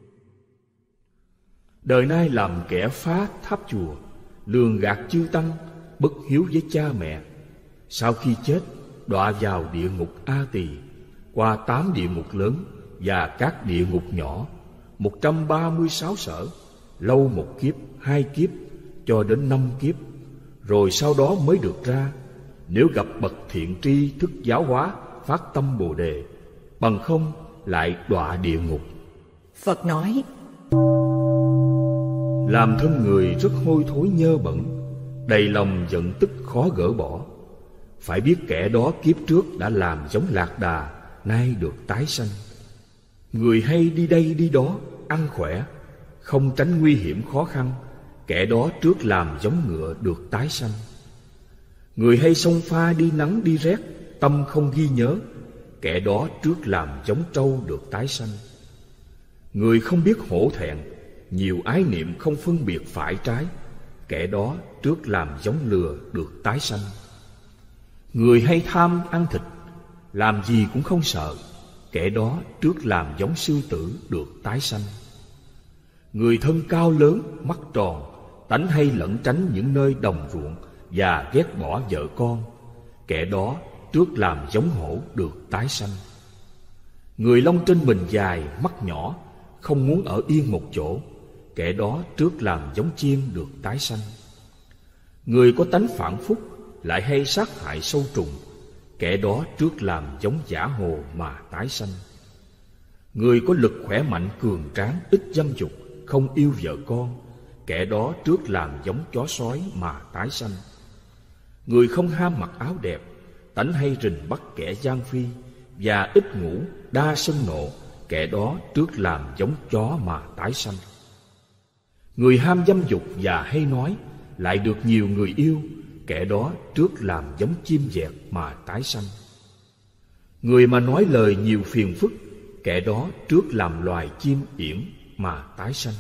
Đời nay làm kẻ phá tháp chùa, lường gạt chư tăng, bất hiếu với cha mẹ, sau khi chết đọa vào địa ngục A Tỳ, qua tám địa ngục lớn và các địa ngục nhỏ, một trăm ba mươi sáu sở, lâu một kiếp, hai kiếp, cho đến năm kiếp, rồi sau đó mới được ra. Nếu gặp bậc thiện tri thức giáo hóa, phát tâm Bồ Đề, bằng không lại đọa địa ngục. Phật nói: Làm thân người rất hôi thối nhơ bẩn, đầy lòng giận tức khó gỡ bỏ. Phải biết kẻ đó kiếp trước đã làm giống lạc đà, nay được tái sanh. Người hay đi đây đi đó, ăn khỏe, không tránh nguy hiểm khó khăn, kẻ đó trước làm giống ngựa được tái sanh. Người hay xông pha đi nắng đi rét, tâm không ghi nhớ, kẻ đó trước làm giống trâu được tái sanh. Người không biết hổ thẹn, nhiều ái niệm không phân biệt phải trái, kẻ đó trước làm giống lừa được tái sanh. Người hay tham ăn thịt, làm gì cũng không sợ, kẻ đó trước làm giống sư tử được tái sanh. Người thân cao lớn, mắt tròn, tánh hay lẩn tránh những nơi đồng ruộng và ghét bỏ vợ con, kẻ đó trước làm giống hổ được tái sanh. Người lông trên mình dài, mắt nhỏ, không muốn ở yên một chỗ, kẻ đó trước làm giống chim được tái sanh. Người có tánh phản phúc, lại hay sát hại sâu trùng, kẻ đó trước làm giống giả hồ mà tái sanh. Người có lực khỏe mạnh cường tráng, ít dâm dục, không yêu vợ con, kẻ đó trước làm giống chó sói mà tái sanh. Người không ham mặc áo đẹp, tánh hay rình bắt kẻ gian phi, và ít ngủ, đa sân nộ, kẻ đó trước làm giống chó mà tái sanh. Người ham dâm dục và hay nói, lại được nhiều người yêu, kẻ đó trước làm giống chim dẹt mà tái sanh. Người mà nói lời nhiều phiền phức, kẻ đó trước làm loài chim yểm mà tái sanh.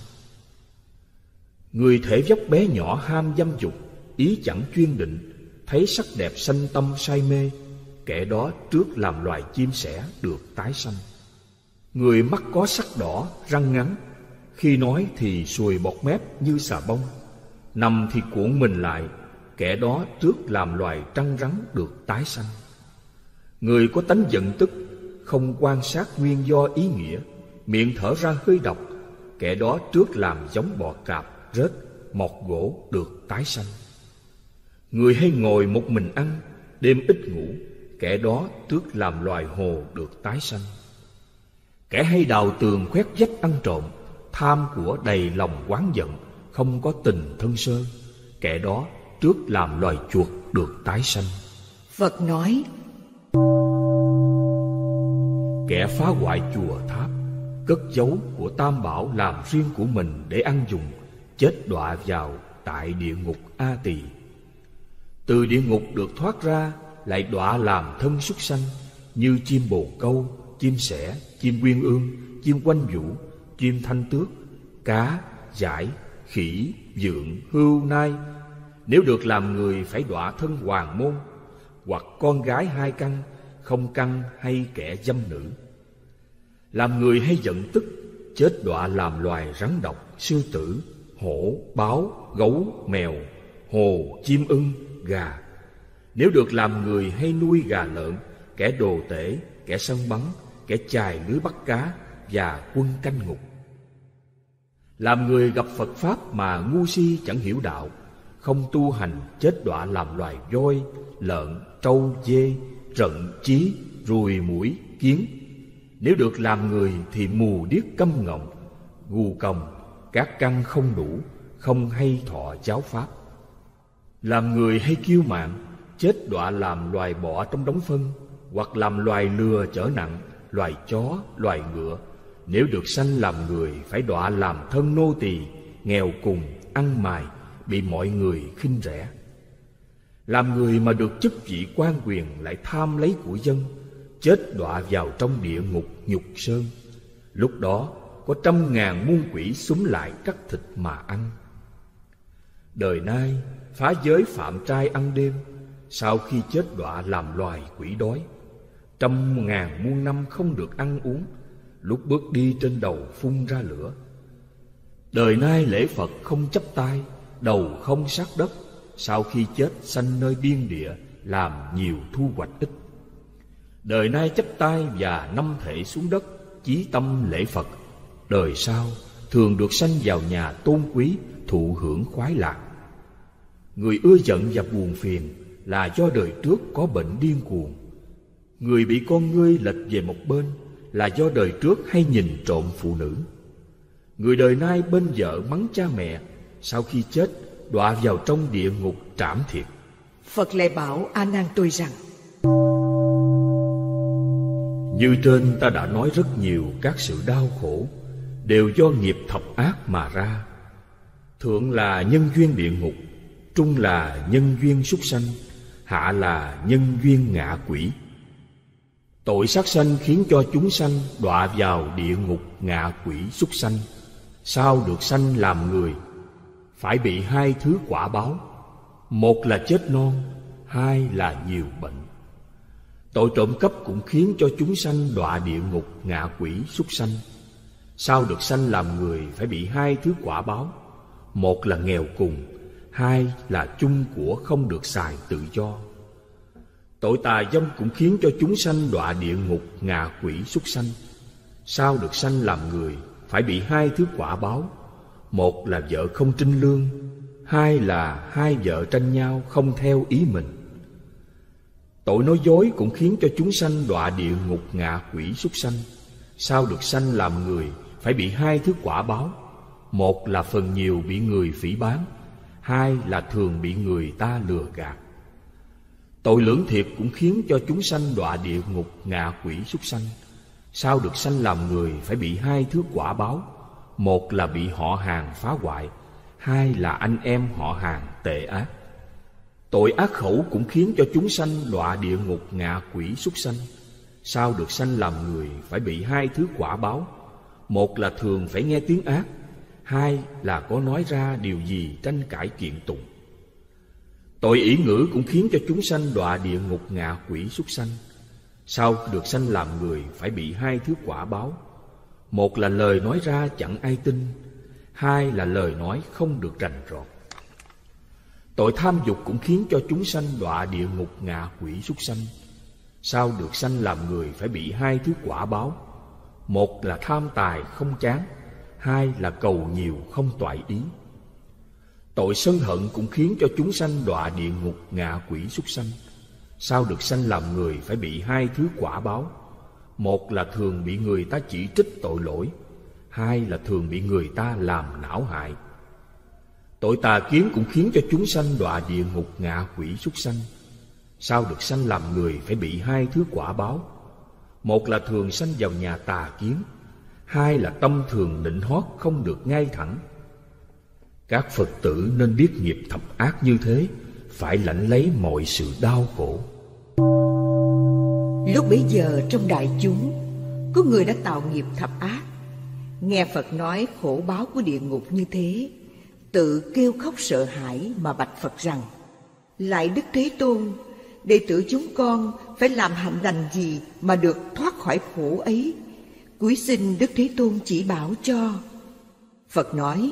Người thể vóc bé nhỏ ham dâm dục, ý chẳng chuyên định, thấy sắc đẹp sanh tâm say mê, kẻ đó trước làm loài chim sẻ được tái sanh. Người mắt có sắc đỏ, răng ngắn, khi nói thì sùi bọt mép như xà bông, nằm thì cuộn mình lại, kẻ đó trước làm loài trăng rắn được tái sanh. Người có tánh giận tức, không quan sát nguyên do ý nghĩa, miệng thở ra hơi độc, kẻ đó trước làm giống bò cạp, rết, mọt gỗ được tái sanh. Người hay ngồi một mình ăn, đêm ít ngủ, kẻ đó trước làm loài hồ được tái sanh. Kẻ hay đào tường khoét vách ăn trộm, tham của đầy lòng oán giận, không có tình thân sơ, kẻ đó trước làm loài chuột được tái sanh. Phật nói: Kẻ phá hoại chùa tháp, cất giấu của tam bảo làm riêng của mình để ăn dùng, chết đọa vào tại địa ngục A Tỳ. Từ địa ngục được thoát ra, lại đọa làm thân súc sanh, như chim bồ câu, chim sẻ, chim uyên ương, chim quanh vũ, chim thanh tước, cá, dải, khỉ, vượn, hươu, nai. Nếu được làm người phải đọa thân hoàng môn, hoặc con gái hai căn, không căn hay kẻ dâm nữ. Làm người hay giận tức, chết đọa làm loài rắn độc, sư tử, hổ, báo, gấu, mèo, hồ, chim ưng, gà. Nếu được làm người hay nuôi gà lợn, kẻ đồ tể, kẻ săn bắn, kẻ chài lưới bắt cá và quân canh ngục. Làm người gặp Phật Pháp mà ngu si chẳng hiểu đạo, không tu hành, chết đọa làm loài voi, lợn, trâu, dê, rận, chí, ruồi, muỗi, kiến. Nếu được làm người thì mù điếc câm ngọng, gù còng, các căn không đủ, không hay thọ giáo pháp. Làm người hay kiêu mạn, chết đọa làm loài bọ trong đống phân, hoặc làm loài lừa chở nặng, loài chó, loài ngựa, nếu được sanh làm người phải đọa làm thân nô tỳ, nghèo cùng, ăn mài, bị mọi người khinh rẻ. Làm người mà được chức vị quan quyền lại tham lấy của dân, chết đọa vào trong địa ngục nhục sơn. Lúc đó có trăm ngàn muôn quỷ xúm lại cắt thịt mà ăn. Đời nay phá giới phạm trai ăn đêm, sau khi chết đọa làm loài quỷ đói. Trăm ngàn muôn năm không được ăn uống, lúc bước đi trên đầu phun ra lửa. Đời nay lễ Phật không chắp tay, đầu không sát đất, sau khi chết sanh nơi biên địa, làm nhiều thu hoạch ít. Đời nay chắp tay và năm thể xuống đất, chí tâm lễ Phật. Đời sau thường được sanh vào nhà tôn quý, thụ hưởng khoái lạc. Người ưa giận và buồn phiền là do đời trước có bệnh điên cuồng. Người bị con ngươi lệch về một bên là do đời trước hay nhìn trộm phụ nữ. Người đời nay bên vợ mắng cha mẹ, sau khi chết đọa vào trong địa ngục trảm thiệt. Phật lại bảo A Nan tôi rằng: Như trên ta đã nói rất nhiều các sự đau khổ đều do nghiệp thập ác mà ra. Thượng là nhân duyên địa ngục, trung là nhân duyên súc sanh, hạ là nhân duyên ngạ quỷ. Tội sát sanh khiến cho chúng sanh đọa vào địa ngục ngạ quỷ súc sanh. Sau được sanh làm người phải bị hai thứ quả báo: một là chết non, hai là nhiều bệnh. Tội trộm cắp cũng khiến cho chúng sanh đọa địa ngục ngạ quỷ súc sanh. Sau được sanh làm người phải bị hai thứ quả báo: một là nghèo cùng, hai là chung của không được xài tự do. Tội tà dâm cũng khiến cho chúng sanh đọa địa ngục ngạ quỷ súc sanh. Sau được sanh làm người phải bị hai thứ quả báo: một là vợ không trinh lương, hai là hai vợ tranh nhau không theo ý mình. Tội nói dối cũng khiến cho chúng sanh đọa địa ngục ngạ quỷ súc sanh. Sau được sanh làm người phải bị hai thứ quả báo: một là phần nhiều bị người phỉ báng, hai là thường bị người ta lừa gạt. Tội lưỡng thiệt cũng khiến cho chúng sanh đọa địa ngục ngạ quỷ súc sanh. Sau được sanh làm người phải bị hai thứ quả báo: một là bị họ hàng phá hoại, hai là anh em họ hàng tệ ác. Tội ác khẩu cũng khiến cho chúng sanh đọa địa ngục ngạ quỷ súc sanh. Sau được sanh làm người phải bị hai thứ quả báo: một là thường phải nghe tiếng ác, hai là có nói ra điều gì tranh cãi kiện tụng. Tội ỷ ngữ cũng khiến cho chúng sanh đọa địa ngục ngạ quỷ súc sanh. Sau được sanh làm người phải bị hai thứ quả báo: một là lời nói ra chẳng ai tin, hai là lời nói không được rành rọt. Tội tham dục cũng khiến cho chúng sanh đọa địa ngục ngạ quỷ súc sanh. Sau được sanh làm người phải bị hai thứ quả báo: một là tham tài không chán, hai là cầu nhiều không toại ý. Tội sân hận cũng khiến cho chúng sanh đọa địa ngục ngạ quỷ súc sanh. Sau được sanh làm người phải bị hai thứ quả báo: một là thường bị người ta chỉ trích tội lỗi, hai là thường bị người ta làm não hại. Tội tà kiến cũng khiến cho chúng sanh đọa địa ngục ngạ quỷ súc sanh. Sau được sanh làm người phải bị hai thứ quả báo: một là thường sanh vào nhà tà kiến, hai là tâm thường nịnh hót không được ngay thẳng. Các Phật tử nên biết nghiệp thập ác như thế, phải lãnh lấy mọi sự đau khổ. Lúc bấy giờ trong đại chúng có người đã tạo nghiệp thập ác, nghe Phật nói khổ báo của địa ngục như thế, tự kêu khóc sợ hãi mà bạch Phật rằng: Lạy Đức Thế Tôn, đệ tử chúng con phải làm hạnh lành gì mà được thoát khỏi khổ ấy? Cúi xin Đức Thế Tôn chỉ bảo cho. Phật nói: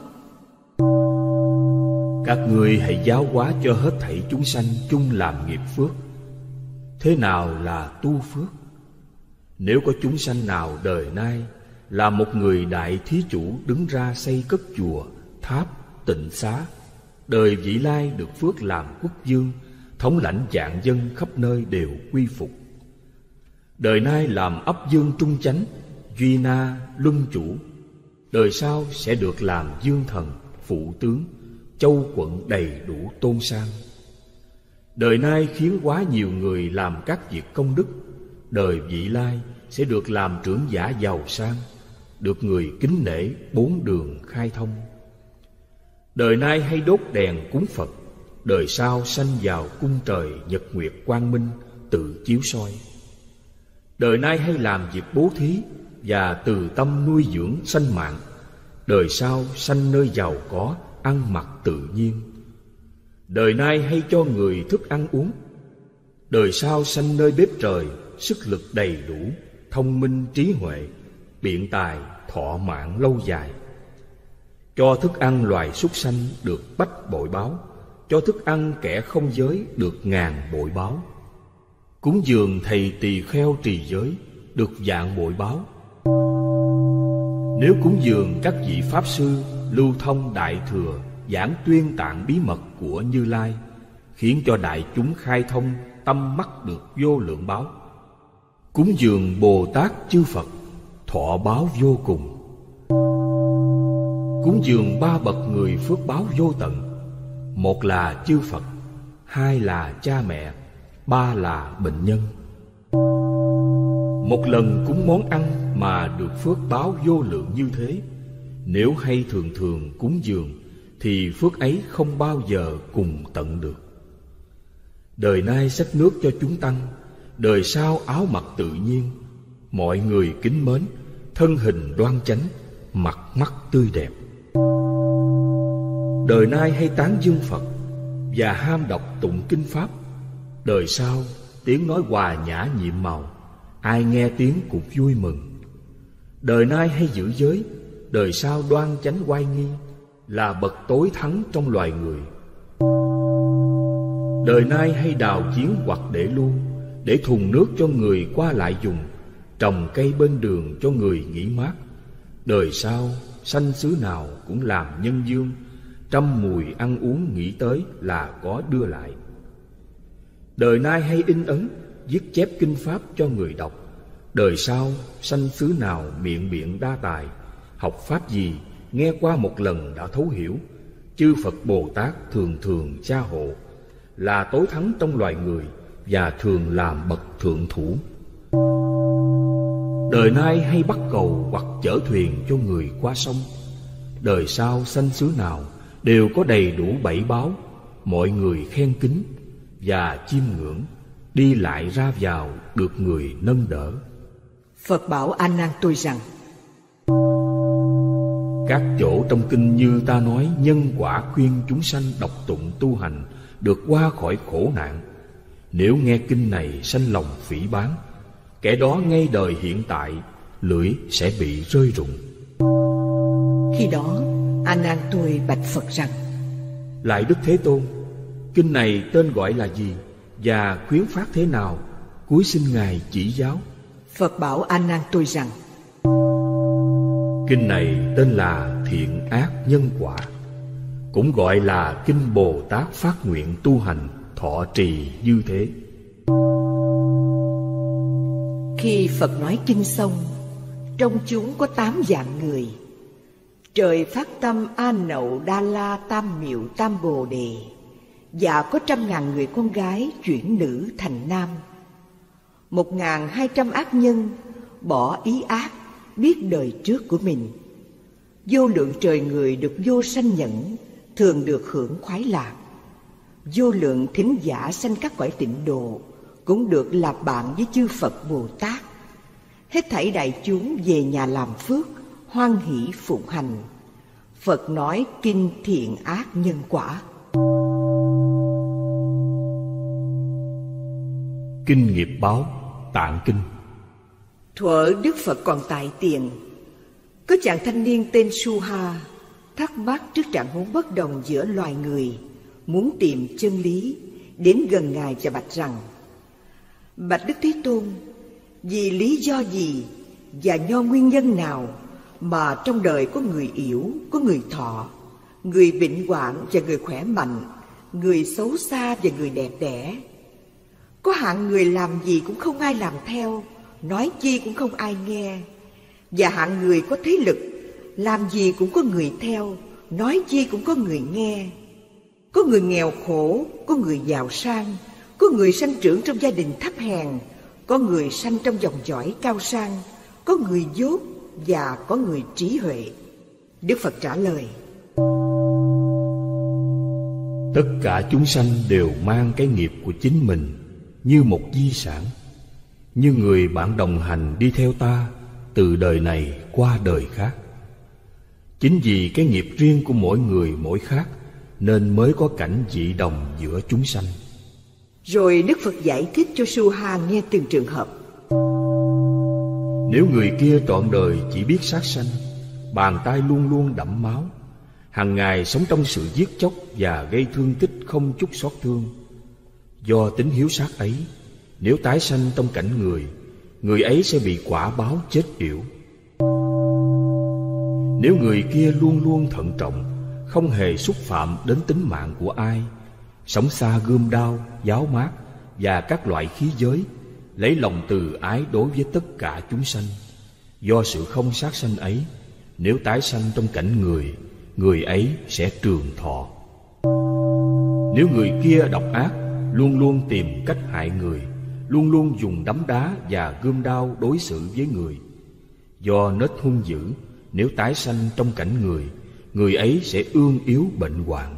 Các ngươi hãy giáo hóa cho hết thảy chúng sanh chung làm nghiệp phước. Thế nào là tu phước? Nếu có chúng sanh nào đời nay là một người đại thí chủ đứng ra xây cất chùa, tháp, tịnh xá, đời vị lai được phước làm quốc vương, thống lãnh vạn dân khắp nơi đều quy phục. Đời nay làm ấp dương trung chánh, duy na, luân chủ, đời sau sẽ được làm dương thần, phụ tướng, châu quận đầy đủ tôn sang. Đời nay khiến quá nhiều người làm các việc công đức, đời vị lai sẽ được làm trưởng giả giàu sang, được người kính nể, bốn đường khai thông. Đời nay hay đốt đèn cúng Phật, đời sau sanh vào cung trời nhật nguyệt quang minh tự chiếu soi. Đời nay hay làm việc bố thí và từ tâm nuôi dưỡng sanh mạng, đời sau sanh nơi giàu có, ăn mặc tự nhiên. Đời nay hay cho người thức ăn uống, đời sau sanh nơi bếp trời, sức lực đầy đủ, thông minh trí huệ, biện tài, thọ mạng lâu dài. Cho thức ăn loài súc sanh được bách bội báo, cho thức ăn kẻ không giới được ngàn bội báo. Cúng dường thầy tỳ kheo trì giới được vạn bội báo. Nếu cúng dường các vị pháp sư lưu thông đại thừa, giảng tuyên tạng bí mật của Như Lai, khiến cho đại chúng khai thông, tâm mắt được vô lượng báo. Cúng dường Bồ Tát chư Phật, thọ báo vô cùng. Cúng dường ba bậc người phước báo vô tận. Một là chư Phật, hai là cha mẹ, ba là bệnh nhân. Một lần cúng món ăn mà được phước báo vô lượng như thế, nếu hay thường thường cúng dường thì phước ấy không bao giờ cùng tận được. Đời nay xách nước cho chúng tăng, đời sau áo mặc tự nhiên, mọi người kính mến, thân hình đoan chánh, mặt mắt tươi đẹp. Đời nay hay tán dương Phật và ham đọc tụng kinh pháp, đời sau tiếng nói hòa nhã nhiệm màu, ai nghe tiếng cũng vui mừng. Đời nay hay giữ giới, đời sau đoan chánh oai nghi, là bậc tối thắng trong loài người. Đời nay hay đào giếng hoặc để lưu, để thùng nước cho người qua lại dùng, trồng cây bên đường cho người nghỉ mát. Đời sau sanh xứ nào cũng làm nhân dương, trăm mùi ăn uống nghĩ tới là có đưa lại. Đời nay hay in ấn, viết chép kinh pháp cho người đọc. Đời sau sanh xứ nào miệng biện đa tài, học pháp gì nghe qua một lần đã thấu hiểu. Chư Phật Bồ Tát thường thường cha hộ, là tối thắng trong loài người và thường làm bậc thượng thủ. Đời nay hay bắt cầu hoặc chở thuyền cho người qua sông. Đời sau sanh xứ nào đều có đầy đủ bảy báo, mọi người khen kính và chiêm ngưỡng, đi lại ra vào được người nâng đỡ. Phật bảo A Nan tôi rằng: các chỗ trong kinh như ta nói nhân quả khuyên chúng sanh đọc tụng tu hành được qua khỏi khổ nạn. Nếu nghe kinh này sanh lòng phỉ báng, kẻ đó ngay đời hiện tại lưỡi sẽ bị rơi rụng. Khi đó A Nan tôi bạch Phật rằng: Lại Đức Thế Tôn, kinh này tên gọi là gì và khuyến phát thế nào? Cúi xin Ngài chỉ giáo. Phật bảo A Nan tôi rằng: kinh này tên là Thiện Ác Nhân Quả, cũng gọi là kinh Bồ Tát phát nguyện tu hành thọ trì như thế. Khi Phật nói kinh xong, trong chúng có tám dạng người. Trời phát tâm A Nậu Đa La Tam Miệu Tam Bồ Đề, và có trăm ngàn người con gái chuyển nữ thành nam. Một ngàn hai trăm ác nhân bỏ ý ác, biết đời trước của mình. Vô lượng trời người được vô sanh nhẫn, thường được hưởng khoái lạc. Vô lượng thính giả sanh các cõi tịnh độ, cũng được làm bạn với chư Phật Bồ Tát. Hết thảy đại chúng về nhà làm phước, hoan hỷ phụng hành. Phật nói kinh Thiện Ác Nhân Quả. Kinh Nghiệp Báo Tạng Kinh. Thuở Đức Phật còn tại tiền, có chàng thanh niên tên Suha thắc mắc trước trạng huống bất đồng giữa loài người, muốn tìm chân lý, đến gần Ngài và bạch rằng: Bạch Đức Thế Tôn, vì lý do gì và do nguyên nhân nào mà trong đời có người yếu, có người thọ, người bệnh hoạn và người khỏe mạnh, người xấu xa và người đẹp đẽ? Có hạng người làm gì cũng không ai làm theo, nói chi cũng không ai nghe. Và hạng người có thế lực, làm gì cũng có người theo, nói chi cũng có người nghe. Có người nghèo khổ, có người giàu sang, có người sanh trưởng trong gia đình thấp hèn, Có người sanh trong dòng dõi cao sang, có người dốt và có người trí huệ. Đức Phật trả lời: tất cả chúng sanh đều mang cái nghiệp của chính mình như một di sản, như người bạn đồng hành đi theo ta từ đời này qua đời khác. Chính vì cái nghiệp riêng của mỗi người mỗi khác nên mới có cảnh dị đồng giữa chúng sanh. Rồi Đức Phật giải thích cho Suha nghe từng trường hợp. Nếu người kia trọn đời chỉ biết sát sanh, bàn tay luôn luôn đẫm máu, hàng ngày sống trong sự giết chóc và gây thương tích không chút xót thương, do tính hiếu sát ấy, nếu tái sanh trong cảnh người, người ấy sẽ bị quả báo chết yểu. Nếu người kia luôn luôn thận trọng, không hề xúc phạm đến tính mạng của ai, sống xa gươm đao, giáo mát và các loại khí giới, lấy lòng từ ái đối với tất cả chúng sanh, do sự không sát sanh ấy, nếu tái sanh trong cảnh người, người ấy sẽ trường thọ. Nếu người kia độc ác, luôn luôn tìm cách hại người, luôn luôn dùng đấm đá và gươm đao đối xử với người, do nết hung dữ, nếu tái sanh trong cảnh người, người ấy sẽ ương yếu bệnh hoạn.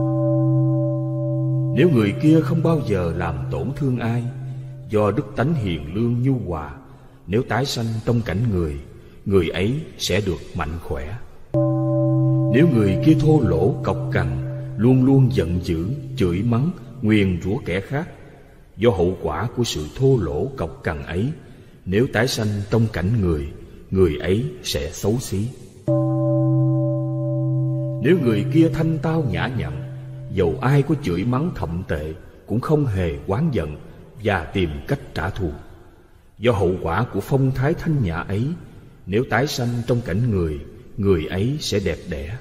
Nếu người kia không bao giờ làm tổn thương ai, do đức tánh hiền lương nhu hòa, nếu tái sanh trong cảnh người, người ấy sẽ được mạnh khỏe. Nếu người kia thô lỗ cộc cằn, luôn luôn giận dữ, chửi mắng, nguyền rủa kẻ khác, do hậu quả của sự thô lỗ cộc cằn ấy, nếu tái sanh trong cảnh người, người ấy sẽ xấu xí. Nếu người kia thanh tao nhã nhặn, dầu ai có chửi mắng thậm tệ cũng không hề oán giận và tìm cách trả thù, do hậu quả của phong thái thanh nhã ấy, nếu tái sanh trong cảnh người, người ấy sẽ đẹp đẽ.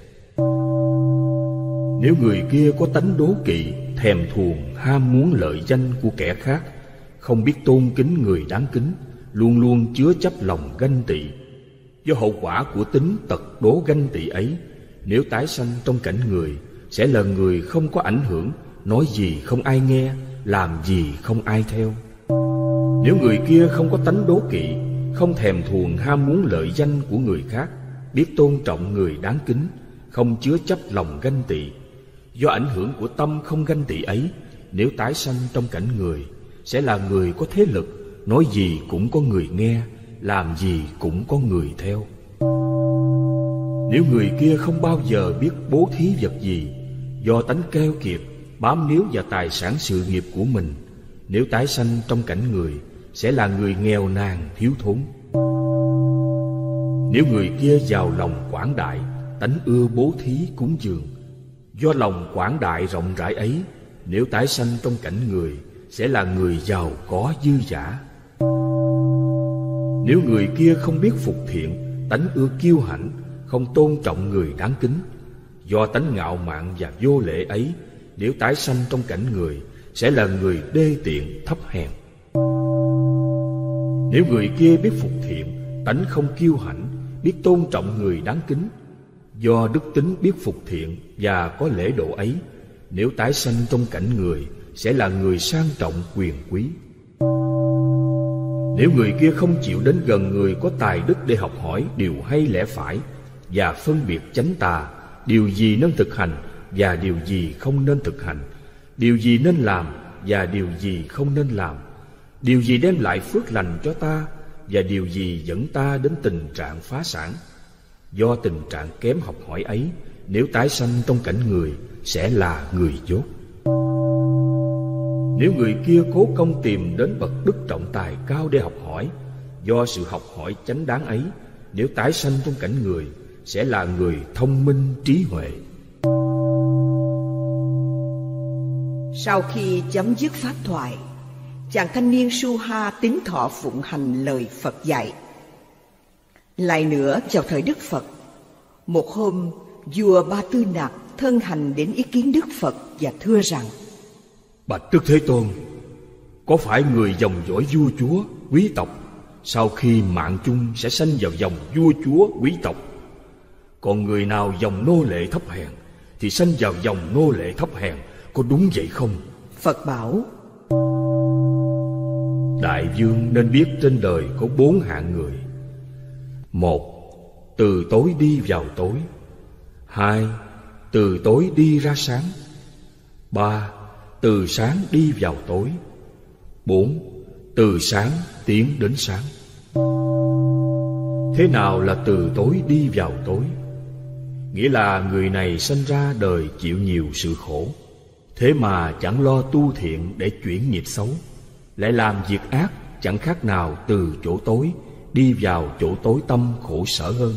Nếu người kia có tánh đố kỵ, thèm thuồng, ham muốn lợi danh của kẻ khác, không biết tôn kính người đáng kính, luôn luôn chứa chấp lòng ganh tị, do hậu quả của tính tật đố ganh tị ấy, nếu tái sanh trong cảnh người, sẽ là người không có ảnh hưởng, nói gì không ai nghe, làm gì không ai theo. Nếu người kia không có tánh đố kỵ, không thèm thuồng ham muốn lợi danh của người khác, biết tôn trọng người đáng kính, không chứa chấp lòng ganh tị, do ảnh hưởng của tâm không ganh tị ấy, nếu tái sanh trong cảnh người, sẽ là người có thế lực, nói gì cũng có người nghe, làm gì cũng có người theo. Nếu người kia không bao giờ biết bố thí vật gì, do tánh keo kiệt, bám níu vào tài sản sự nghiệp của mình, nếu tái sanh trong cảnh người, sẽ là người nghèo nàn thiếu thốn. Nếu người kia giàu lòng quảng đại, tánh ưa bố thí cúng dường, do lòng quảng đại rộng rãi ấy, nếu tái sanh trong cảnh người, sẽ là người giàu có dư dả. Nếu người kia không biết phục thiện, tánh ưa kiêu hãnh, không tôn trọng người đáng kính, do tánh ngạo mạn và vô lễ ấy, nếu tái sanh trong cảnh người, sẽ là người đê tiện thấp hèn. Nếu người kia biết phục thiện, tánh không kiêu hãnh, biết tôn trọng người đáng kính, do đức tính biết phục thiện và có lễ độ ấy, nếu tái sanh trong cảnh người, sẽ là người sang trọng quyền quý. Nếu người kia không chịu đến gần người có tài đức để học hỏi điều hay lẽ phải và phân biệt chánh tà, điều gì nên thực hành và điều gì không nên thực hành, điều gì nên làm và điều gì không nên làm, điều gì đem lại phước lành cho ta và điều gì dẫn ta đến tình trạng phá sản, do tình trạng kém học hỏi ấy, nếu tái sanh trong cảnh người, sẽ là người dốt. Nếu người kia cố công tìm đến bậc đức trọng tài cao để học hỏi, do sự học hỏi chánh đáng ấy, nếu tái sanh trong cảnh người, sẽ là người thông minh trí huệ. Sau khi chấm dứt pháp thoại, chàng thanh niên Suha tín thọ phụng hành lời Phật dạy. Lại nữa, vào thời Đức Phật, một hôm vua Ba Tư Nặc thân hành đến ý kiến Đức Phật và thưa rằng: Bạch Đức Thế Tôn, có phải người dòng dõi vua chúa, quý tộc sau khi mạng chung sẽ sanh vào dòng vua chúa, quý tộc? Còn người nào dòng nô lệ thấp hèn thì sanh vào dòng nô lệ thấp hèn, có đúng vậy không? Phật bảo: đại vương nên biết trên đời có bốn hạng người. Một, từ tối đi vào tối. Hai, từ tối đi ra sáng. Ba, từ sáng đi vào tối. Bốn, từ sáng tiến đến sáng. Thế nào là từ tối đi vào tối? Nghĩa là người này sinh ra đời chịu nhiều sự khổ, thế mà chẳng lo tu thiện để chuyển nghiệp xấu, lại làm việc ác, chẳng khác nào từ chỗ tối đi vào chỗ tối tăm khổ sở hơn.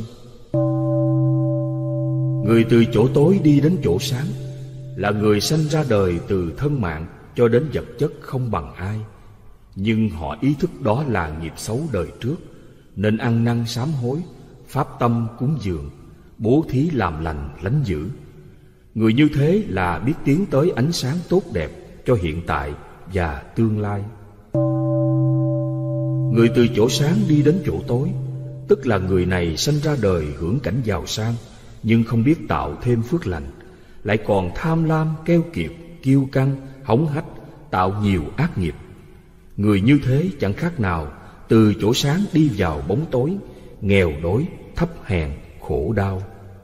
Người từ chỗ tối đi đến chỗ sáng là người sanh ra đời từ thân mạng cho đến vật chất không bằng ai, nhưng họ ý thức đó là nghiệp xấu đời trước, nên ăn năn sám hối, pháp tâm cúng dường, bố thí làm lành lánh dữ. Người như thế là biết tiến tới ánh sáng tốt đẹp cho hiện tại và tương lai. Người từ chỗ sáng đi đến chỗ tối, tức là người này sanh ra đời hưởng cảnh giàu sang, nhưng không biết tạo thêm phước lành, lại còn tham lam, keo kiệt, kiêu căng, hống hách, tạo nhiều ác nghiệp. Người như thế chẳng khác nào từ chỗ sáng đi vào bóng tối, nghèo đói, thấp hèn, khổ đau.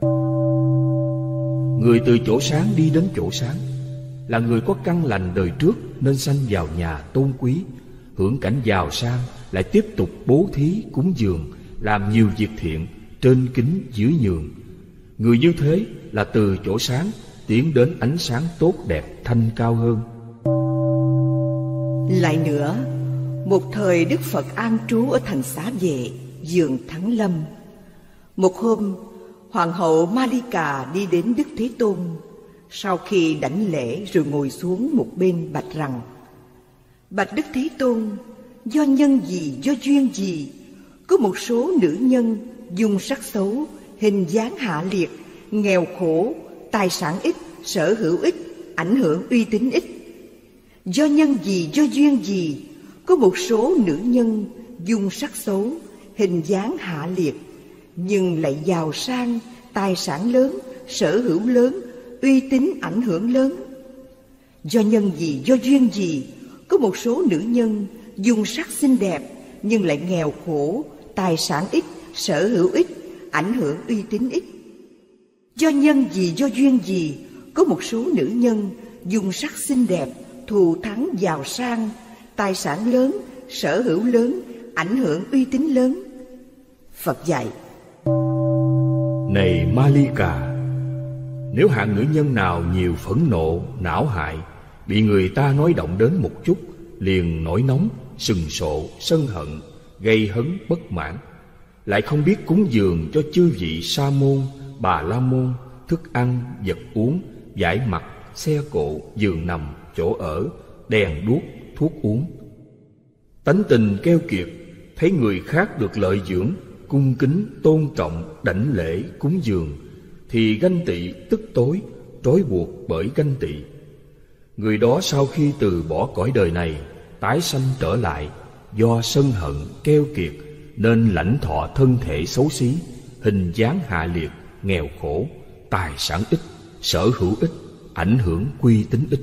Người từ chỗ sáng đi đến chỗ sáng là người có căn lành đời trước nên sanh vào nhà tôn quý, hưởng cảnh giàu sang, lại tiếp tục bố thí cúng dường, làm nhiều việc thiện, trên kính dưới nhường. Người như thế là từ chỗ sáng tiến đến ánh sáng tốt đẹp thanh cao hơn. Lại nữa, một thời Đức Phật an trú ở thành Xá Vệ, vườn Thắng Lâm. Một hôm, Hoàng hậu Malika đi đến Đức Thế Tôn. Sau khi đảnh lễ rồi ngồi xuống một bên bạch rằng: Bạch Đức Thế Tôn, do nhân gì, do duyên gì, có một số nữ nhân dung sắc xấu, hình dáng hạ liệt, nghèo khổ, tài sản ít, sở hữu ít, ảnh hưởng uy tín ít. Do nhân gì, do duyên gì, có một số nữ nhân dung sắc xấu, hình dáng hạ liệt, nhưng lại giàu sang, tài sản lớn, sở hữu lớn, uy tín ảnh hưởng lớn. Do nhân gì, do duyên gì, có một số nữ nhân dung sắc xinh đẹp, nhưng lại nghèo khổ, tài sản ít, sở hữu ít, ảnh hưởng uy tín ít. Do nhân gì, do duyên gì, có một số nữ nhân dung sắc xinh đẹp, thù thắng giàu sang, tài sản lớn, sở hữu lớn, ảnh hưởng uy tín lớn. Phật dạy: Này Malika, nếu hạng nữ nhân nào nhiều phẫn nộ, não hại, bị người ta nói động đến một chút, liền nổi nóng, sừng sộ, sân hận, gây hấn bất mãn, lại không biết cúng dường cho chư vị sa môn, bà la môn, thức ăn, vật uống, vải mặc, xe cộ, giường nằm, chỗ ở, đèn đuốc, thuốc uống. Tánh tình keo kiệt, thấy người khác được lợi dưỡng, cung kính, tôn trọng, đảnh lễ, cúng dường, thì ganh tị tức tối, trói buộc bởi ganh tị. Người đó sau khi từ bỏ cõi đời này, tái sanh trở lại, do sân hận, keo kiệt, nên lãnh thọ thân thể xấu xí, hình dáng hạ liệt, nghèo khổ, tài sản ít, sở hữu ít, ảnh hưởng uy tín ít.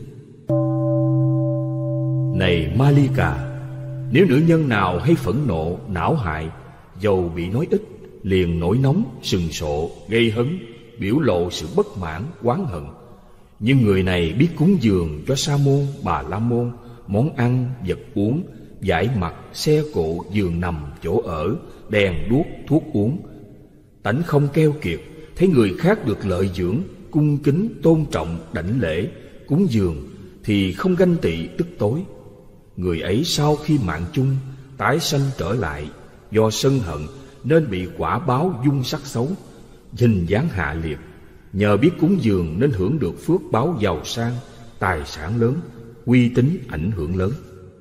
Này Malika, nếu nữ nhân nào hay phẫn nộ, não hại, dầu bị nói ít, liền nổi nóng, sừng sộ, gây hấn, biểu lộ sự bất mãn, oán hận. Nhưng người này biết cúng dường cho sa môn, bà la môn, món ăn, vật uống, vải mặc, xe cộ, giường nằm, chỗ ở, đèn đuốc, thuốc uống. Tánh không keo kiệt, thấy người khác được lợi dưỡng, cung kính, tôn trọng, đảnh lễ, cúng dường, thì không ganh tị tức tối. Người ấy sau khi mạng chung, tái sanh trở lại, do sân hận nên bị quả báo dung sắc xấu, hình dáng hạ liệt. Nhờ biết cúng dường nên hưởng được phước báo giàu sang, tài sản lớn, uy tín ảnh hưởng lớn.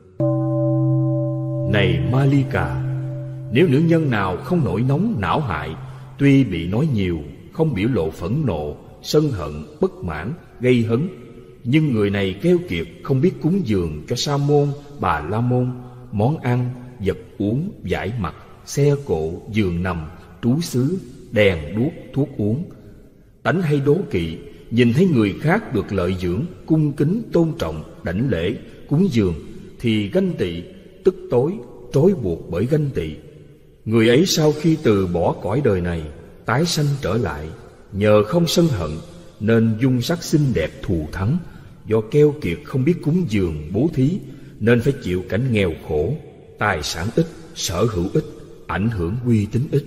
Này Malika, nếu nữ nhân nào không nổi nóng não hại, tuy bị nói nhiều, không biểu lộ phẫn nộ, sân hận, bất mãn, gây hấn, nhưng người này keo kiệt, không biết cúng dường cho sa môn, bà la môn, món ăn, vật uống, vải mặc, xe cộ, giường nằm, trú xứ, đèn đuốc, thuốc uống. Tánh hay đố kỵ, nhìn thấy người khác được lợi dưỡng, cung kính, tôn trọng, đảnh lễ, cúng dường, thì ganh tị, tức tối, trói buộc bởi ganh tị. Người ấy sau khi từ bỏ cõi đời này, tái sanh trở lại, nhờ không sân hận nên dung sắc xinh đẹp thù thắng. Do keo kiệt không biết cúng dường bố thí nên phải chịu cảnh nghèo khổ, tài sản ít, sở hữu ít, ảnh hưởng uy tín ít.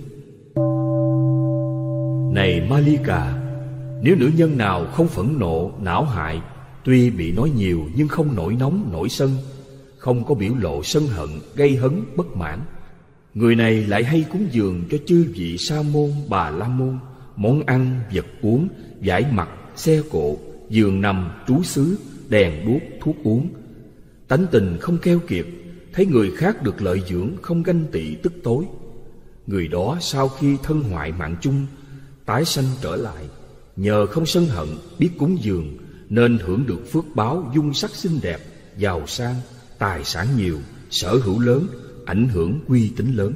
Này Malika, nếu nữ nhân nào không phẫn nộ, não hại, tuy bị nói nhiều nhưng không nổi nóng, nổi sân, không có biểu lộ sân hận, gây hấn, bất mãn, người này lại hay cúng dường cho chư vị sa môn, bà la môn món ăn, vật uống, vải mặc, xe cộ, giường nằm, trú xứ, đèn đuốc, thuốc uống. Tánh tình không keo kiệt, thấy người khác được lợi dưỡng, không ganh tị tức tối. Người đó sau khi thân hoại mạng chung, tái sanh trở lại, nhờ không sân hận, biết cúng dường nên hưởng được phước báo dung sắc xinh đẹp, giàu sang, tài sản nhiều, sở hữu lớn, ảnh hưởng uy tín lớn.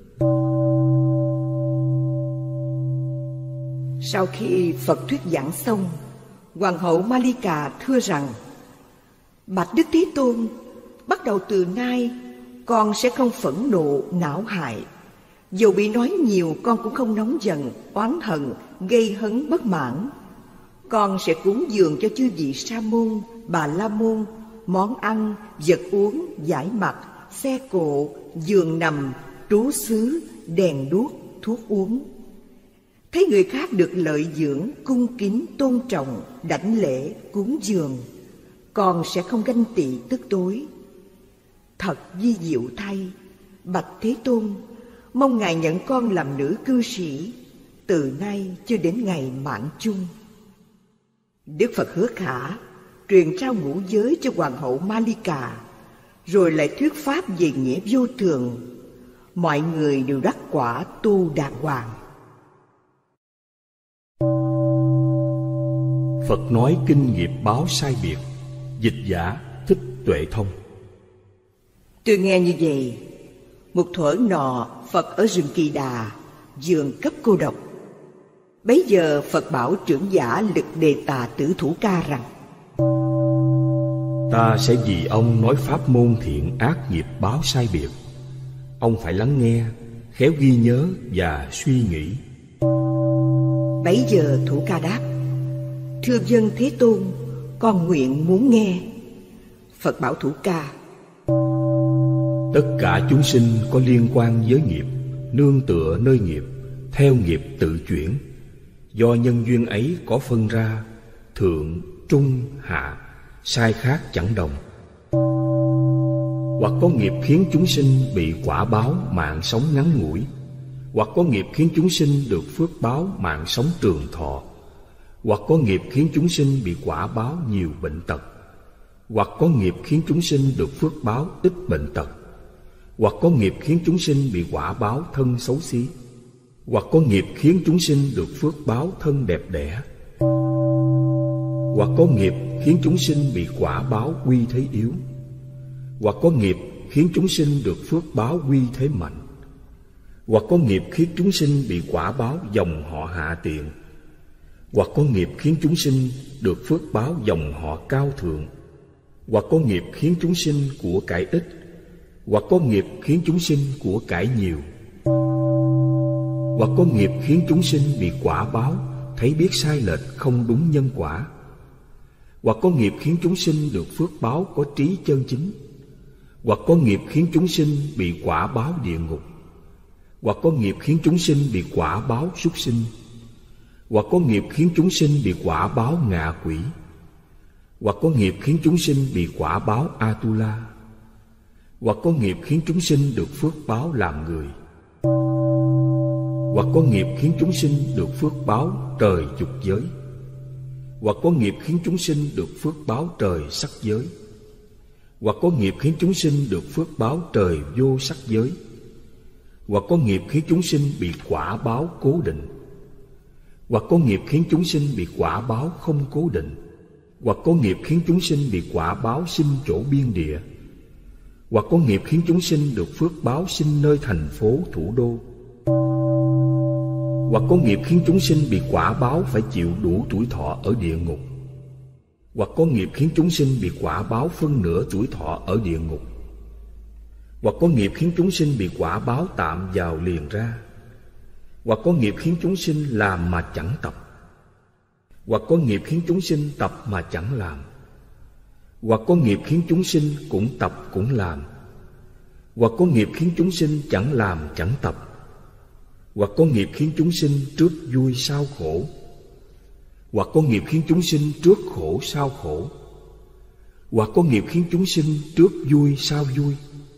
Sau khi Phật thuyết giảng xong, Hoàng hậu Malika thưa rằng: Bạch Đức Thế Tôn, bắt đầu từ nay con sẽ không phẫn nộ, não hại. Dù bị nói nhiều con cũng không nóng giận, oán hận, gây hấn bất mãn. Con sẽ cúng dường cho chư vị sa môn, bà la môn món ăn, vật uống, vải mặc, xe cộ, giường nằm, trú xứ, đèn đuốc, thuốc uống. Thấy người khác được lợi dưỡng, cung kính, tôn trọng, đảnh lễ, cúng dường, con sẽ không ganh tị tức tối. Thật vi diệu thay, bạch Thế Tôn, mong Ngài nhận con làm nữ cư sĩ, từ nay cho đến ngày mãn chung. Đức Phật Hứa Khả truyền trao ngũ giới cho Hoàng hậu Malika, rồi lại thuyết pháp về nghĩa vô thường. Mọi người đều đắc quả tu đàng hoàng. Phật nói kinh nghiệp báo sai biệt. Dịch giả Thích Tuệ Thông. Tôi nghe như vậy, một thuở nọ Phật ở rừng Kỳ Đà, vườn cấp cô độc. Bấy giờ Phật bảo trưởng giả Lực Đề Tà Tử Thủ Ca rằng: Ta sẽ vì ông nói pháp môn thiện ác nghiệp báo sai biệt. Ông phải lắng nghe, khéo ghi nhớ và suy nghĩ. Bấy giờ Thủ Ca đáp: Thưa vâng Thế Tôn, con nguyện muốn nghe. Phật bảo Thủ Ca: Tất cả chúng sinh có liên quan với nghiệp, nương tựa nơi nghiệp, theo nghiệp tự chuyển. Do nhân duyên ấy có phân ra thượng, trung, hạ, sai khác chẳng đồng. Hoặc có nghiệp khiến chúng sinh bị quả báo mạng sống ngắn ngủi, hoặc có nghiệp khiến chúng sinh được phước báo mạng sống trường thọ, hoặc có nghiệp khiến chúng sinh bị quả báo nhiều bệnh tật, hoặc có nghiệp khiến chúng sinh được phước báo ít bệnh tật, hoặc có nghiệp khiến chúng sinh bị quả báo thân xấu xí, hoặc có nghiệp khiến chúng sinh được phước báo thân đẹp đẽ, hoặc có nghiệp khiến chúng sinh bị quả báo quy thế yếu, hoặc có nghiệp khiến chúng sinh được phước báo quy thế mạnh, hoặc có nghiệp khiến chúng sinh bị quả báo dòng họ hạ tiện, hoặc có nghiệp khiến chúng sinh được phước báo dòng họ cao thượng, hoặc có nghiệp khiến chúng sinh của cải ít, hoặc có nghiệp khiến chúng sinh của cải nhiều, hoặc có nghiệp khiến chúng sinh bị quả báo thấy biết sai lệch không đúng nhân quả, hoặc có nghiệp khiến chúng sinh được phước báo có trí chân chính, hoặc có nghiệp khiến chúng sinh bị quả báo địa ngục, hoặc có nghiệp khiến chúng sinh bị quả báo súc sinh, hoặc có nghiệp khiến chúng sinh bị quả báo ngạ quỷ, hoặc có nghiệp khiến chúng sinh bị quả báo Atula, hoặc có nghiệp khiến chúng sinh được phước báo làm người, hoặc có nghiệp khiến chúng sinh được phước báo trời dục giới, hoặc có nghiệp khiến chúng sinh được phước báo trời sắc giới, hoặc có nghiệp khiến chúng sinh được phước báo trời vô sắc giới, hoặc có nghiệp khiến chúng sinh bị quả báo cố định, hoặc có nghiệp khiến chúng sinh bị quả báo không cố định, hoặc có nghiệp khiến chúng sinh bị quả báo sinh chỗ biên địa, hoặc có nghiệp khiến chúng sinh được phước báo sinh nơi thành phố thủ đô, hoặc có nghiệp khiến chúng sinh bị quả báo phải chịu đủ tuổi thọ ở địa ngục, hoặc có nghiệp khiến chúng sinh bị quả báo phân nửa tuổi thọ ở địa ngục, Hoặc có nghiệp khiến chúng sinh bị quả báo tạm vào liền ra. Hoặc có nghiệp khiến chúng sinh làm mà chẳng tập. Hoặc có nghiệp khiến chúng sinh tập mà chẳng làm. Hoặc có nghiệp khiến chúng sinh cũng tập cũng làm. Hoặc có nghiệp khiến chúng sinh chẳng làm chẳng tập. Hoặc có nghiệp khiến chúng sinh trước vui sau khổ. Hoặc có nghiệp khiến chúng sinh trước khổ sau khổ. Hoặc có nghiệp khiến chúng sinh trước vui sau vui.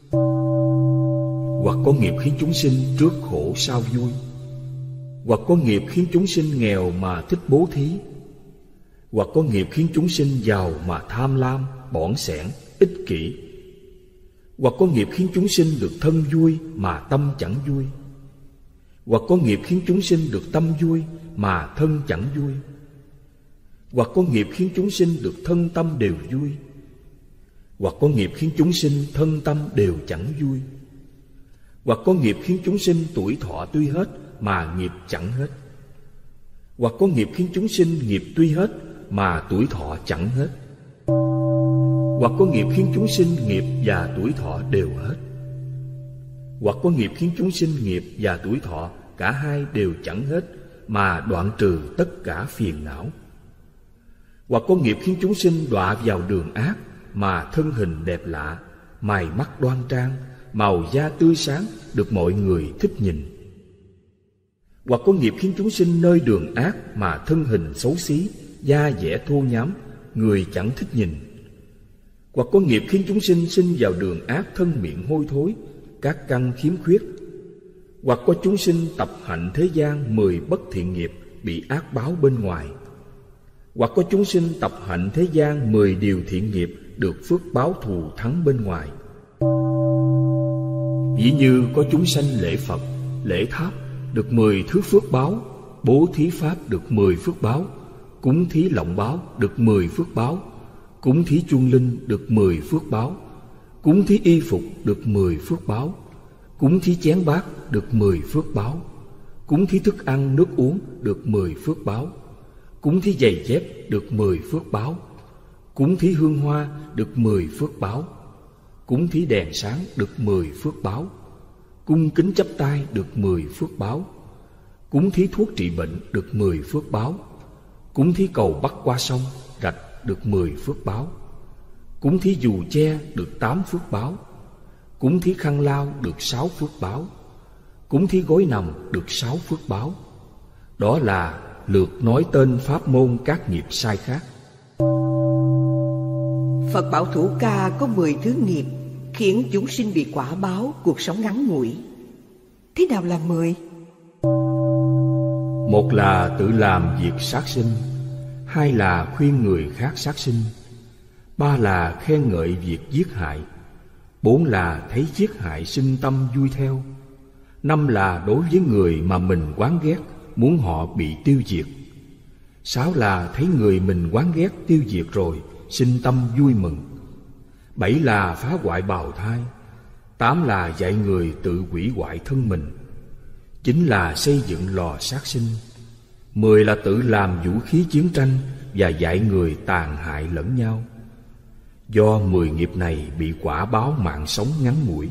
Hoặc có nghiệp khiến chúng sinh trước khổ sau vui. Hoặc có nghiệp khiến chúng sinh nghèo mà thích bố thí. Hoặc có nghiệp khiến chúng sinh giàu mà tham lam, bỏn sẻn, ích kỷ. Hoặc có nghiệp khiến chúng sinh được thân vui mà tâm chẳng vui. Hoặc có nghiệp khiến chúng sinh được tâm vui mà thân chẳng vui. Hoặc có nghiệp khiến chúng sinh được thân tâm đều vui. Hoặc có nghiệp khiến chúng sinh thân tâm đều chẳng vui. Hoặc có nghiệp khiến chúng sinh tuổi thọ tuy hết mà nghiệp chẳng hết. Hoặc có nghiệp khiến chúng sinh nghiệp tuy hết mà tuổi thọ chẳng hết. Hoặc có nghiệp khiến chúng sinh nghiệp và tuổi thọ đều hết. Hoặc có nghiệp khiến chúng sinh nghiệp và tuổi thọ cả hai đều chẳng hết mà đoạn trừ tất cả phiền não. Hoặc có nghiệp khiến chúng sinh đọa vào đường ác mà thân hình đẹp lạ, mày mắt đoan trang, màu da tươi sáng, được mọi người thích nhìn. Hoặc có nghiệp khiến chúng sinh nơi đường ác mà thân hình xấu xí, da dẻ thô nhám, người chẳng thích nhìn. Hoặc có nghiệp khiến chúng sinh sinh vào đường ác, thân miệng hôi thối, các căn khiếm khuyết. Hoặc có chúng sinh tập hạnh thế gian mười bất thiện nghiệp, bị ác báo bên ngoài. Hoặc có chúng sinh tập hạnh thế gian mười điều thiện nghiệp, được phước báo thù thắng bên ngoài. Ví như có chúng sanh lễ Phật, lễ tháp, được mười thứ phước báo, bố thí pháp được mười phước báo, cúng thí lọng báo được mười phước báo, cúng thí chuông linh được mười phước báo, cúng thí y phục được mười phước báo, cúng thí chén bát được mười phước báo, cúng thí thức ăn nước uống được mười phước báo, cúng thí giày dép được mười phước báo, cúng thí hương hoa được mười phước báo, cúng thí đèn sáng được mười phước báo, cung kính chắp tay được mười phước báo, cúng thí thuốc trị bệnh được mười phước báo, cúng thí cầu bắc qua sông rạch được mười phước báo, cúng thí dù che được tám phước báo, cúng thí khăn lau được sáu phước báo, cúng thí gối nằm được sáu phước báo. Đó là lượt nói tên pháp môn các nghiệp sai khác. Phật Bảo Thủ Ca có mười thứ nghiệp khiến chúng sinh bị quả báo cuộc sống ngắn ngủi. Thế nào là mười? Một là tự làm việc sát sinh. Hai là khuyên người khác sát sinh. Ba là khen ngợi việc giết hại. Bốn là thấy giết hại sinh tâm vui theo. Năm là đối với người mà mình oán ghét, muốn họ bị tiêu diệt. Sáu là thấy người mình oán ghét tiêu diệt rồi, sinh tâm vui mừng. Bảy là phá hoại bào thai. Tám là dạy người tự hủy hoại thân mình. Chín là xây dựng lò sát sinh. Mười là tự làm vũ khí chiến tranh và dạy người tàn hại lẫn nhau. Do mười nghiệp này bị quả báo mạng sống ngắn ngủi.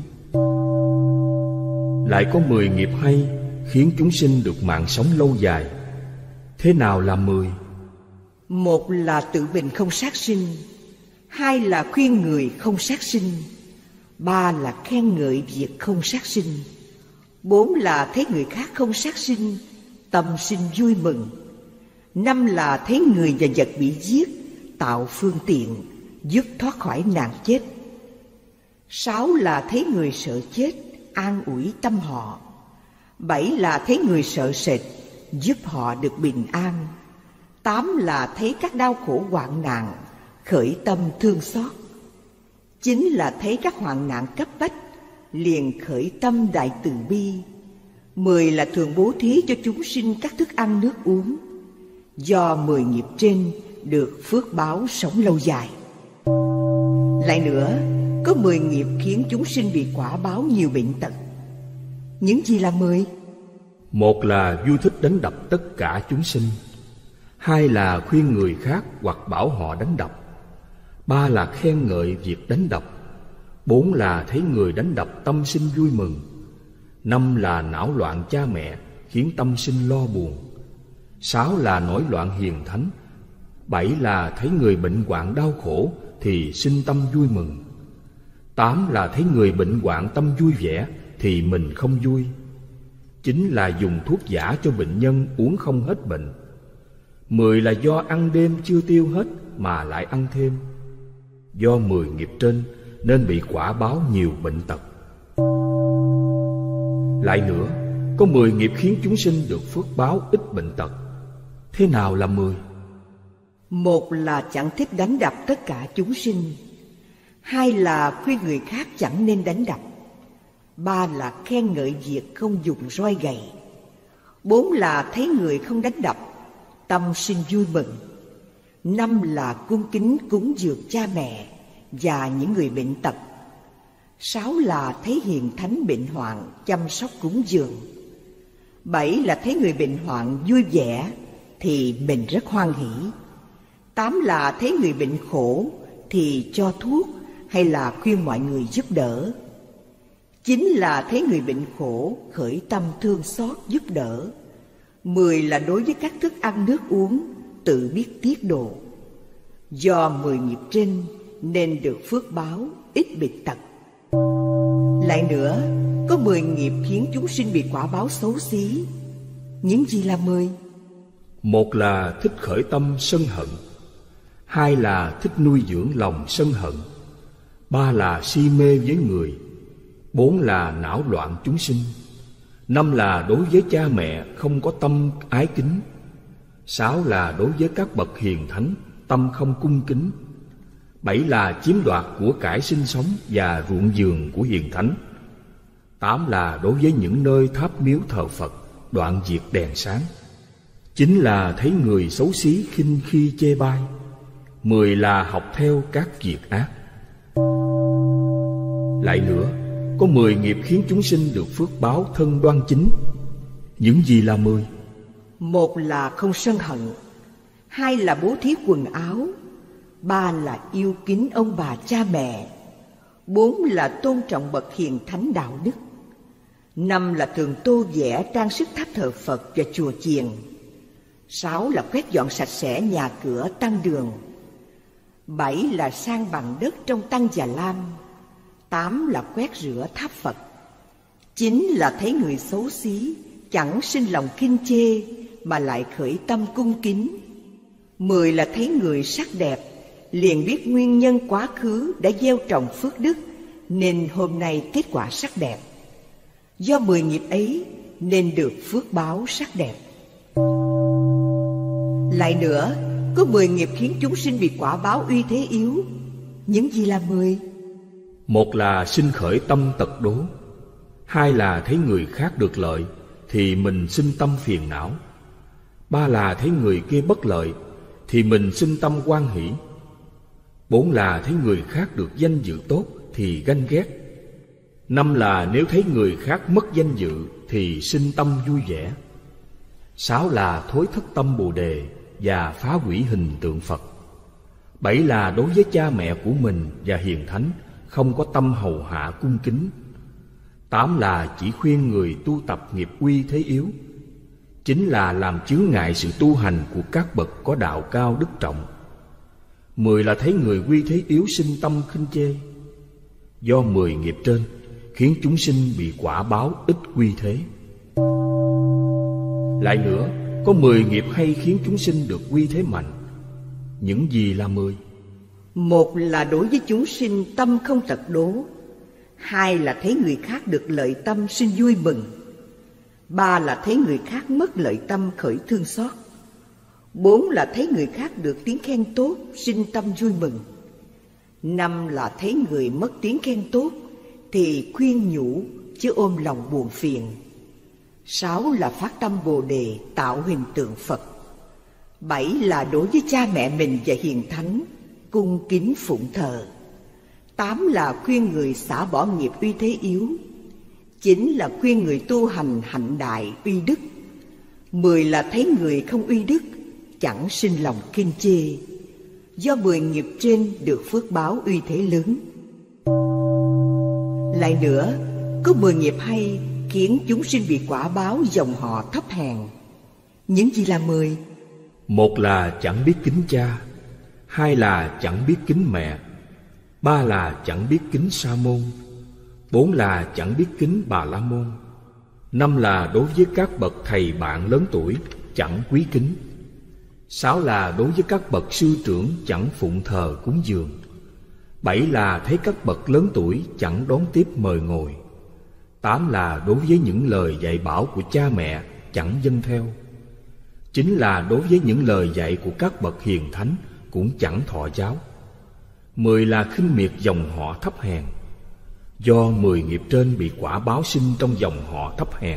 Lại có mười nghiệp hay khiến chúng sinh được mạng sống lâu dài. Thế nào là mười? Một là tự mình không sát sinh. Hai là khuyên người không sát sinh. Ba là khen ngợi việc không sát sinh. Bốn là thấy người khác không sát sinh, tâm sinh vui mừng. Năm là thấy người và vật bị giết, tạo phương tiện giúp thoát khỏi nạn chết. Sáu là thấy người sợ chết, an ủi tâm họ. Bảy là thấy người sợ sệt, giúp họ được bình an. Tám là thấy các đau khổ hoạn nạn, khởi tâm thương xót. Chín là thấy các hoạn nạn cấp bách, liền khởi tâm đại từ bi. Mười là thường bố thí cho chúng sinh các thức ăn nước uống. Do mười nghiệp trên được phước báo sống lâu dài. Lại nữa, có mười nghiệp khiến chúng sinh bị quả báo nhiều bệnh tật. Những gì là mười? Một là vui thích đánh đập tất cả chúng sinh. Hai là khuyên người khác hoặc bảo họ đánh đập. Ba là khen ngợi việc đánh đập. Bốn là thấy người đánh đập tâm sinh vui mừng. Năm là não loạn cha mẹ, khiến tâm sinh lo buồn. Sáu là nổi loạn hiền thánh. Bảy là thấy người bệnh hoạn đau khổ thì sinh tâm vui mừng. Tám là thấy người bệnh hoạn tâm vui vẻ thì mình không vui. Chín là dùng thuốc giả cho bệnh nhân uống không hết bệnh. Mười là do ăn đêm chưa tiêu hết mà lại ăn thêm. Do mười nghiệp trên nên bị quả báo nhiều bệnh tật. Lại nữa, có mười nghiệp khiến chúng sinh được phước báo ít bệnh tật. Thế nào là mười? Một là chẳng thích đánh đập tất cả chúng sinh. Hai là khuyên người khác chẳng nên đánh đập. Ba là khen ngợi việc không dùng roi gậy. Bốn là thấy người không đánh đập, tâm sinh vui mừng. Năm là cung kính cúng dường cha mẹ và những người bệnh tật. Sáu là thấy hiền thánh bệnh hoạn chăm sóc cúng dường. Bảy là thấy người bệnh hoạn vui vẻ thì mình rất hoan hỷ. Tám là thấy người bệnh khổ thì cho thuốc hay là khuyên mọi người giúp đỡ. Chín là thấy người bệnh khổ khởi tâm thương xót giúp đỡ. Mười là đối với các thức ăn nước uống tự biết tiết độ. Do mười nghiệp trên nên được phước báo ít bệnh tật. Lại nữa, có mười nghiệp khiến chúng sinh bị quả báo xấu xí. Những gì là mười? Một là thích khởi tâm sân hận. Hai là thích nuôi dưỡng lòng sân hận. Ba là si mê với người. Bốn là não loạn chúng sinh. Năm là đối với cha mẹ không có tâm ái kính. Sáu là đối với các bậc hiền thánh tâm không cung kính. Bảy là chiếm đoạt của cải sinh sống và ruộng vườn của hiền thánh. Tám là đối với những nơi tháp miếu thờ Phật đoạn diệt đèn sáng. Chín là thấy người xấu xí khinh khi chê bai. Mười là học theo các việc ác. Lại nữa, có mười nghiệp khiến chúng sinh được phước báo thân đoan chính. Những gì là mười? Một là không sân hận. Hai là bố thí quần áo. Ba là yêu kính ông bà cha mẹ. Bốn là tôn trọng bậc hiền thánh đạo đức. Năm là thường tô vẽ trang sức tháp thờ Phật và chùa chiền. Sáu là quét dọn sạch sẽ nhà cửa tăng đường. Bảy là san bằng đất trong tăng Già Lam. Tám là quét rửa tháp Phật. Chín là thấy người xấu xí chẳng sinh lòng khinh chê mà lại khởi tâm cung kính. Mười là thấy người sắc đẹp liền biết nguyên nhân quá khứ đã gieo trồng phước đức nên hôm nay kết quả sắc đẹp. Do mười nghiệp ấy nên được phước báo sắc đẹp. Lại nữa, có mười nghiệp khiến chúng sinh bị quả báo uy thế yếu. Những gì là mười? Một là sinh khởi tâm tật đố. Hai là thấy người khác được lợi thì mình sinh tâm phiền não. Ba là thấy người kia bất lợi thì mình sinh tâm hoan hỷ. Bốn là thấy người khác được danh dự tốt thì ganh ghét. Năm là nếu thấy người khác mất danh dự thì sinh tâm vui vẻ. Sáu là thối thất tâm Bồ Đề và phá hủy hình tượng Phật. Bảy là đối với cha mẹ của mình và hiền thánh không có tâm hầu hạ cung kính. Tám là chỉ khuyên người tu tập nghiệp uy thế yếu. Chín là làm chướng ngại sự tu hành của các bậc có đạo cao đức trọng. Mười là thấy người uy thế yếu sinh tâm khinh chê. Do mười nghiệp trên khiến chúng sinh bị quả báo ít uy thế. Lại nữa, có mười nghiệp hay khiến chúng sinh được uy thế mạnh. Những gì là mười? Một là đối với chúng sinh tâm không tật đố. Hai là thấy người khác được lợi tâm sinh vui mừng. Ba là thấy người khác mất lợi tâm khởi thương xót. Bốn là thấy người khác được tiếng khen tốt sinh tâm vui mừng. Năm là thấy người mất tiếng khen tốt thì khuyên nhủ chứ ôm lòng buồn phiền. Sáu là phát tâm Bồ Đề tạo hình tượng Phật. Bảy là đối với cha mẹ mình và hiền thánh cung kính phụng thờ. Tám là khuyên người xả bỏ nghiệp uy thế yếu. Chín là khuyên người tu hành hạnh đại uy đức. Mười là thấy người không uy đức chẳng sinh lòng khinh chê. Do mười nghiệp trên được phước báo uy thế lớn. Lại nữa, có mười nghiệp hay khiến chúng sinh bị quả báo dòng họ thấp hèn. Những gì là mười? Một là chẳng biết kính cha, hai là chẳng biết kính mẹ, ba là chẳng biết kính sa môn, bốn là chẳng biết kính bà la môn, năm là đối với các bậc thầy bạn lớn tuổi chẳng quý kính, sáu là đối với các bậc sư trưởng chẳng phụng thờ cúng dường, bảy là thấy các bậc lớn tuổi chẳng đón tiếp mời ngồi, tám là đối với những lời dạy bảo của cha mẹ chẳng vâng theo, chín là đối với những lời dạy của các bậc hiền thánh cũng chẳng thọ giáo, mười là khinh miệt dòng họ thấp hèn. Do mười nghiệp trên bị quả báo sinh trong dòng họ thấp hèn.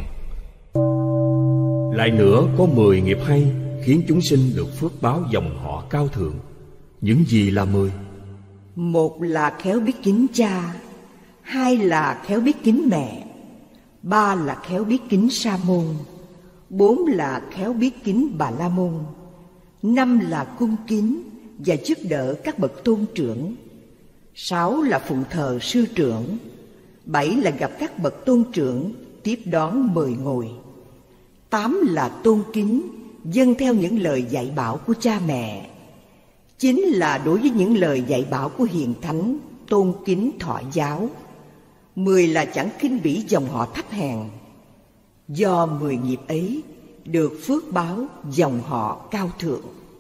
Lại nữa, có mười nghiệp hay khiến chúng sinh được phước báo dòng họ cao thượng. Những gì là mười? Một là khéo biết kính cha, hai là khéo biết kính mẹ, ba là khéo biết kính sa môn, bốn là khéo biết kính bà la môn, năm là cung kính và giúp đỡ các bậc tôn trưởng, sáu là phụng thờ sư trưởng, bảy là gặp các bậc tôn trưởng tiếp đón mời ngồi, tám là tôn kính vâng theo những lời dạy bảo của cha mẹ, chín là đối với những lời dạy bảo của hiền thánh tôn kính thọ giáo, mười là chẳng khinh bỉ dòng họ thấp hèn. Do mười nghiệp ấy được phước báo dòng họ cao thượng.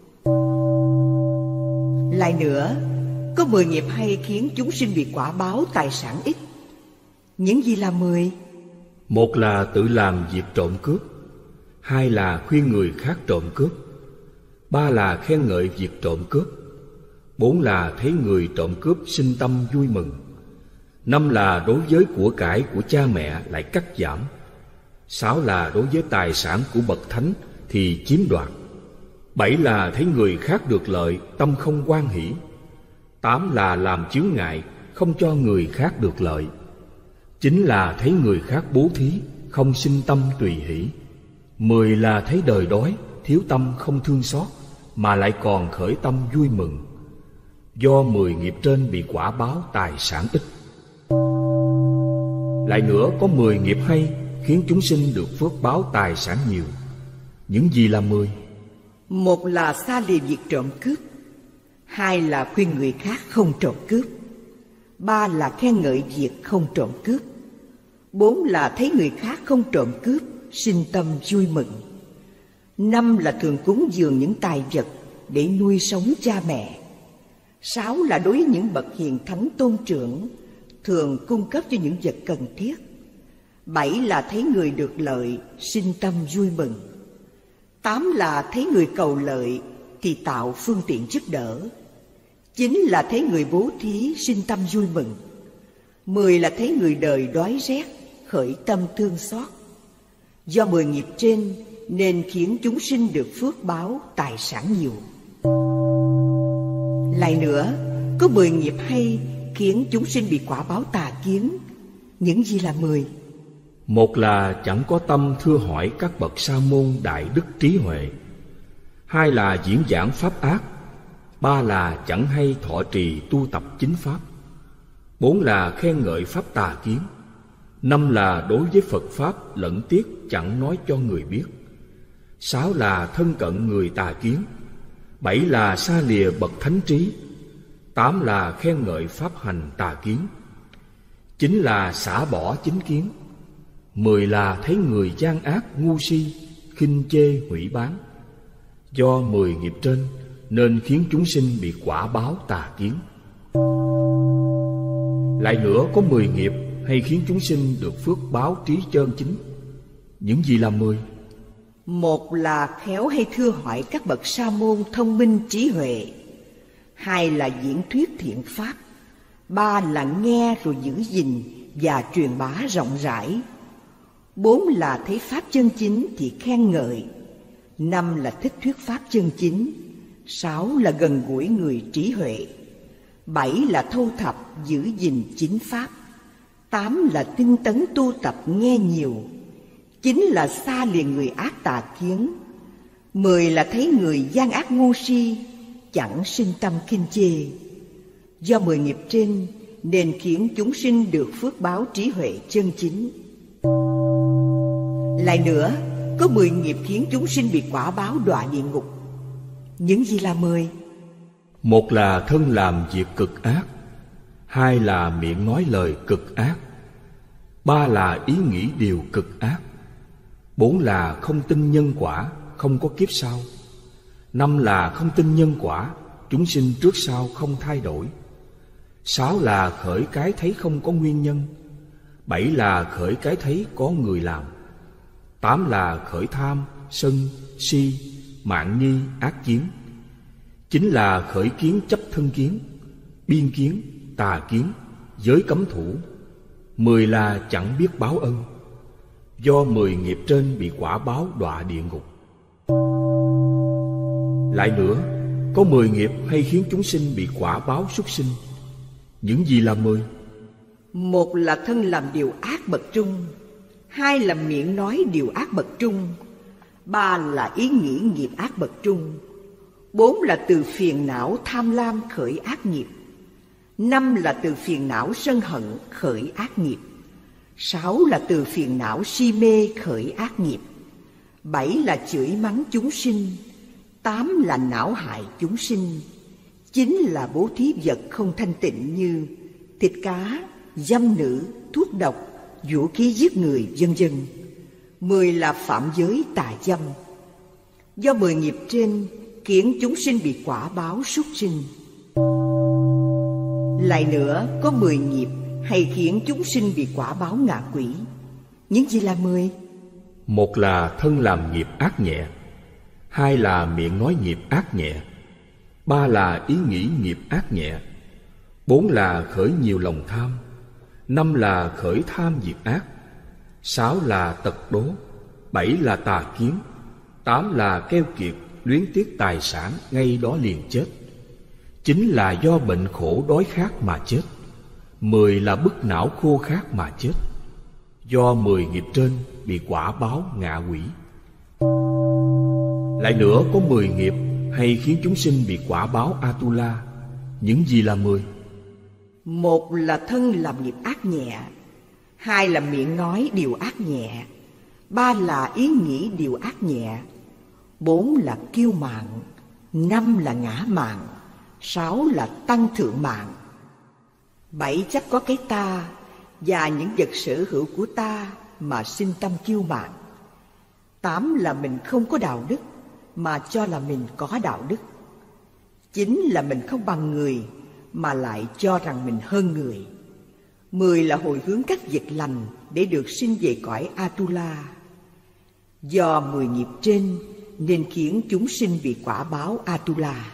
Lại nữa, có mười nghiệp hay khiến chúng sinh bị quả báo tài sản ít. Những gì là mười? Một là tự làm việc trộm cướp, hai là khuyên người khác trộm cướp, ba là khen ngợi việc trộm cướp, bốn là thấy người trộm cướp sinh tâm vui mừng, năm là đối với của cải của cha mẹ lại cắt giảm, sáu là đối với tài sản của bậc thánh thì chiếm đoạt, bảy là thấy người khác được lợi tâm không hoan hỷ, tám là làm chướng ngại không cho người khác được lợi, chín là thấy người khác bố thí không sinh tâm tùy hỷ, mười là thấy đời đói thiếu tâm không thương xót mà lại còn khởi tâm vui mừng. Do mười nghiệp trên bị quả báo tài sản ít. Lại nữa, có mười nghiệp hay khiến chúng sinh được phước báo tài sản nhiều. Những gì là mười? Một là xa lìa việc trộm cướp, hai là khuyên người khác không trộm cướp, ba là khen ngợi việc không trộm cướp, bốn là thấy người khác không trộm cướp sinh tâm vui mừng, năm là thường cúng dường những tài vật để nuôi sống cha mẹ, sáu là đối với những bậc hiền thánh tôn trưởng thường cung cấp cho những vật cần thiết, bảy là thấy người được lợi sinh tâm vui mừng, tám là thấy người cầu lợi thì tạo phương tiện giúp đỡ, chín là thấy người bố thí sinh tâm vui mừng, mười là thấy người đời đói rét khởi tâm thương xót. Do mười nghiệp trên nên khiến chúng sinh được phước báo tài sản nhiều. Lại nữa, có mười nghiệp hay khiến chúng sinh bị quả báo tà kiến. Những gì là mười? Một là chẳng có tâm thưa hỏi các bậc sa môn đại đức trí huệ, hai là diễn giảng pháp ác, ba là chẳng hay thọ trì tu tập chính pháp, bốn là khen ngợi pháp tà kiến, năm là đối với Phật pháp lẫn tiếc chẳng nói cho người biết, sáu là thân cận người tà kiến, bảy là xa lìa bậc thánh trí, tám là khen ngợi pháp hành tà kiến, chín là xả bỏ chính kiến, mười là thấy người gian ác ngu si khinh chê hủy bán. Do mười nghiệp trên nên khiến chúng sinh bị quả báo tà kiến. Lại nữa, có mười nghiệp hay khiến chúng sinh được phước báo trí chân chính. Những gì là mười? Một là khéo hay thưa hỏi các bậc sa môn thông minh trí huệ, hai là diễn thuyết thiện pháp, ba là nghe rồi giữ gìn và truyền bá rộng rãi, bốn là thấy pháp chân chính thì khen ngợi, năm là thích thuyết pháp chân chính, sáu là gần gũi người trí huệ, bảy là thâu thập giữ gìn chính pháp, tám là tinh tấn tu tập nghe nhiều, chín là xa lìa người ác tà kiến, mười là thấy người gian ác ngu si chẳng sinh tâm khinh chê. Do mười nghiệp trên nên khiến chúng sinh được phước báo trí huệ chân chính. Lại nữa, có mười nghiệp khiến chúng sinh bị quả báo đọa địa ngục. Những gì là mười? Một là thân làm việc cực ác, hai là miệng nói lời cực ác, ba là ý nghĩ điều cực ác, bốn là không tin nhân quả, không có kiếp sau, năm là không tin nhân quả, chúng sinh trước sau không thay đổi, sáu là khởi cái thấy không có nguyên nhân, bảy là khởi cái thấy có người làm, tám là khởi tham, sân, si, mạn nghi, ác kiến, chín là khởi kiến chấp thân kiến, biên kiến, tà kiến, giới cấm thủ, mười là chẳng biết báo ân. Do mười nghiệp trên bị quả báo đọa địa ngục. Lại nữa, có mười nghiệp hay khiến chúng sinh bị quả báo súc sinh. Những gì là mười? Một là thân làm điều ác bậc trung, hai là miệng nói điều ác bậc trung, ba là ý nghĩ nghiệp ác bậc trung, bốn là từ phiền não tham lam khởi ác nghiệp, năm là từ phiền não sân hận khởi ác nghiệp, sáu là từ phiền não si mê khởi ác nghiệp, bảy là chửi mắng chúng sinh, tám là não hại chúng sinh, chín là bố thí vật không thanh tịnh như thịt cá, dâm nữ, thuốc độc, vũ khí giết người, vân vân. Mười là phạm giới tà dâm. Do mười nghiệp trên khiến chúng sinh bị quả báo súc sinh. Lại nữa, có mười nghiệp hay khiến chúng sinh bị quả báo ngạ quỷ. Những gì là mười? Một là thân làm nghiệp ác nhẹ, hai là miệng nói nghiệp ác nhẹ, ba là ý nghĩ nghiệp ác nhẹ, bốn là khởi nhiều lòng tham, năm là khởi tham nghiệp ác, sáu là tật đố, bảy là tà kiến, tám là keo kiệt, luyến tiếc tài sản ngay đó liền chết, chín là do bệnh khổ đói khát mà chết, mười là bức não khô khát mà chết. Do mười nghiệp trên bị quả báo ngạ quỷ. Lại nữa, có mười nghiệp hay khiến chúng sinh bị quả báo Atula. Những gì là mười? Một là thân làm nghiệp ác nhẹ, hai là miệng nói điều ác nhẹ, ba là ý nghĩ điều ác nhẹ, bốn là kiêu mạn, năm là ngã mạn, sáu là tăng thượng mạn, bảy chấp có cái ta và những vật sở hữu của ta mà sinh tâm kiêu mạn, tám là mình không có đạo đức mà cho là mình có đạo đức, chín là mình không bằng người mà lại cho rằng mình hơn người, mười là hồi hướng các việc lành để được sinh về cõi Atula. Do mười nghiệp trên nên khiến chúng sinh bị quả báo Atula.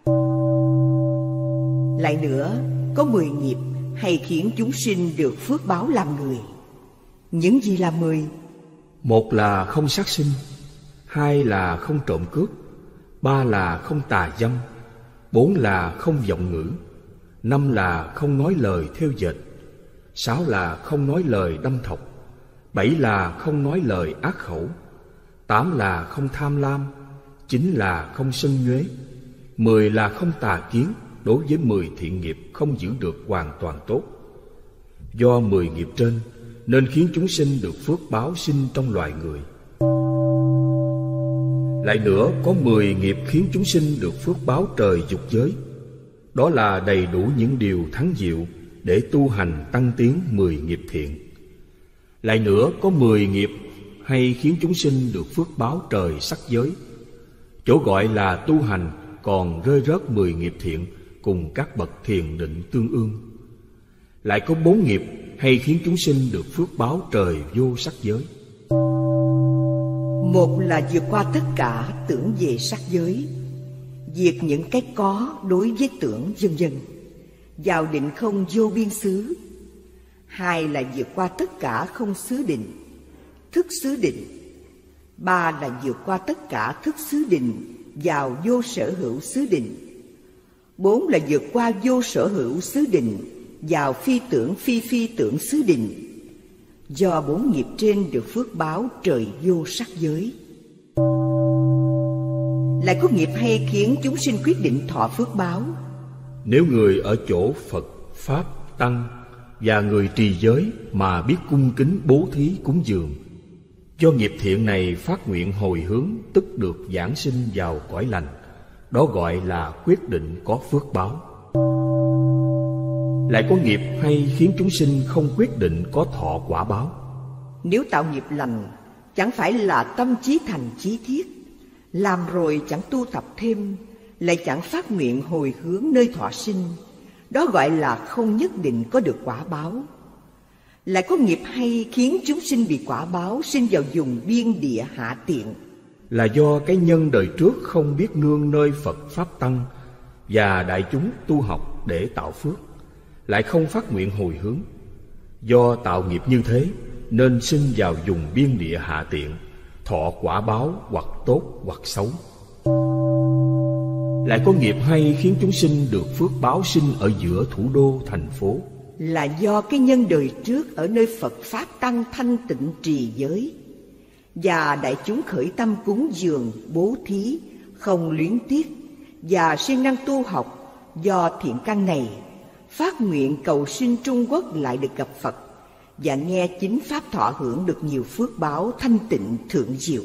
Lại nữa, có mười nghiệp hay khiến chúng sinh được phước báo làm người. Những gì là mười? Một là không sát sinh, hai là không trộm cướp, ba là không tà dâm, bốn là không vọng ngữ, năm là không nói lời thêu dệt, sáu là không nói lời đâm thọc, bảy là không nói lời ác khẩu, tám là không tham lam, chín là không sân nhuế, mười là không tà kiến. Đối với mười thiện nghiệp không giữ được hoàn toàn tốt. Do mười nghiệp trên nên khiến chúng sinh được phước báo sinh trong loài người. Lại nữa, có mười nghiệp khiến chúng sinh được phước báo trời dục giới. Đó là đầy đủ những điều thắng diệu để tu hành tăng tiến mười nghiệp thiện. Lại nữa, có mười nghiệp hay khiến chúng sinh được phước báo trời sắc giới. Chỗ gọi là tu hành còn rơi rớt mười nghiệp thiện cùng các bậc thiền định tương ương. Lại có bốn nghiệp hay khiến chúng sinh được phước báo trời vô sắc giới. Một là vượt qua tất cả tưởng về sắc giới, diệt những cái có đối với tưởng vân vân, vào định không vô biên xứ. Hai là vượt qua tất cả không xứ định, thức xứ định. Ba là vượt qua tất cả thức xứ định, vào vô sở hữu xứ định. Bốn là vượt qua vô sở hữu xứ định, vào phi tưởng phi phi tưởng xứ định. Do bốn nghiệp trên được phước báo trời vô sắc giới. Lại có nghiệp hay khiến chúng sinh quyết định thọ phước báo. Nếu người ở chỗ Phật, Pháp, tăng và người trì giới mà biết cung kính bố thí cúng dường. Do nghiệp thiện này phát nguyện hồi hướng, tức được giảng sinh vào cõi lành. Đó gọi là quyết định có phước báo. Lại có nghiệp hay khiến chúng sinh không quyết định có thọ quả báo. Nếu tạo nghiệp lành, chẳng phải là tâm chí thành chí thiết, làm rồi chẳng tu tập thêm, lại chẳng phát nguyện hồi hướng nơi thọ sinh, đó gọi là không nhất định có được quả báo. Lại có nghiệp hay khiến chúng sinh bị quả báo sinh vào vùng biên địa hạ tiện, là do cái nhân đời trước không biết nương nơi Phật Pháp Tăng và đại chúng tu học để tạo phước, lại không phát nguyện hồi hướng. Do tạo nghiệp như thế nên sinh vào vùng biên địa hạ tiện, thọ quả báo hoặc tốt hoặc xấu. Lại có nghiệp hay khiến chúng sinh được phước báo sinh ở giữa thủ đô thành phố, là do cái nhân đời trước ở nơi Phật Pháp Tăng thanh tịnh trì giới, và đại chúng khởi tâm cúng dường bố thí không luyến tiếc và siêng năng tu học. Do thiện căn này phát nguyện cầu sinh Trung Quốc lại được gặp Phật và nghe chính pháp thọ hưởng được nhiều phước báo thanh tịnh thượng diệu.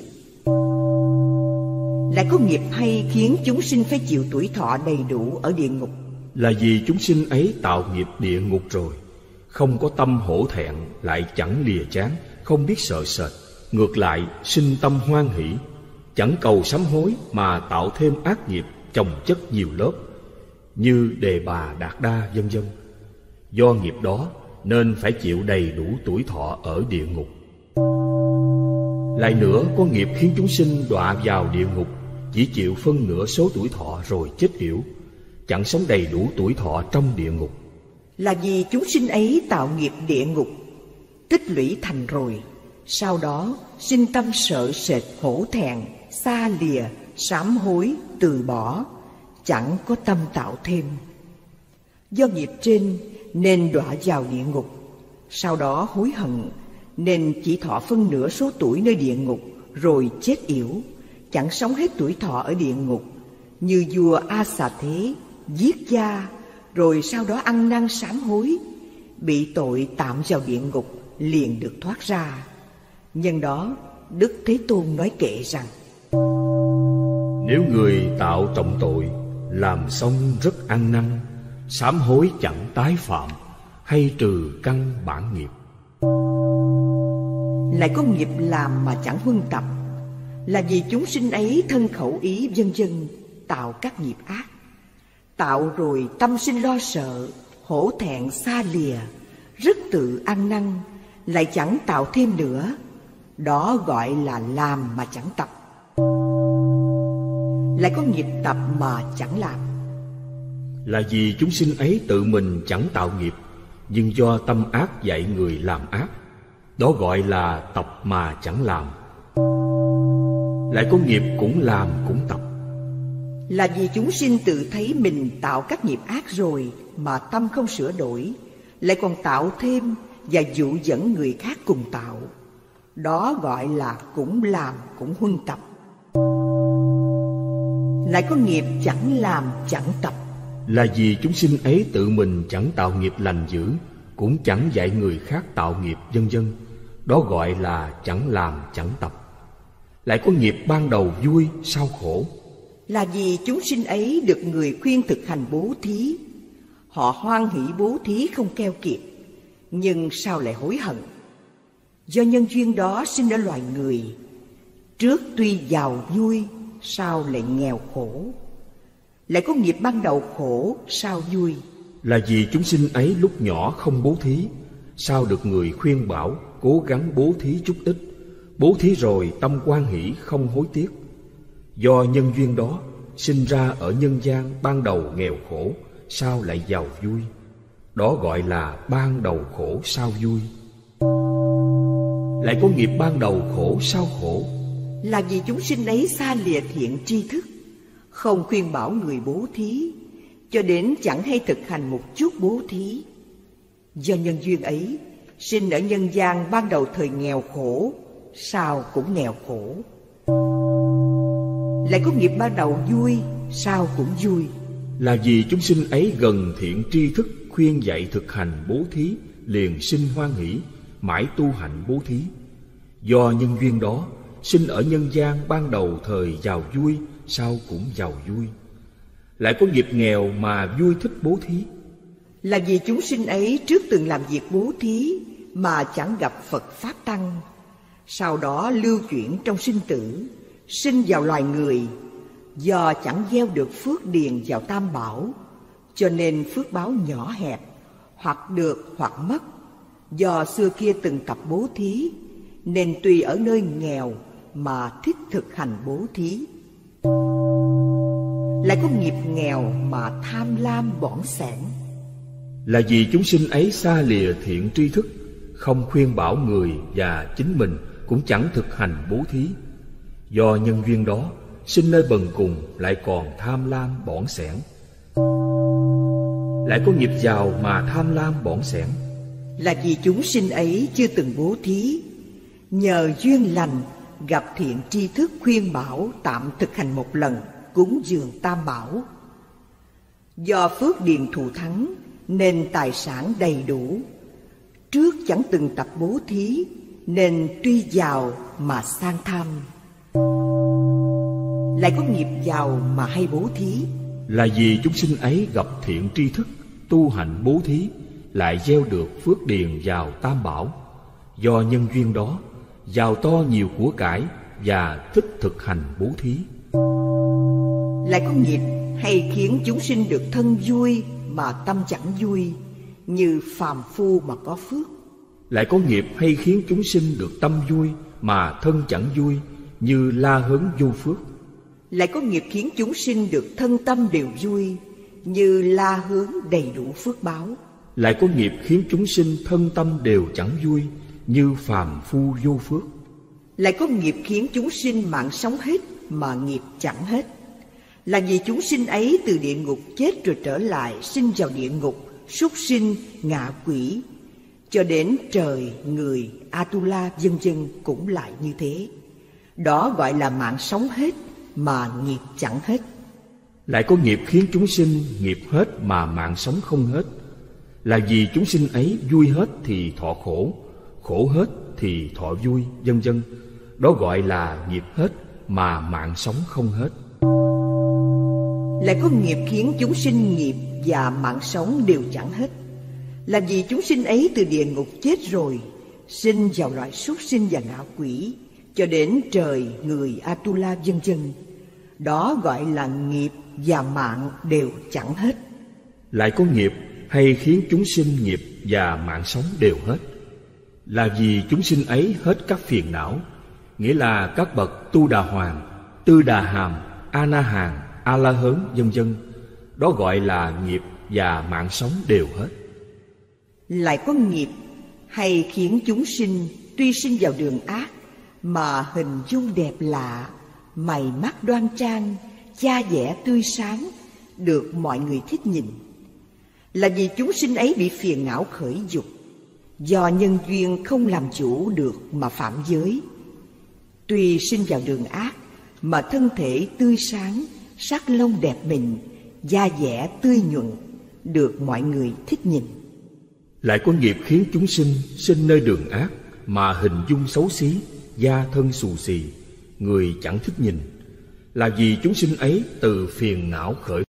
Lại có nghiệp hay khiến chúng sinh phải chịu tuổi thọ đầy đủ ở địa ngục, là vì chúng sinh ấy tạo nghiệp địa ngục rồi, không có tâm hổ thẹn, lại chẳng lìa chán, không biết sợ sệt, ngược lại sinh tâm hoan hỷ, chẳng cầu sám hối mà tạo thêm ác nghiệp chồng chất nhiều lớp, như Đề Bà, Đạt Đa vân vân. Do nghiệp đó nên phải chịu đầy đủ tuổi thọ ở địa ngục. Lại nữa có nghiệp khiến chúng sinh đọa vào địa ngục, chỉ chịu phân nửa số tuổi thọ rồi chết yểu, chẳng sống đầy đủ tuổi thọ trong địa ngục, là vì chúng sinh ấy tạo nghiệp địa ngục tích lũy thành rồi, sau đó sinh tâm sợ sệt, hổ thẹn, xa lìa, sám hối, từ bỏ, chẳng có tâm tạo thêm. Do nghiệp trên nên đọa vào địa ngục, sau đó hối hận nên chỉ thọ phân nửa số tuổi nơi địa ngục rồi chết yểu, chẳng sống hết tuổi thọ ở địa ngục, như vua A Xà Thế giết cha rồi sau đó ăn năn sám hối, bị tội tạm vào địa ngục liền được thoát ra. Nhân đó Đức Thế Tôn nói kệ rằng: nếu người tạo trọng tội, làm xong rất ăn năn, sám hối chẳng tái phạm, hay trừ căn bản nghiệp. Lại có nghiệp làm mà chẳng huân tập, là vì chúng sinh ấy thân khẩu ý vân vân tạo các nghiệp ác, tạo rồi tâm sinh lo sợ, hổ thẹn, xa lìa, rất tự ăn năn, lại chẳng tạo thêm nữa, đó gọi là làm mà chẳng tập. Lại có nghiệp tập mà chẳng làm, là vì chúng sinh ấy tự mình chẳng tạo nghiệp, nhưng do tâm ác dạy người làm ác, đó gọi là tập mà chẳng làm. Lại có nghiệp cũng làm cũng tập, là vì chúng sinh tự thấy mình tạo các nghiệp ác rồi mà tâm không sửa đổi, lại còn tạo thêm và dụ dẫn người khác cùng tạo, đó gọi là cũng làm cũng huân tập. Lại có nghiệp chẳng làm chẳng tập, là vì chúng sinh ấy tự mình chẳng tạo nghiệp lành dữ, cũng chẳng dạy người khác tạo nghiệp vân vân, đó gọi là chẳng làm chẳng tập. Lại có nghiệp ban đầu vui sau khổ, là vì chúng sinh ấy được người khuyên thực hành bố thí, họ hoan hỷ bố thí không keo kiệt, nhưng sao lại hối hận. Do nhân duyên đó sinh ở loài người, trước tuy giàu vui, sao lại nghèo khổ. Lại có nghiệp ban đầu khổ sau vui, là vì chúng sinh ấy lúc nhỏ không bố thí, sao được người khuyên bảo cố gắng bố thí chút ít, bố thí rồi tâm hoan hỷ không hối tiếc. Do nhân duyên đó sinh ra ở nhân gian ban đầu nghèo khổ, sao lại giàu vui, đó gọi là ban đầu khổ sau vui. Lại có nghiệp ban đầu khổ sau khổ, là vì chúng sinh ấy xa lìa thiện tri thức, không khuyên bảo người bố thí, cho đến chẳng hay thực hành một chút bố thí. Do nhân duyên ấy sinh ở nhân gian ban đầu thời nghèo khổ, sao cũng nghèo khổ. Lại có nghiệp ban đầu vui, sao cũng vui, là vì chúng sinh ấy gần thiện tri thức khuyên dạy thực hành bố thí, liền sinh hoan hỷ, mãi tu hạnh bố thí. Do nhân duyên đó, sinh ở nhân gian ban đầu thời giàu vui, sau cũng giàu vui. Lại có nghiệp nghèo mà vui thích bố thí. Là vì chúng sinh ấy trước từng làm việc bố thí mà chẳng gặp Phật Pháp Tăng, sau đó lưu chuyển trong sinh tử, sinh vào loài người. Do chẳng gieo được phước điền vào Tam Bảo, cho nên phước báo nhỏ hẹp, hoặc được hoặc mất. Do xưa kia từng tập bố thí, nên tuy ở nơi nghèo mà thích thực hành bố thí. Lại có nghiệp nghèo mà tham lam bỏng sẻn. Là vì chúng sinh ấy xa lìa thiện tri thức, không khuyên bảo người, và chính mình cũng chẳng thực hành bố thí. Do nhân duyên đó, sinh nơi bần cùng, lại còn tham lam bỏng sẻn. Lại có nghiệp giàu mà tham lam bỏng sẻn. Là vì chúng sinh ấy chưa từng bố thí, nhờ duyên lành gặp thiện tri thức khuyên bảo, tạm thực hành một lần cúng dường Tam Bảo. Do phước điền thù thắng nên tài sản đầy đủ. Trước chẳng từng tập bố thí, nên tuy giàu mà sang tham. Lại có nghiệp giàu mà hay bố thí. Là vì chúng sinh ấy gặp thiện tri thức, tu hành bố thí, lại gieo được phước điền vào Tam Bảo. Do nhân duyên đó, giàu to nhiều của cải và thích thực hành bố thí. Lại có nghiệp hay khiến chúng sinh được thân vui mà tâm chẳng vui, như phàm phu mà có phước. Lại có nghiệp hay khiến chúng sinh được tâm vui mà thân chẳng vui, như La Hớn vô phước. Lại có nghiệp khiến chúng sinh được thân tâm đều vui, như La Hướng đầy đủ phước báo. Lại có nghiệp khiến chúng sinh thân tâm đều chẳng vui, như phàm phu vô phước. Lại có nghiệp khiến chúng sinh mạng sống hết mà nghiệp chẳng hết. Là vì chúng sinh ấy từ địa ngục chết rồi trở lại sinh vào địa ngục, súc sinh, ngạ quỷ, cho đến trời, người, Atula vân vân cũng lại như thế. Đó gọi là mạng sống hết mà nghiệp chẳng hết. Lại có nghiệp khiến chúng sinh nghiệp hết mà mạng sống không hết. Là vì chúng sinh ấy vui hết thì thọ khổ, khổ hết thì thọ vui, vân vân. Đó gọi là nghiệp hết mà mạng sống không hết. Lại có nghiệp khiến chúng sinh nghiệp và mạng sống đều chẳng hết. Là vì chúng sinh ấy từ địa ngục chết rồi sinh vào loại súc sinh và ngạ quỷ, cho đến trời, người, Atula vân vân. Đó gọi là nghiệp và mạng đều chẳng hết. Lại có nghiệp hay khiến chúng sinh nghiệp và mạng sống đều hết. Là vì chúng sinh ấy hết các phiền não, nghĩa là các bậc Tu Đà Hoàng, Tư Đà Hàm, A Na Hàm, A La Hớn vân vân. Đó gọi là nghiệp và mạng sống đều hết. Lại có nghiệp hay khiến chúng sinh tuy sinh vào đường ác mà hình dung đẹp lạ, mày mắt đoan trang, da dẻ tươi sáng, được mọi người thích nhìn. Là vì chúng sinh ấy bị phiền não khởi dục, do nhân duyên không làm chủ được mà phạm giới. Tuy sinh vào đường ác mà thân thể tươi sáng, sắc lông đẹp mịn, da dẻ tươi nhuận, được mọi người thích nhìn. Lại có nghiệp khiến chúng sinh sinh nơi đường ác mà hình dung xấu xí, da thân xù xì, người chẳng thích nhìn. Là vì chúng sinh ấy từ phiền não khởi